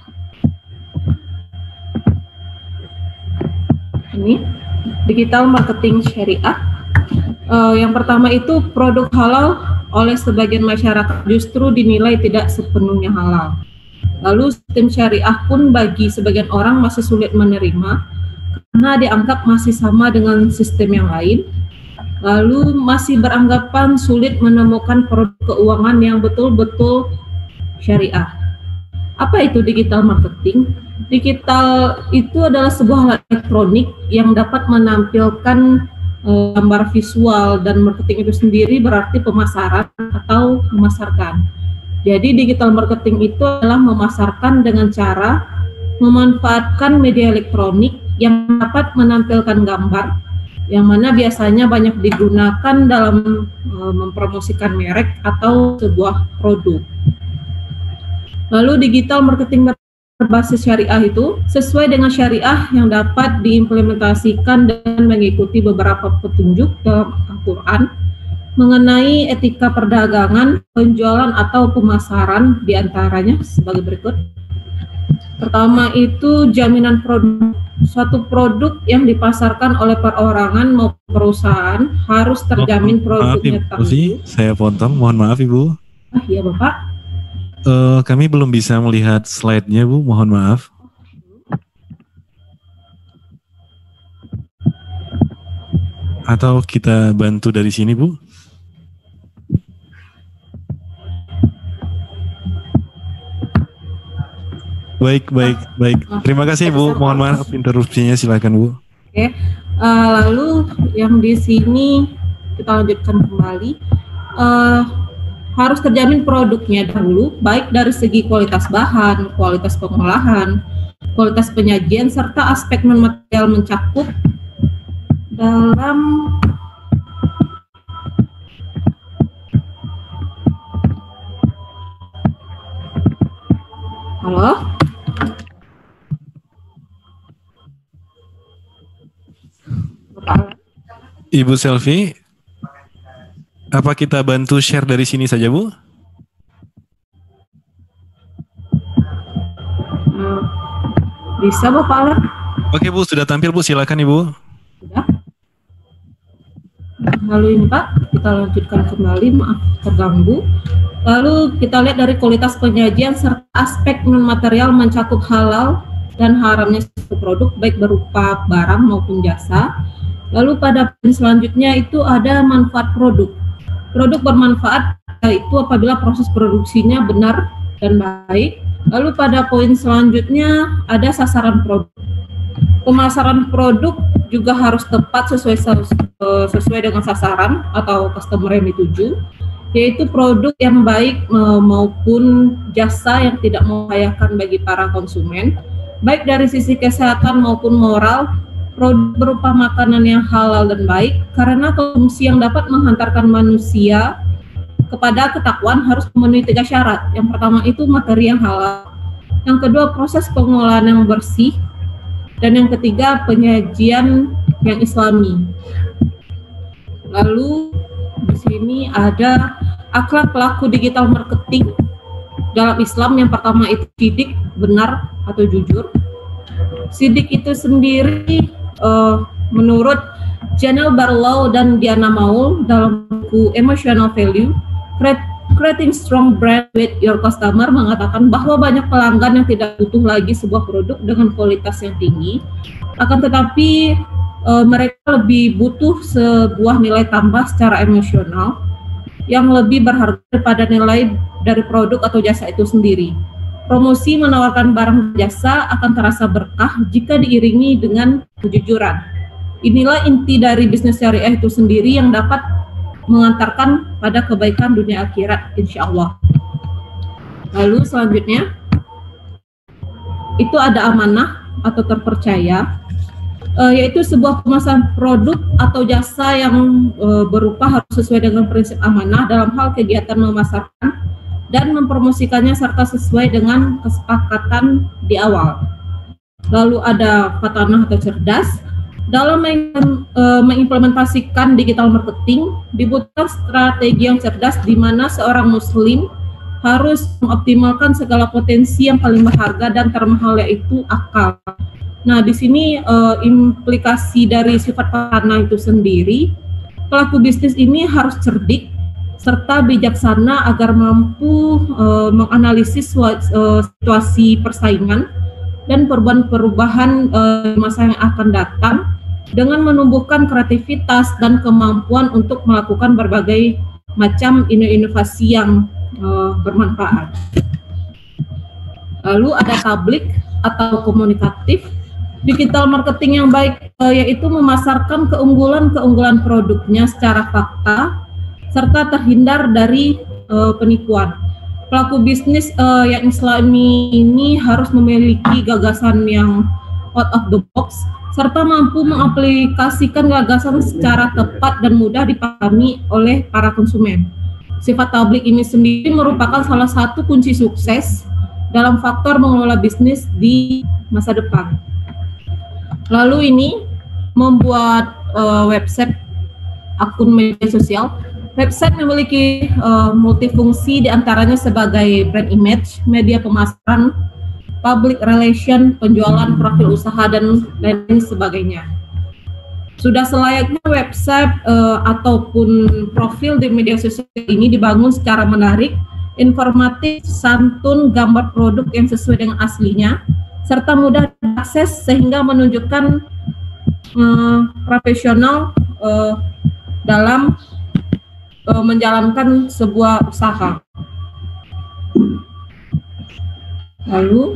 Ini digital marketing syariah. Uh, yang pertama itu produk halal oleh sebagian masyarakat justru dinilai tidak sepenuhnya halal. Lalu sistem syariah pun bagi sebagian orang masih sulit menerima karena dianggap masih sama dengan sistem yang lain. Lalu masih beranggapan sulit menemukan produk keuangan yang betul-betul syariah. Apa itu digital marketing? Digital itu adalah sebuah alat elektronik yang dapat menampilkan gambar visual, dan marketing itu sendiri berarti pemasaran atau memasarkan. Jadi digital marketing itu adalah memasarkan dengan cara memanfaatkan media elektronik yang dapat menampilkan gambar, yang mana biasanya banyak digunakan dalam uh, mempromosikan merek atau sebuah produk. Lalu digital marketing berbasis syariah itu sesuai dengan syariah yang dapat diimplementasikan dan mengikuti beberapa petunjuk dalam Al-Quran mengenai etika perdagangan, penjualan atau pemasaran, diantaranya sebagai berikut. Pertama itu jaminan produk. Suatu produk yang dipasarkan oleh perorangan maupun perusahaan harus terjamin produknya tangguh. Saya potong, mohon maaf Ibu. Ah iya Bapak. Uh, kami belum bisa melihat slide-nya, Bu. Mohon maaf. Atau kita bantu dari sini, Bu? Baik, baik, baik. Terima kasih, Bu. Mohon maaf interupsinya. Silakan, Bu. Oke. Uh, lalu yang di sini kita lanjutkan kembali. Uh, harus terjamin produknya dahulu, baik dari segi kualitas bahan, kualitas pengolahan, kualitas penyajian, serta aspek non-material mencakup dalam Halo? Ibu Selvi, apa kita bantu share dari sini saja, Bu? Uh, bisa Bapak Alan? Oke Bu, sudah tampil Bu, silakan Ibu. Sudah. Lalu ini Pak, kita lanjutkan kembali, maaf terganggu. Lalu kita lihat dari kualitas penyajian serta aspek non-material mencakup halal dan haramnya suatu produk, baik berupa barang maupun jasa. Lalu pada poin selanjutnya itu ada manfaat produk. Produk bermanfaat yaitu apabila proses produksinya benar dan baik. Lalu pada poin selanjutnya ada sasaran produk. Pemasaran produk juga harus tepat sesuai sesuai dengan sasaran atau customer yang dituju, yaitu produk yang baik maupun jasa yang tidak membahayakan bagi para konsumen, baik dari sisi kesehatan maupun moral. Produk berupa makanan yang halal dan baik, karena konsumsi yang dapat menghantarkan manusia kepada ketakwaan harus memenuhi tiga syarat. Yang pertama itu materi yang halal, yang kedua proses pengolahan yang bersih, dan yang ketiga penyajian yang islami. Lalu di sini ada akhlak pelaku digital marketing dalam Islam. Yang pertama itu sidik, benar atau jujur. Sidik itu sendiri uh, menurut Janelle Barlow dan Diana Maul dalam buku Emotional Value, Creating Strong Brand with Your Customer, mengatakan bahwa banyak pelanggan yang tidak butuh lagi sebuah produk dengan kualitas yang tinggi, akan tetapi uh, mereka lebih butuh sebuah nilai tambah secara emosional yang lebih berharga daripada nilai dari produk atau jasa itu sendiri. Promosi menawarkan barang jasa akan terasa berkah jika diiringi dengan kejujuran. Inilah inti dari bisnis syariah itu sendiri yang dapat mengantarkan pada kebaikan dunia akhirat, insya Allah. Lalu selanjutnya, itu ada amanah atau terpercaya, uh, yaitu sebuah pemasaran produk atau jasa yang uh, berupa harus sesuai dengan prinsip amanah dalam hal kegiatan memasarkan dan mempromosikannya serta sesuai dengan kesepakatan di awal. Lalu ada fatanah atau cerdas. Dalam meng, e, mengimplementasikan digital marketing, dibutuhkan strategi yang cerdas di mana seorang muslim harus mengoptimalkan segala potensi yang paling berharga dan termahal, yaitu akal. Nah, di sini e, implikasi dari sifat fatanah itu sendiri, pelaku bisnis ini harus cerdik serta bijaksana agar mampu e, menganalisis e, situasi persaingan dan perubahan-perubahan e, masa yang akan datang dengan menumbuhkan kreativitas dan kemampuan untuk melakukan berbagai macam inovasi yang e, bermanfaat. Lalu ada tablik atau komunikatif. Digital marketing yang baik e, yaitu memasarkan keunggulan-keunggulan produknya secara fakta serta terhindar dari uh, penipuan. Pelaku bisnis uh, yang islami ini harus memiliki gagasan yang out of the box serta mampu mengaplikasikan gagasan secara tepat dan mudah dipahami oleh para konsumen. Sifat tablik ini sendiri merupakan salah satu kunci sukses dalam faktor mengelola bisnis di masa depan. Lalu ini membuat uh, website, akun media sosial. Website memiliki uh, multifungsi, diantaranya sebagai brand image, media pemasaran, public relation, penjualan, profil usaha, dan lain sebagainya. Sudah selayaknya website uh, ataupun profil di media sosial ini dibangun secara menarik, informatif, santun, gambar produk yang sesuai dengan aslinya, serta mudah diakses sehingga menunjukkan uh, profesional uh, dalam menjalankan sebuah usaha. Lalu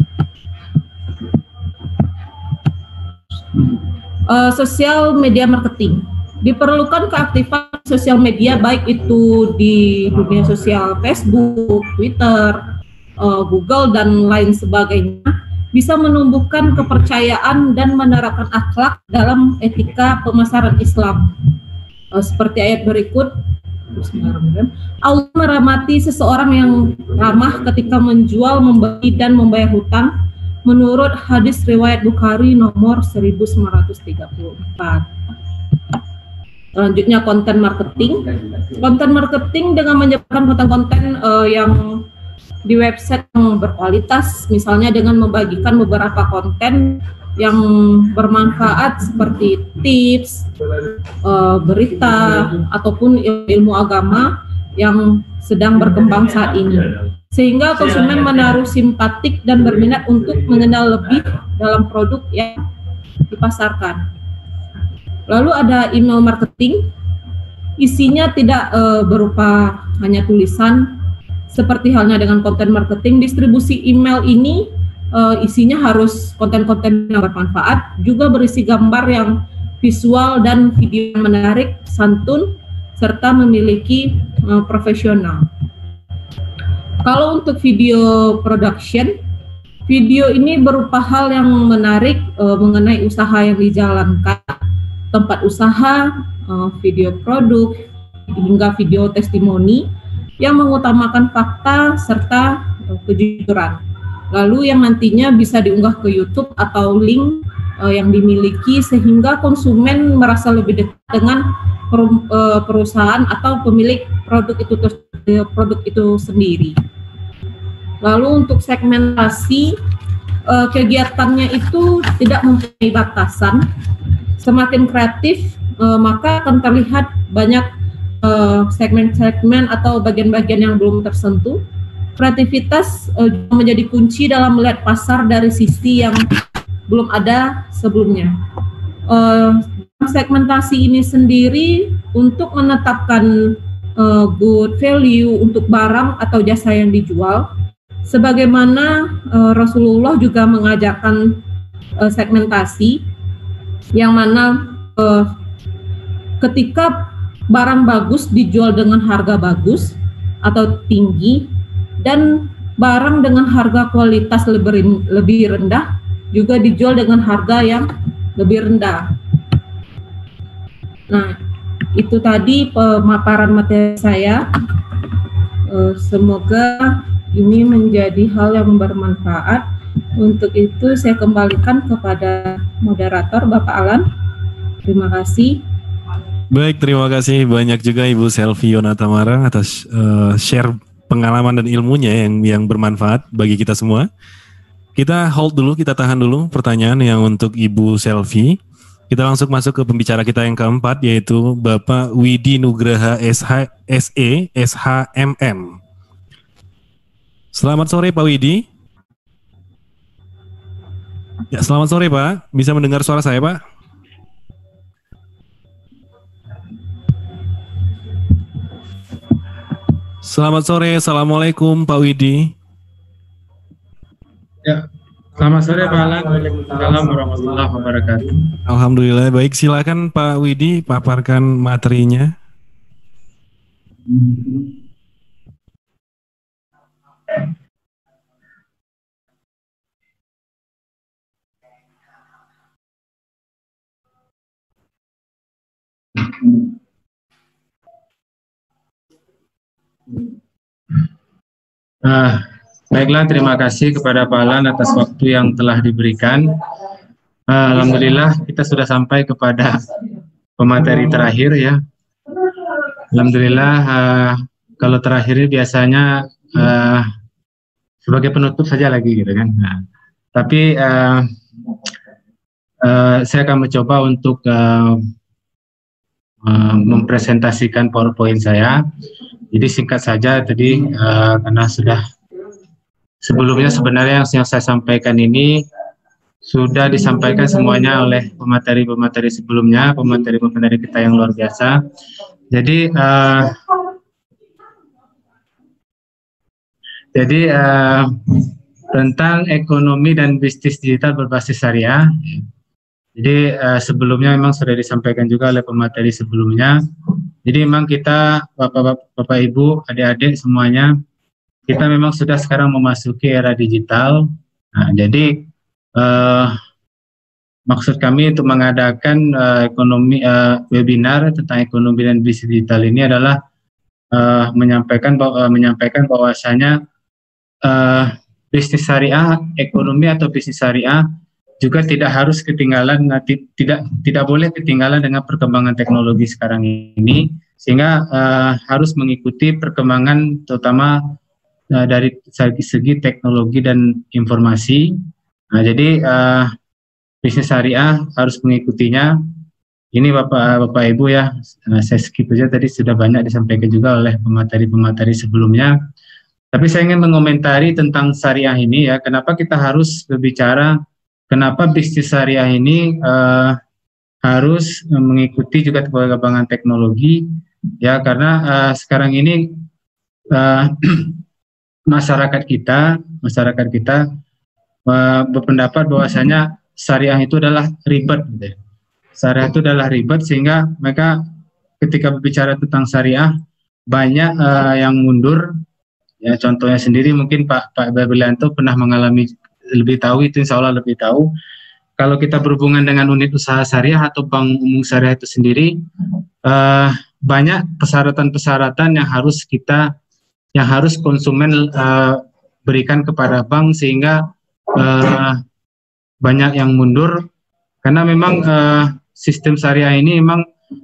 uh, sosial media marketing. Diperlukan keaktifan sosial media baik itu di dunia sosial Facebook, Twitter, uh, Google dan lain sebagainya, bisa menumbuhkan kepercayaan dan menerapkan akhlak dalam etika pemasaran Islam. Uh, seperti ayat berikut, Allah merahmati seseorang yang ramah ketika menjual, membeli, dan membayar hutang menurut hadis riwayat Bukhari nomor seribu sembilan ratus tiga puluh empat. Selanjutnya konten marketing. Konten marketing dengan menyebarkan konten-konten uh, yang di website yang berkualitas, misalnya dengan membagikan beberapa konten yang bermanfaat seperti tips, uh, berita, ataupun ilmu agama yang sedang berkembang saat ini. Sehingga konsumen menaruh simpatik dan berminat untuk mengenal lebih dalam produk yang dipasarkan. Lalu ada email marketing, isinya tidak uh, berupa hanya tulisan, seperti halnya dengan konten marketing. Distribusi email ini uh, isinya harus konten-konten yang bermanfaat, juga berisi gambar yang visual dan video yang menarik, santun, serta memiliki uh, profesional. Kalau untuk video production, video ini berupa hal yang menarik uh, mengenai usaha yang dijalankan, tempat usaha, uh, video produk, hingga video testimoni yang mengutamakan fakta serta uh, kejujuran. Lalu yang nantinya bisa diunggah ke YouTube atau link uh, yang dimiliki sehingga konsumen merasa lebih dekat dengan per, uh, perusahaan atau pemilik produk itu uh, produk itu sendiri. Lalu untuk segmentasi, uh, kegiatannya itu tidak mempunyai batasan. Semakin kreatif, uh, maka akan terlihat banyak uh, segmen-segmen atau bagian-bagian yang belum tersentuh. Kreativitas uh, juga menjadi kunci dalam melihat pasar dari sisi yang belum ada sebelumnya. Uh, segmentasi ini sendiri untuk menetapkan uh, good value untuk barang atau jasa yang dijual. Sebagaimana uh, Rasulullah juga mengajarkan uh, segmentasi, yang mana uh, ketika barang bagus dijual dengan harga bagus atau tinggi, dan barang dengan harga kualitas lebih, lebih rendah juga dijual dengan harga yang lebih rendah. Nah, itu tadi pemaparan materi saya. Uh, semoga ini menjadi hal yang bermanfaat. Untuk itu saya kembalikan kepada moderator Bapak Alan. Terima kasih. Baik, terima kasih banyak juga Ibu Selvi Yonatamara atas uh, share pengalaman dan ilmunya yang yang bermanfaat bagi kita semua. Kita hold dulu, kita tahan dulu pertanyaan yang untuk Ibu Selvi. Kita langsung masuk ke pembicara kita yang keempat, yaitu Bapak Widi Nugraha S H, S E S H M M. Selamat sore Pak Widi. Ya, selamat sore Pak. Bisa mendengar suara saya Pak? Selamat sore. Assalamualaikum Pak Widi. Ya, selamat sore Pak Alan. Waalaikumsalam warahmatullahi wabarakatuh. Alhamdulillah. Baik, silakan Pak Widi paparkan materinya. Uh, baiklah, terima kasih kepada Pak Alan atas waktu yang telah diberikan. Uh, Alhamdulillah kita sudah sampai kepada pemateri terakhir ya. Alhamdulillah uh, kalau terakhir biasanya uh, sebagai penutup saja lagi gitu kan. Nah, tapi uh, uh, saya akan mencoba untuk uh, uh, mempresentasikan PowerPoint saya. Jadi singkat saja tadi uh, karena sudah sebelumnya sebenarnya yang, yang saya sampaikan ini sudah disampaikan semuanya oleh pemateri-pemateri sebelumnya, pemateri-pemateri kita yang luar biasa. Jadi uh, jadi uh, tentang ekonomi dan bisnis digital berbasis syariah. Jadi uh, sebelumnya memang sudah disampaikan juga oleh pemateri sebelumnya. Jadi memang kita Bapak-bapak, Bapak Ibu, adik-adik semuanya, kita memang sudah sekarang memasuki era digital. Nah, jadi uh, maksud kami untuk mengadakan uh, ekonomi uh, webinar tentang ekonomi dan bisnis digital ini adalah uh, menyampaikan bahwa, uh, menyampaikan bahwasanya uh, bisnis syariah, ekonomi atau bisnis syariah juga tidak harus ketinggalan, tidak tidak boleh ketinggalan dengan perkembangan teknologi sekarang ini, sehingga uh, harus mengikuti perkembangan terutama uh, dari segi, segi teknologi dan informasi. Nah, jadi uh, bisnis syariah harus mengikutinya. Ini Bapak Bapak Ibu ya, uh, saya skip aja, tadi sudah banyak disampaikan juga oleh pemateri-pemateri sebelumnya. Tapi saya ingin mengomentari tentang syariah ini ya, kenapa kita harus berbicara, kenapa bisnis syariah ini uh, harus mengikuti juga perkembangan teknologi ya, karena uh, sekarang ini uh, masyarakat kita masyarakat kita uh, berpendapat bahwasanya syariah itu adalah ribet gitu. Syariah itu adalah ribet sehingga mereka ketika berbicara tentang syariah banyak uh, yang mundur ya. Contohnya sendiri mungkin Pak Pak Berlianto pernah mengalami, lebih tahu itu, insya Allah lebih tahu. Kalau kita berhubungan dengan unit usaha syariah atau bank umum syariah itu sendiri, uh, banyak persyaratan-persyaratan yang harus kita, yang harus konsumen uh, berikan kepada bank, sehingga uh, banyak yang mundur karena memang uh, sistem syariah ini memang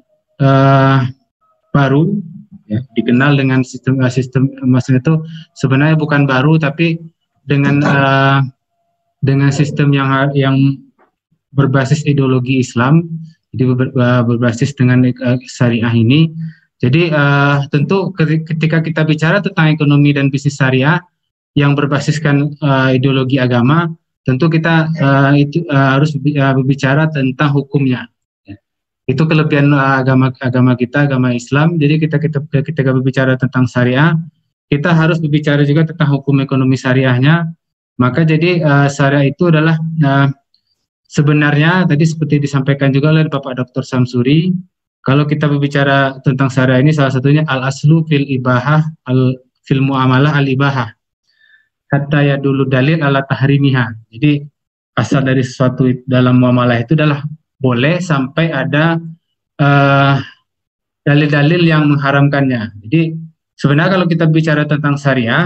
uh, baru, ya, dikenal dengan sistem uh, sistem maksudnya itu sebenarnya bukan baru, tapi dengan uh, dengan sistem yang yang berbasis ideologi Islam, jadi ber, berbasis dengan uh, syariah ini. Jadi uh, tentu ketika kita bicara tentang ekonomi dan bisnis syariah yang berbasiskan uh, ideologi agama, tentu kita uh, itu uh, harus berbicara tentang hukumnya. Ya. Itu kelebihan uh, agama agama kita, agama Islam. Jadi kita kita ketika berbicara tentang syariah, kita harus berbicara juga tentang hukum ekonomi syariahnya. Maka jadi uh, syariah itu adalah uh, sebenarnya tadi seperti disampaikan juga oleh Bapak Doktor Samsuri, kalau kita berbicara tentang syariah ini salah satunya al-aslu fil ibahah, al fil muamalah al-ibahah. Hatta ya dulu dalil ala tahrimiha. Jadi asal dari sesuatu dalam muamalah itu adalah boleh sampai ada dalil-dalil uh, yang mengharamkannya. Jadi sebenarnya kalau kita bicara tentang syariah,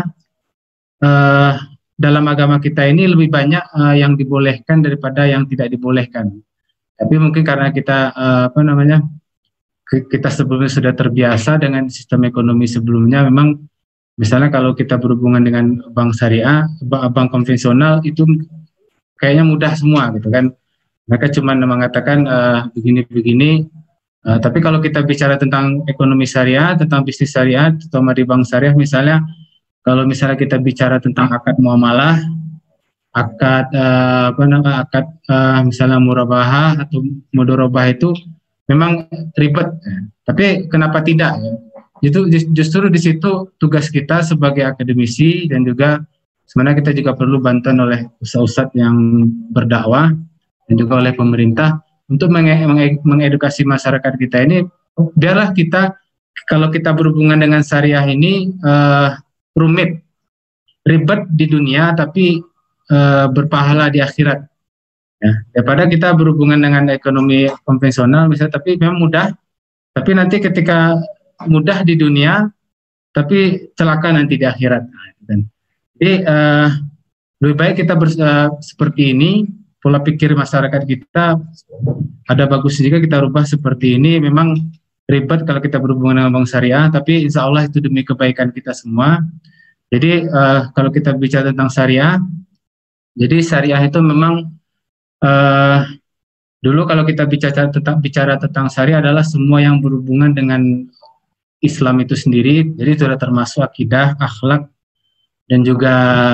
uh, dalam agama kita ini lebih banyak uh, yang dibolehkan daripada yang tidak dibolehkan. Tapi mungkin karena kita uh, apa namanya kita sebelumnya sudah terbiasa dengan sistem ekonomi sebelumnya, memang misalnya kalau kita berhubungan dengan bank syariah, bank konvensional itu kayaknya mudah semua gitu kan. Mereka cuma mengatakan uh, begini-begini. Uh, tapi kalau kita bicara tentang ekonomi syariah, tentang bisnis syariah, terutama di bank syariah misalnya, kalau misalnya kita bicara tentang akad muamalah, akad uh, apa namanya akad uh, misalnya murabahah atau mudorobah itu memang ribet. Tapi kenapa tidak? Ya? Itu justru di situ tugas kita sebagai akademisi, dan juga sebenarnya kita juga perlu bantuan oleh ustadz-ustadz yang berdakwah dan juga oleh pemerintah untuk menge menge mengedukasi masyarakat kita ini. Biarlah kita, kalau kita berhubungan dengan syariah ini uh, rumit, ribet di dunia, tapi e, berpahala di akhirat. Ya, daripada kita berhubungan dengan ekonomi konvensional misalnya, tapi memang mudah, tapi nanti ketika mudah di dunia, tapi celaka nanti di akhirat. Jadi e, lebih baik kita ber, e, seperti ini, pola pikir masyarakat kita ada bagusnya juga kita rubah seperti ini. Memang ribet kalau kita berhubungan dengan bank syariah, tapi insya Allah itu demi kebaikan kita semua. Jadi uh, kalau kita bicara tentang syariah, jadi syariah itu memang uh, dulu kalau kita bicara tentang bicara tentang syariah adalah semua yang berhubungan dengan Islam itu sendiri. Jadi itu sudah termasuk akidah, akhlak, dan juga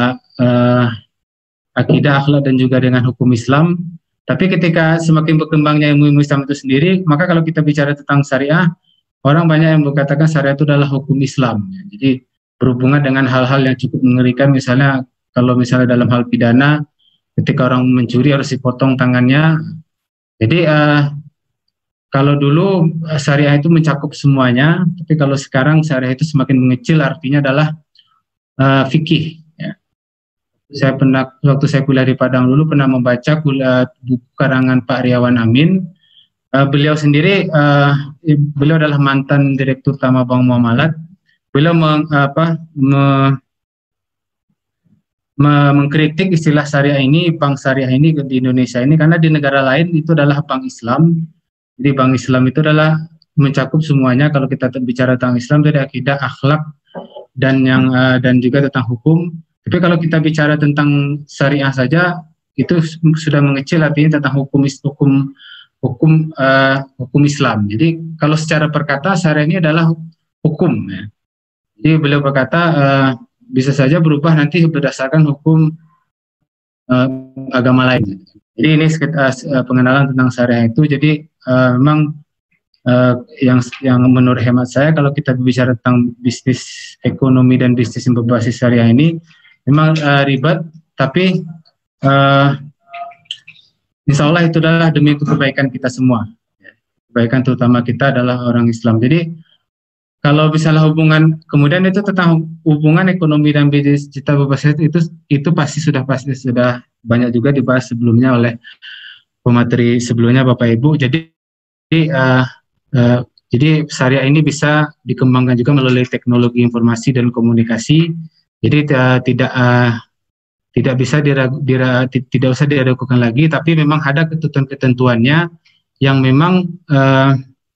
uh, akidah, akhlak, dan juga dengan hukum Islam. Tapi ketika semakin berkembangnya ilmu Islam itu sendiri, maka kalau kita bicara tentang syariah, orang banyak yang berkatakan syariah itu adalah hukum Islam. Jadi berhubungan dengan hal-hal yang cukup mengerikan, misalnya kalau misalnya dalam hal pidana, ketika orang mencuri harus dipotong tangannya. Jadi uh, kalau dulu syariah itu mencakup semuanya, tapi kalau sekarang syariah itu semakin mengecil, artinya adalah uh, fikih. Ya. Saya pernah, waktu saya kuliah di Padang dulu, pernah membaca kuliah, buku karangan Pak Riawan Amin. Uh, beliau sendiri, uh, beliau adalah mantan Direktur Utama Bank Muamalat. Beliau meng, apa, me, me, mengkritik istilah syariah ini, bank syariah ini di Indonesia ini, karena di negara lain itu adalah bank Islam. Jadi bank Islam itu adalah mencakup semuanya. Kalau kita bicara tentang Islam, dari akidah, akhlak, dan yang uh, dan juga tentang hukum. Tapi kalau kita bicara tentang syariah saja itu sudah mengecil, artinya tentang hukum hukum hukum uh, hukum Islam. Jadi kalau secara perkata syariah ini adalah hukum. Ya. Jadi beliau berkata uh, bisa saja berubah nanti berdasarkan hukum uh, agama lain. Jadi ini sekitar uh, pengenalan tentang syariah itu. Jadi uh, memang uh, yang yang menurut hemat saya kalau kita bicara tentang bisnis ekonomi dan bisnis yang berbasis syariah ini memang uh, ribet, tapi uh, insya Allah itu adalah demi kebaikan kita semua. Kebaikan terutama kita adalah orang Islam. Jadi kalau misalnya hubungan, kemudian itu tentang hubungan ekonomi dan bisnis digital berbasis itu, itu pasti sudah pasti sudah banyak juga dibahas sebelumnya oleh pemateri sebelumnya Bapak Ibu. Jadi uh, uh, jadi syariah ini bisa dikembangkan juga melalui teknologi informasi dan komunikasi. Jadi uh, tidak uh, tidak bisa diragu, dira, tidak usah diragukan lagi, tapi memang ada ketentuan-ketentuannya yang memang uh,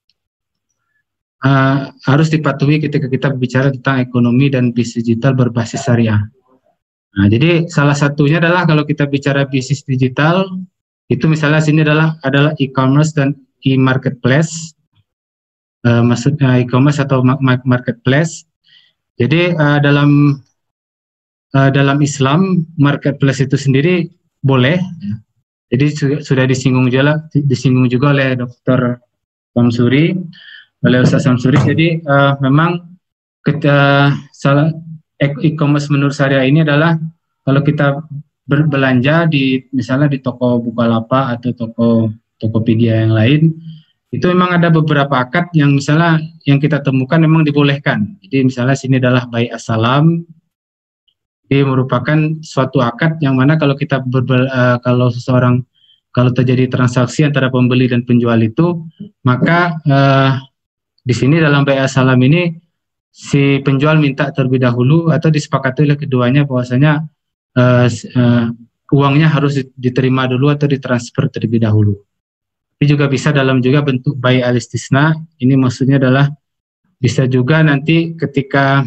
uh, harus dipatuhi ketika kita bicara tentang ekonomi dan bisnis digital berbasis syariah. Nah, jadi salah satunya adalah kalau kita bicara bisnis digital, itu misalnya sini adalah adalah e-commerce dan e-marketplace, uh, maksudnya e-commerce atau marketplace. Jadi uh, dalam Uh, dalam Islam marketplace itu sendiri boleh, ya. Jadi su sudah disinggung juga, disinggung juga oleh Doktor Samsuri, oleh Ustaz Samsuri. Jadi uh, memang kita salah e-commerce menurut syariah ini adalah kalau kita berbelanja di misalnya di toko Bukalapak atau toko Tokopedia yang lain, itu memang ada beberapa akad yang misalnya yang kita temukan memang dibolehkan. Jadi misalnya sini adalah bai assalam. Ini merupakan suatu akad yang mana kalau kita berbel, uh, kalau seseorang kalau terjadi transaksi antara pembeli dan penjual itu, maka uh, di sini dalam bai assalam ini si penjual minta terlebih dahulu atau disepakati oleh keduanya bahwasanya uh, uh, uangnya harus diterima dulu atau ditransfer terlebih dahulu. Ini juga bisa dalam juga bentuk bai al-istisna. Ini maksudnya adalah bisa juga nanti ketika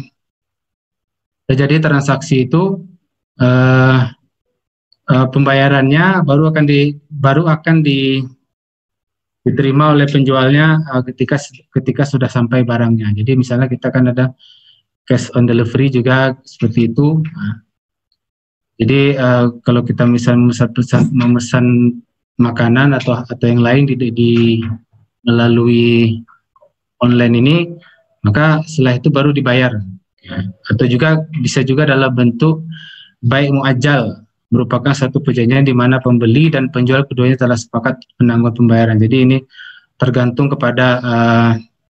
terjadi transaksi itu uh, uh, pembayarannya baru akan di baru akan di, diterima oleh penjualnya uh, ketika ketika sudah sampai barangnya. Jadi misalnya kita kan ada cash on delivery juga seperti itu. Nah, jadi uh, kalau kita misalnya memesan, memesan makanan atau atau yang lain di, di melalui online ini, maka setelah itu baru dibayar. Ya, atau juga bisa juga dalam bentuk baik muajjal, merupakan satu perjanjian di mana pembeli dan penjual keduanya telah sepakat menanggung pembayaran. Jadi ini tergantung kepada uh,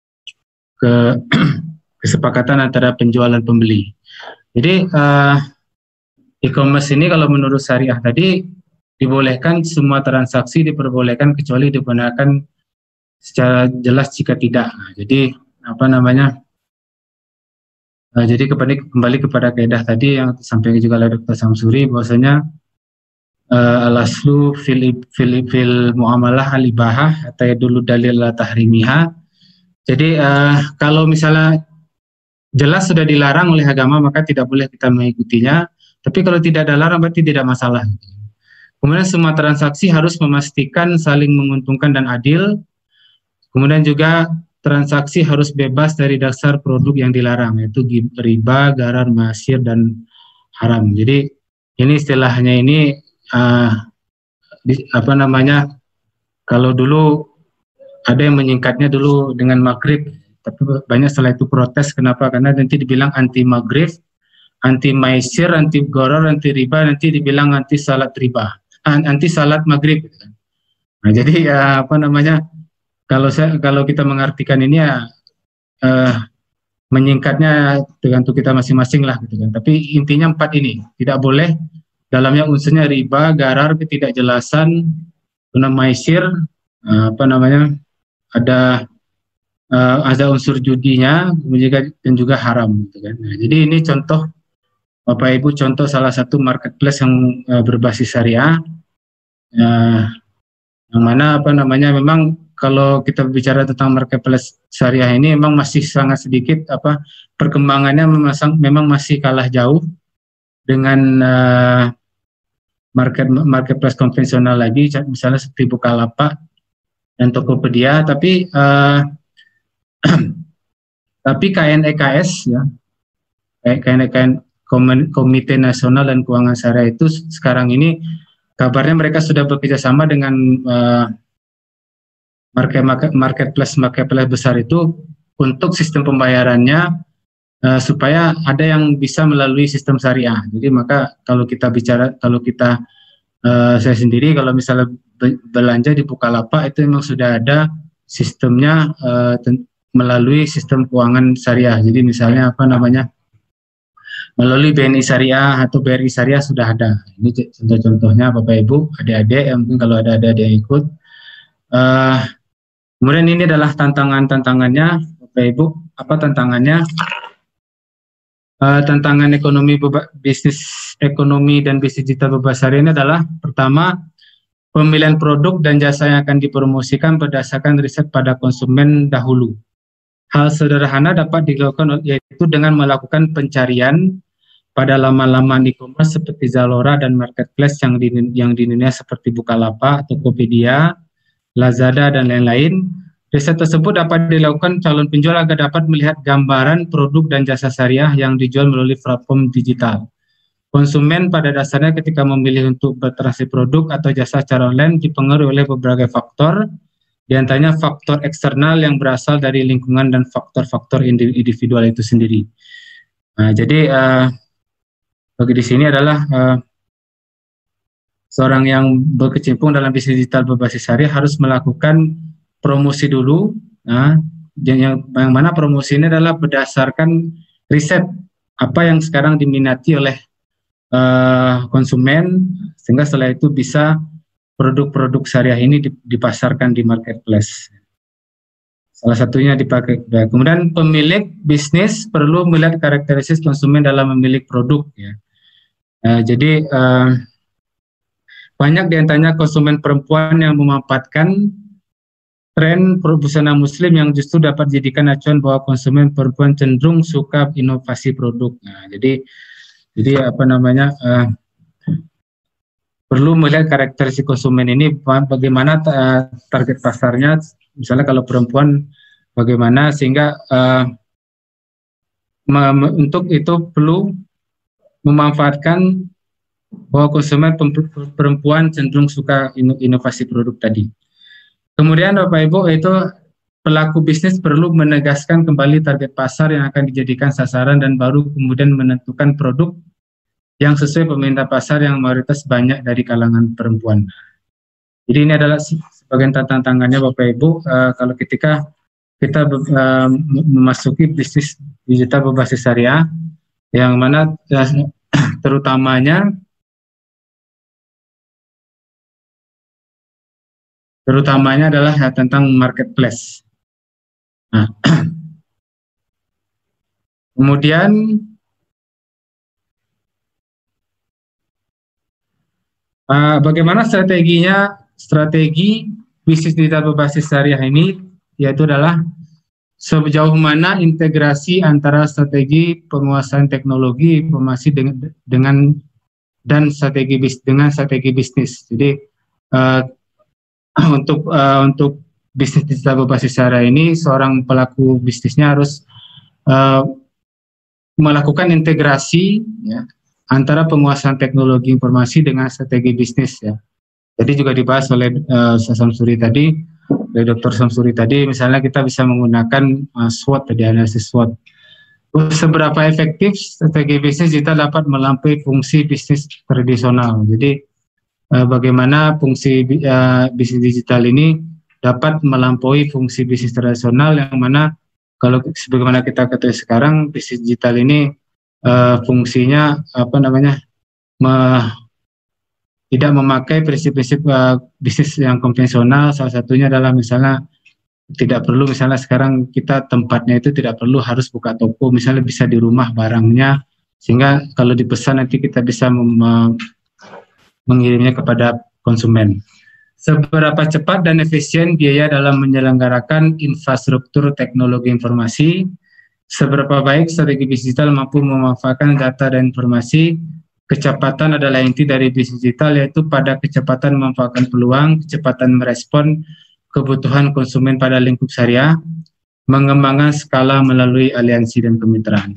ke kesepakatan antara penjual dan pembeli. Jadi uh, e-commerce ini kalau menurut syariah tadi dibolehkan semua transaksi diperbolehkan kecuali dibenarkan secara jelas jika tidak. Nah, jadi apa namanya? Uh, jadi kembali, kembali kepada kaidah tadi yang disampaikan juga oleh Doktor Samsuri bahwasanya uh, al-aslu fil, fil, fil muamalah al-ibahah atau dulu dalil la tahrimiha. Jadi uh, kalau misalnya jelas sudah dilarang oleh agama maka tidak boleh kita mengikutinya, tapi kalau tidak ada larang berarti tidak masalah. Kemudian semua transaksi harus memastikan saling menguntungkan dan adil. Kemudian juga transaksi harus bebas dari dasar produk yang dilarang, yaitu riba, gharar, masyir, dan haram. Jadi ini istilahnya ini uh, di, apa namanya? Kalau dulu ada yang menyingkatnya dulu dengan maghrib, tapi banyak setelah itu protes. Kenapa? Karena nanti dibilang anti maghrib, anti masyir, anti gharar, anti riba, nanti dibilang anti salat riba, anti salat maghrib. Nah, jadi uh, apa namanya? Kalau saya, kalau kita mengartikan ini ya uh, menyingkatnya tergantung kita masing-masing lah gitu kan. Tapi intinya empat ini tidak boleh dalamnya unsurnya riba, gharar, ketidakjelasan, guna maisir, uh, apa namanya ada uh, ada unsur judinya dan juga haram gitu kan. Nah, jadi ini contoh Bapak Ibu contoh salah satu marketplace yang uh, berbasis syariah, uh, yang mana apa namanya memang kalau kita bicara tentang marketplace syariah ini memang masih sangat sedikit apa perkembangannya memang, memang masih kalah jauh dengan uh, market marketplace konvensional lagi, misalnya seperti Bukalapak dan Tokopedia, tapi uh, tapi K N E K S ya, K N E K S Komite Nasional dan Keuangan Syariah itu sekarang ini kabarnya mereka sudah bekerja sama dengan uh, market, market, marketplace marketplace besar itu untuk sistem pembayarannya uh, supaya ada yang bisa melalui sistem syariah. Jadi maka kalau kita bicara kalau kita uh, saya sendiri kalau misalnya belanja di Bukalapak itu memang sudah ada sistemnya uh, melalui sistem keuangan syariah. Jadi misalnya apa namanya melalui B N I Syariah atau B R I Syariah sudah ada. Ini contoh-contohnya Bapak Ibu, adik-adik yang mungkin kalau ada adik-adik yang ikut. Uh, kemudian ini adalah tantangan-tantangannya Bapak Ibu. Apa tantangannya? Uh, tantangan ekonomi bisnis ekonomi dan bisnis digital berbasis syariah ini adalah pertama pemilihan produk dan jasa yang akan dipromosikan berdasarkan riset pada konsumen dahulu. Hal sederhana dapat dilakukan yaitu dengan melakukan pencarian pada laman-laman e-commerce seperti Zalora dan marketplace yang di, yang di Indonesia seperti Bukalapak, Tokopedia, Lazada, dan lain-lain. Riset tersebut dapat dilakukan calon penjual agar dapat melihat gambaran produk dan jasa syariah yang dijual melalui platform digital. Konsumen pada dasarnya ketika memilih untuk bertransaksi produk atau jasa secara online dipengaruhi oleh beberapa faktor, di antaranya faktor eksternal yang berasal dari lingkungan dan faktor-faktor individual itu sendiri. Nah, jadi uh, bagi di sini adalah uh, seorang yang berkecimpung dalam bisnis digital berbasis syariah harus melakukan promosi dulu. Nah, yang, yang mana promosi ini adalah berdasarkan riset apa yang sekarang diminati oleh uh, konsumen, sehingga setelah itu bisa produk-produk syariah ini dipasarkan di marketplace. Salah satunya dipakai. Kemudian pemilik bisnis perlu melihat karakteristik konsumen dalam memilih produk. Ya. Uh, jadi uh, banyak diantaranya konsumen perempuan yang memanfaatkan tren busana muslim yang justru dapat dijadikan acuan bahwa konsumen perempuan cenderung suka inovasi produk. Nah, jadi jadi apa namanya? Uh, perlu melihat karakteristik konsumen ini, bagaimana uh, target pasarnya, misalnya kalau perempuan bagaimana, sehingga uh, untuk itu perlu memanfaatkan bahwa konsumen perempuan cenderung suka inovasi produk tadi. Kemudian Bapak Ibu, itu pelaku bisnis perlu menegaskan kembali target pasar yang akan dijadikan sasaran dan baru kemudian menentukan produk yang sesuai peminta pasar yang mayoritas banyak dari kalangan perempuan. Jadi ini adalah sebagian tantangannya Bapak Ibu uh, kalau ketika kita uh, memasuki bisnis digital berbasis syariah, yang mana uh, terutamanya terutamanya adalah ya, tentang marketplace. Nah, kemudian Uh, bagaimana strateginya, strategi bisnis digital berbasis syariah ini, yaitu adalah sejauh mana integrasi antara strategi penguasaan teknologi informasi dengan, dengan dan strategi bis, dengan strategi bisnis. Jadi uh, untuk uh, untuk bisnis digital berbasis syariah ini, seorang pelaku bisnisnya harus uh, melakukan integrasi ya, antara penguasaan teknologi informasi dengan strategi bisnis ya. Jadi juga dibahas oleh uh, Samsuri tadi, oleh Doktor Samsuri tadi, misalnya kita bisa menggunakan uh, SWOT tadi, analisis SWOT. Seberapa efektif strategi bisnis kita dapat melampaui fungsi bisnis tradisional. Jadi uh, bagaimana fungsi uh, bisnis digital ini dapat melampaui fungsi bisnis tradisional, yang mana kalau sebagaimana kita ketahui sekarang bisnis digital ini Uh, fungsinya apa namanya me, tidak memakai prinsip-prinsip uh, bisnis yang konvensional. Salah satunya adalah misalnya tidak perlu misalnya sekarang kita tempatnya itu tidak perlu harus buka toko, misalnya bisa di rumah barangnya, sehingga kalau dipesan nanti kita bisa mem, mengirimnya kepada konsumen. seberapa cepat dan efisien biaya dalam menyelenggarakan infrastruktur teknologi informasi, seberapa baik strategi bisnis digital mampu memanfaatkan data dan informasi. Kecepatan adalah inti dari bisnis digital, yaitu pada kecepatan memanfaatkan peluang, kecepatan merespon kebutuhan konsumen pada lingkup syariah, mengembangkan skala melalui aliansi dan kemitraan.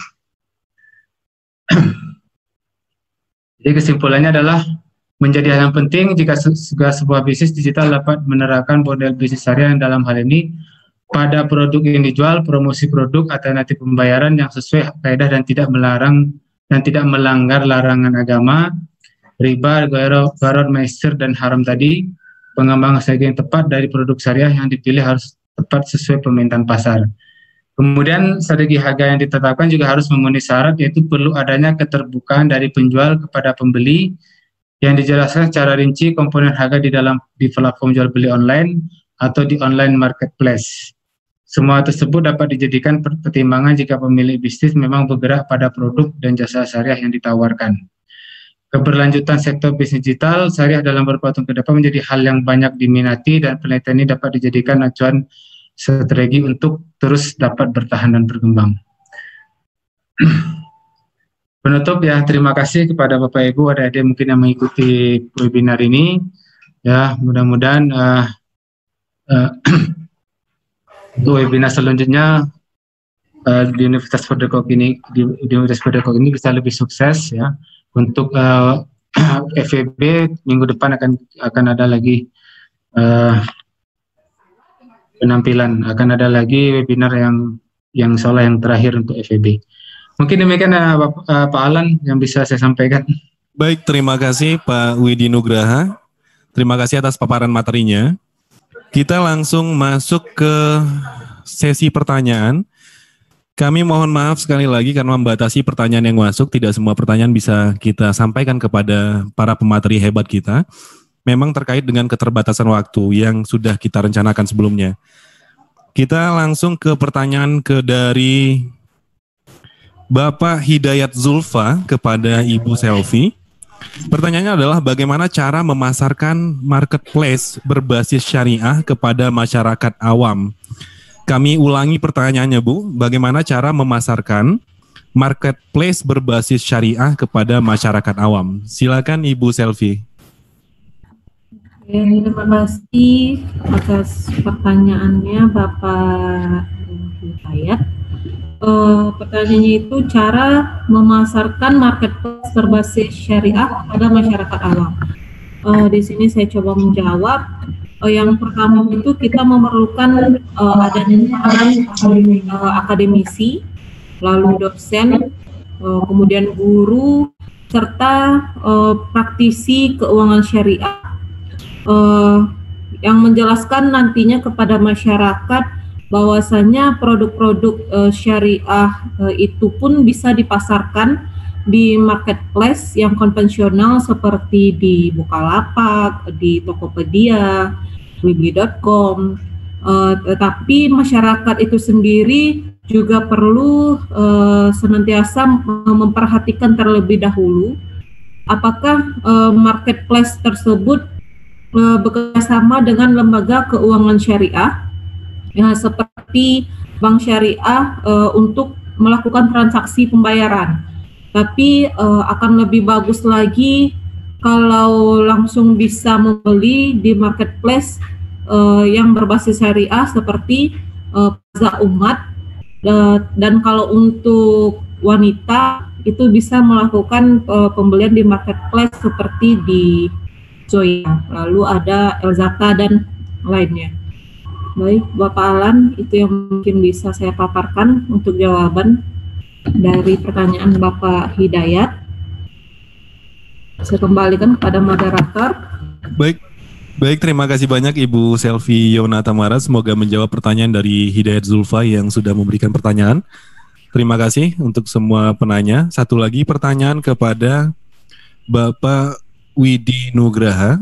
Jadi kesimpulannya adalah menjadi hal yang penting jika sebuah bisnis digital dapat menerapkan model bisnis syariah yang dalam hal ini pada produk yang dijual, promosi produk, alternatif pembayaran yang sesuai kaidah dan tidak melarang dan tidak melanggar larangan agama, riba, gharar, maisir, dan haram tadi. Pengembangan strategi yang tepat dari produk syariah yang dipilih harus tepat sesuai permintaan pasar. Kemudian strategi harga yang ditetapkan juga harus memenuhi syarat, yaitu perlu adanya keterbukaan dari penjual kepada pembeli yang dijelaskan secara rinci komponen harga di dalam di platform jual beli online atau di online marketplace. Semua tersebut dapat dijadikan pertimbangan jika pemilik bisnis memang bergerak pada produk dan jasa syariah yang ditawarkan. Keberlanjutan sektor bisnis digital syariah dalam beberapa tahun ke depan menjadi hal yang banyak diminati dan penelitian ini dapat dijadikan acuan strategi untuk terus dapat bertahan dan berkembang. Penutup ya, terima kasih kepada Bapak Ibu, adik-adik mungkin yang mengikuti webinar ini. Ya, mudah-mudahan uh, uh, untuk webinar selanjutnya uh, di Universitas Ferdinand ini di, di Universitas Ferdinand ini bisa lebih sukses ya. Untuk uh, F E B minggu depan akan akan ada lagi uh, penampilan, akan ada lagi webinar yang yang soal yang terakhir untuk F E B. Mungkin demikian uh, Bapak, uh, Pak Alan yang bisa saya sampaikan. Baik, terima kasih Pak Widi Nugraha. Terima kasih atas paparan materinya. Kita langsung masuk ke sesi pertanyaan. Kami mohon maaf sekali lagi karena membatasi pertanyaan yang masuk. Tidak semua pertanyaan bisa kita sampaikan kepada para pemateri hebat kita. Memang terkait dengan keterbatasan waktu yang sudah kita rencanakan sebelumnya. Kita langsung ke pertanyaan ke dari Bapak Hidayat Zulfa kepada Ibu Selvi. Pertanyaannya adalah bagaimana cara memasarkan marketplace berbasis syariah kepada masyarakat awam? Kami ulangi pertanyaannya, Bu. Bagaimana cara memasarkan marketplace berbasis syariah kepada masyarakat awam? Silakan Ibu Selvi. Terima kasih atas pertanyaannya Bapak Hidayat. Uh, pertanyaannya itu cara memasarkan marketplace berbasis syariah pada masyarakat awam. Uh, di sini saya coba menjawab. Uh, yang pertama itu kita memerlukan uh, adanya uh, akademisi, lalu dosen, uh, kemudian guru, serta uh, praktisi keuangan syariah uh, yang menjelaskan nantinya kepada masyarakat bahwasanya produk-produk uh, syariah uh, itu pun bisa dipasarkan di marketplace yang konvensional seperti di Bukalapak, di Tokopedia, Blibli titik com. Uh, tetapi masyarakat itu sendiri juga perlu uh, senantiasa memperhatikan terlebih dahulu apakah uh, marketplace tersebut uh, bekerjasama dengan lembaga keuangan syariah, ya, seperti bank syariah uh, untuk melakukan transaksi pembayaran. Tapi uh, akan lebih bagus lagi kalau langsung bisa membeli di marketplace uh, yang berbasis syariah seperti uh, Plaza Umat, uh, dan kalau untuk wanita itu bisa melakukan uh, pembelian di marketplace seperti di Zoya, lalu ada Elzaka dan lainnya. Baik, Bapak Alan, itu yang mungkin bisa saya paparkan untuk jawaban dari pertanyaan Bapak Hidayat. Saya kembalikan kepada moderator. Baik, baik, terima kasih banyak Ibu Selvi Yona Tamara. Semoga menjawab pertanyaan dari Hidayat Zulfa yang sudah memberikan pertanyaan. Terima kasih untuk semua penanya. Satu lagi pertanyaan kepada Bapak Widi Nugraha.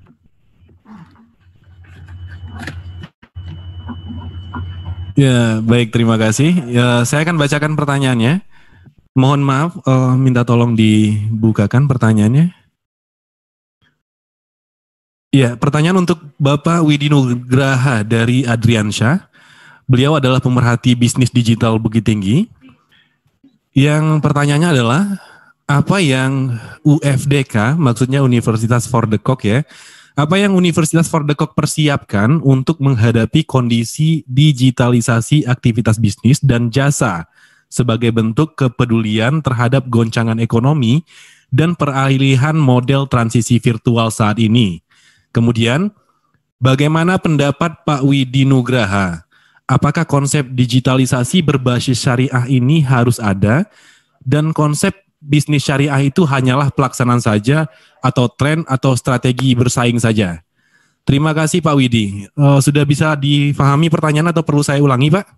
Ya, baik, terima kasih. Ya, saya akan bacakan pertanyaannya. Mohon maaf, uh, minta tolong dibukakan pertanyaannya. Ya, pertanyaan untuk Bapak Widi Nugraha dari Adriansyah. Beliau adalah pemerhati bisnis digital Bukit Tinggi. Yang pertanyaannya adalah, apa yang U F D K, maksudnya Universitas For The Cock ya, apa yang Universitas For The Cock persiapkan untuk menghadapi kondisi digitalisasi aktivitas bisnis dan jasa sebagai bentuk kepedulian terhadap goncangan ekonomi dan peralihan model transisi virtual saat ini? Kemudian, bagaimana pendapat Pak Widi Nugraha? Apakah konsep digitalisasi berbasis syariah ini harus ada dan konsep bisnis syariah itu hanyalah pelaksanaan saja atau tren atau strategi bersaing saja? Terima kasih Pak Widi. Uh, sudah bisa difahami pertanyaan atau perlu saya ulangi Pak?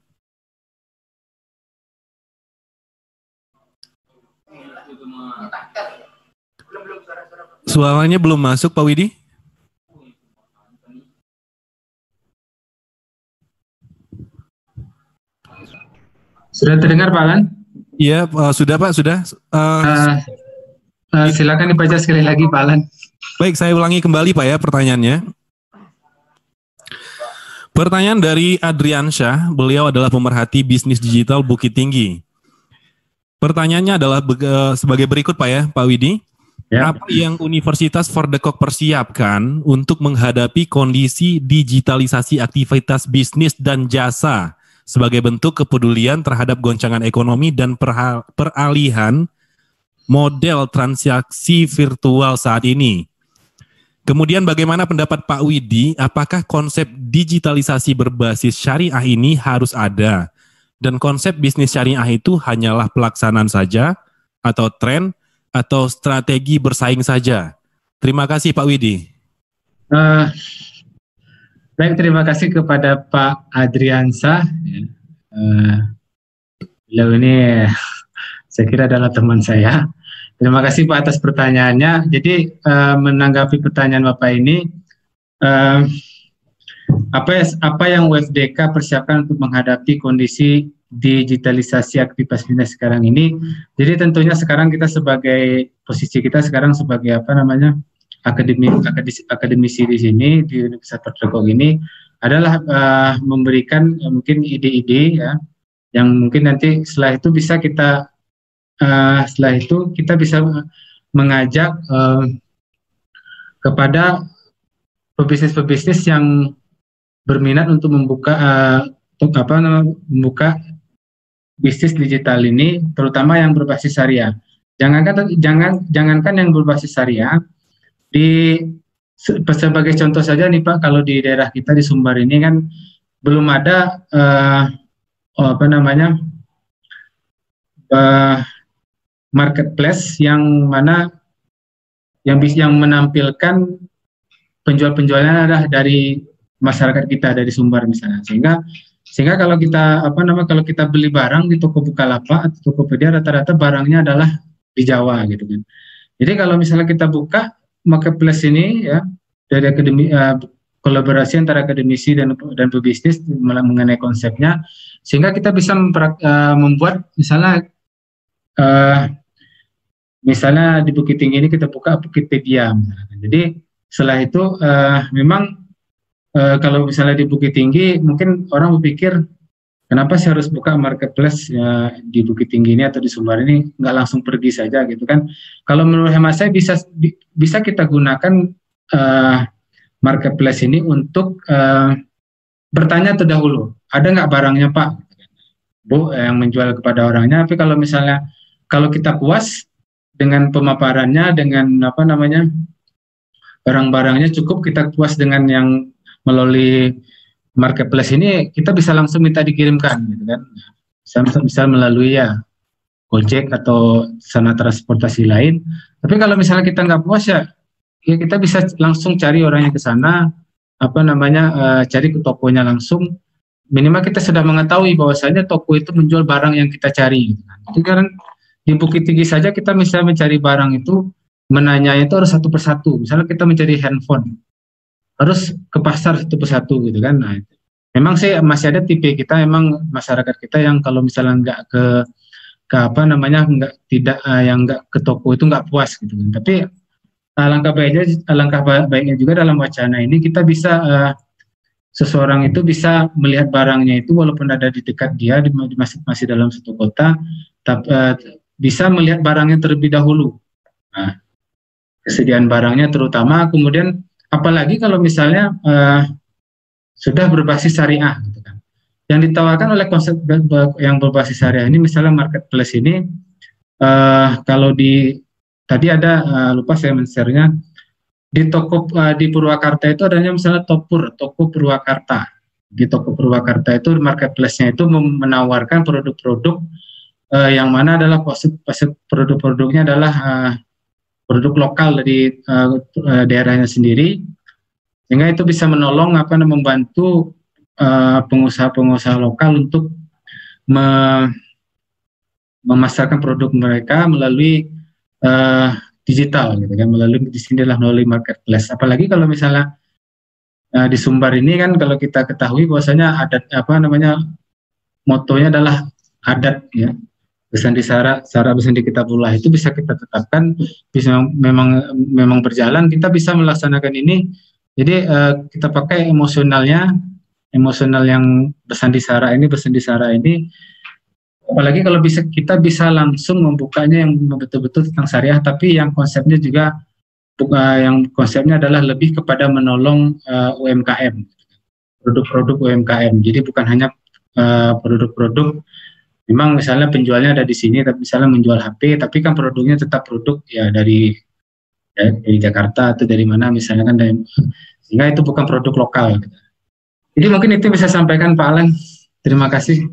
Suaranya belum masuk Pak Widi. Sudah terdengar Pak Alan? Iya, uh, sudah Pak, sudah. Uh, uh, uh, silakan dibaca sekali lagi Pak Alan. Baik, saya ulangi kembali Pak ya pertanyaannya. Pertanyaan dari Adriansyah, beliau adalah pemerhati bisnis digital Bukit Tinggi. Pertanyaannya adalah uh, sebagai berikut Pak ya, Pak Widi. Ya. Apa yang Universitas For The Cock persiapkan untuk menghadapi kondisi digitalisasi aktivitas bisnis dan jasa sebagai bentuk kepedulian terhadap goncangan ekonomi dan peralihan model transaksi virtual saat ini? Kemudian bagaimana pendapat Pak Widi, apakah konsep digitalisasi berbasis syariah ini harus ada dan konsep bisnis syariah itu hanyalah pelaksanaan saja atau tren atau strategi bersaing saja? Terima kasih Pak Widi. Uh, baik, terima kasih kepada Pak Adriansyah. Uh, beliau ini saya kira adalah teman saya. Terima kasih Pak atas pertanyaannya. Jadi uh, menanggapi pertanyaan Bapak ini, uh, apa, apa yang U F D K persiapkan untuk menghadapi kondisi digitalisasi aktivitas bisnis sekarang ini? Jadi tentunya sekarang kita sebagai posisi kita sekarang sebagai apa namanya akademi akademisi, akademisi di sini di Universitas For The Cock ini adalah uh, memberikan uh, mungkin ide-ide ya yang mungkin nanti setelah itu bisa kita uh, setelah itu kita bisa mengajak uh, kepada pebisnis-pebisnis yang berminat untuk membuka uh, untuk apa namanya membuka bisnis digital ini, terutama yang berbasis syariah. Jangankan jangan jangankan yang berbasis syariah, di sebagai contoh saja nih Pak, kalau di daerah kita di Sumbar ini kan belum ada uh, oh, apa namanya uh, marketplace yang mana yang bisa yang menampilkan penjual-penjualnya adalah dari masyarakat kita dari Sumbar misalnya, sehingga Sehingga kalau kita apa nama kalau kita beli barang di toko Bukalapak atau Tokopedia, rata-rata barangnya adalah di Jawa gitu kan. Jadi kalau misalnya kita buka marketplace ini ya dari akademi uh, kolaborasi antara akademisi dan dan pebisnis mengenai konsepnya, sehingga kita bisa memperak, uh, membuat misalnya uh, misalnya di Bukit Tinggi ini kita buka Bukitpedia. Jadi setelah itu uh, memang Uh, kalau misalnya di Bukit Tinggi, mungkin orang berpikir kenapa sih harus buka marketplace ya, di Bukit Tinggi ini atau di Sumbar ini, nggak langsung pergi saja gitu kan? Kalau menurut hemat saya bisa bisa kita gunakan uh, marketplace ini untuk uh, bertanya terdahulu, ada nggak barangnya Pak? Bu yang menjual kepada orangnya. Tapi kalau misalnya kalau kita puas dengan pemaparannya, dengan apa namanya barang-barangnya cukup, kita puas dengan yang melalui marketplace ini, kita bisa langsung minta dikirimkan gitu kan, bisa, bisa melalui ya Gojek atau sana transportasi lain. Tapi kalau misalnya kita nggak puas ya, ya kita bisa langsung cari orangnya ke sana, apa namanya uh, cari ke tokonya langsung. Minimal kita sudah mengetahui bahwasanya toko itu menjual barang yang kita cari gitu kan. Jadi kan di Bukit Tinggi saja kita misalnya mencari barang itu, menanya itu harus satu persatu. Misalnya kita mencari handphone, harus ke pasar satu persatu gitu kan. Nah, memang sih masih ada tipe kita, emang masyarakat kita yang kalau misalnya nggak ke ke apa namanya nggak tidak uh, yang nggak ke toko itu nggak puas gitu kan. Tapi alangkah baiknya alangkah baiknya juga dalam wacana ini kita bisa uh, seseorang itu bisa melihat barangnya itu walaupun ada di dekat dia di, masih masih dalam satu kota, tapi uh, bisa melihat barangnya terlebih dahulu. Nah, kesediaan barangnya terutama, kemudian apalagi kalau misalnya uh, sudah berbasis syariah, gitu kan. Yang ditawarkan oleh konsep yang berbasis syariah ini, misalnya marketplace ini, uh, kalau di tadi ada uh, lupa saya men-share-nya di toko uh, di Purwakarta itu adanya misalnya Topur, toko Purwakarta. Di toko Purwakarta itu marketplace-nya itu menawarkan produk-produk uh, yang mana adalah produk-produknya adalah uh, produk lokal dari uh, uh, daerahnya sendiri, sehingga itu bisa menolong apa membantu uh, pengusaha-pengusaha lokal untuk me memasarkan produk mereka melalui uh, digital, gitu kan, melalui di sinilah melalui marketplace. Apalagi kalau misalnya uh, di Sumbar ini kan kalau kita ketahui bahwasanya adat apa namanya motonya adalah adat, ya. Bersandi Sara, Sara bersandi Kitabullah itu bisa kita tetapkan, bisa memang memang berjalan, kita bisa melaksanakan ini. Jadi uh, kita pakai emosionalnya, emosional yang bersandi Sara ini, bersandi Sara ini. Apalagi kalau bisa kita bisa langsung membukanya yang betul-betul tentang syariah, tapi yang konsepnya juga uh, yang konsepnya adalah lebih kepada menolong uh, U M K M, produk-produk U M K M. Jadi bukan hanya uh, produk-produk. Memang misalnya penjualnya ada di sini, tapi misalnya menjual H P, tapi kan produknya tetap produk ya dari ya, dari Jakarta atau dari mana misalnya kan, dari, sehingga itu bukan produk lokal. Jadi mungkin itu bisa sampaikan Pak Alan. Terima kasih.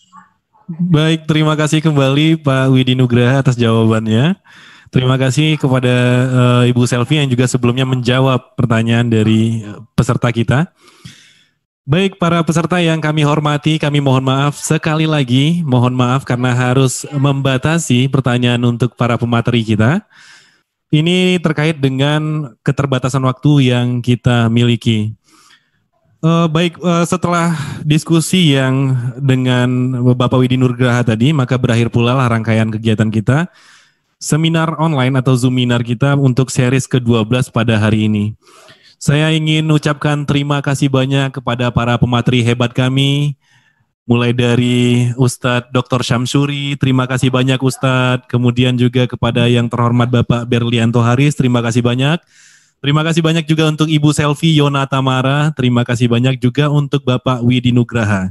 Baik, terima kasih kembali Pak Widi Nugraha atas jawabannya. Terima kasih kepada uh, Ibu Selvi yang juga sebelumnya menjawab pertanyaan dari peserta kita. Baik, para peserta yang kami hormati, kami mohon maaf sekali lagi, mohon maaf karena harus membatasi pertanyaan untuk para pemateri kita. Ini terkait dengan keterbatasan waktu yang kita miliki. Uh, baik, uh, setelah diskusi yang dengan Bapak Widi Nugraha tadi, maka berakhir pula lah rangkaian kegiatan kita, seminar online atau Zoominar kita untuk series ke dua belas pada hari ini. Saya ingin ucapkan terima kasih banyak kepada para pemateri hebat kami, mulai dari Ustadz Doktor Syamsuri, terima kasih banyak Ustadz, kemudian juga kepada yang terhormat Bapak Berlianto Haris, terima kasih banyak. Terima kasih banyak juga untuk Ibu Selvi Yona Tamara, terima kasih banyak juga untuk Bapak Widi Nugraha.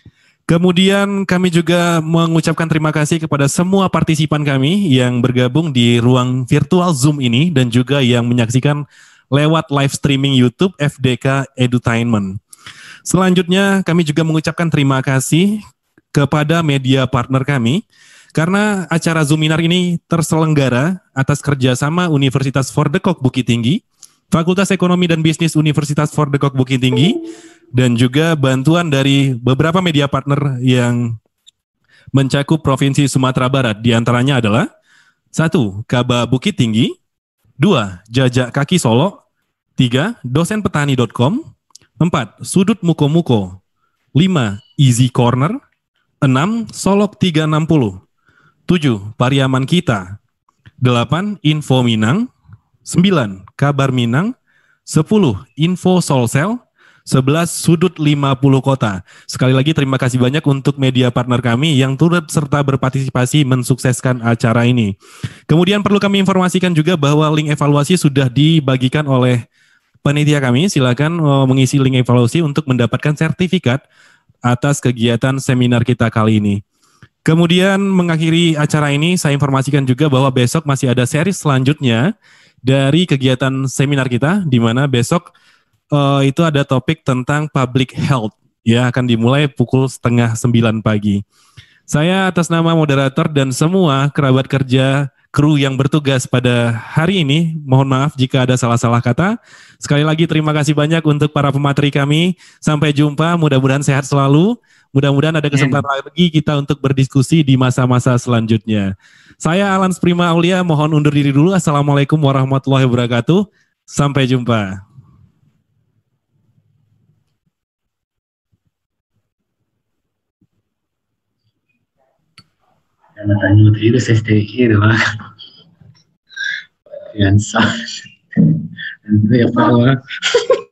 Kemudian kami juga mengucapkan terima kasih kepada semua partisipan kami yang bergabung di ruang virtual Zoom ini dan juga yang menyaksikan lewat live streaming YouTube F D K Edutainment. Selanjutnya kami juga mengucapkan terima kasih kepada media partner kami karena acara Zoominar ini terselenggara atas kerjasama Universitas Fordekok Bukit Tinggi, Fakultas Ekonomi dan Bisnis Universitas Fordekok Bukit Tinggi, dan juga bantuan dari beberapa media partner yang mencakup Provinsi Sumatera Barat. Di antaranya adalah satu, Kaba Bukit Tinggi, dua, Jajak Kaki Solo, tiga, dosen petani dot com, empat, Sudut Muko-Muko, lima, Easy Corner, enam, Solok tiga enam nol, tujuh, Pariaman Kita, delapan, Info Minang, sembilan, Kabar Minang, sepuluh, Info Solsel, sebelas, Sudut lima puluh Kota. Sekali lagi terima kasih banyak untuk media partner kami yang turut serta berpartisipasi mensukseskan acara ini. Kemudian perlu kami informasikan juga bahwa link evaluasi sudah dibagikan oleh panitia kami. Silakan mengisi link evaluasi untuk mendapatkan sertifikat atas kegiatan seminar kita kali ini. Kemudian mengakhiri acara ini, saya informasikan juga bahwa besok masih ada seri selanjutnya dari kegiatan seminar kita, di mana besok Uh, itu ada topik tentang public health, ya, akan dimulai pukul setengah sembilan pagi. Saya atas nama moderator dan semua kerabat kerja kru yang bertugas pada hari ini, mohon maaf jika ada salah-salah kata. Sekali lagi terima kasih banyak untuk para pemateri kami. Sampai jumpa, mudah-mudahan sehat selalu. Mudah-mudahan ada kesempatan yeah. lagi kita untuk berdiskusi di masa-masa selanjutnya. Saya Alan Prima Aulia, mohon undur diri dulu. Assalamualaikum warahmatullahi wabarakatuh. Sampai jumpa. Tanya itu saya stay here, Pak. Yang sah. Ya, Pak.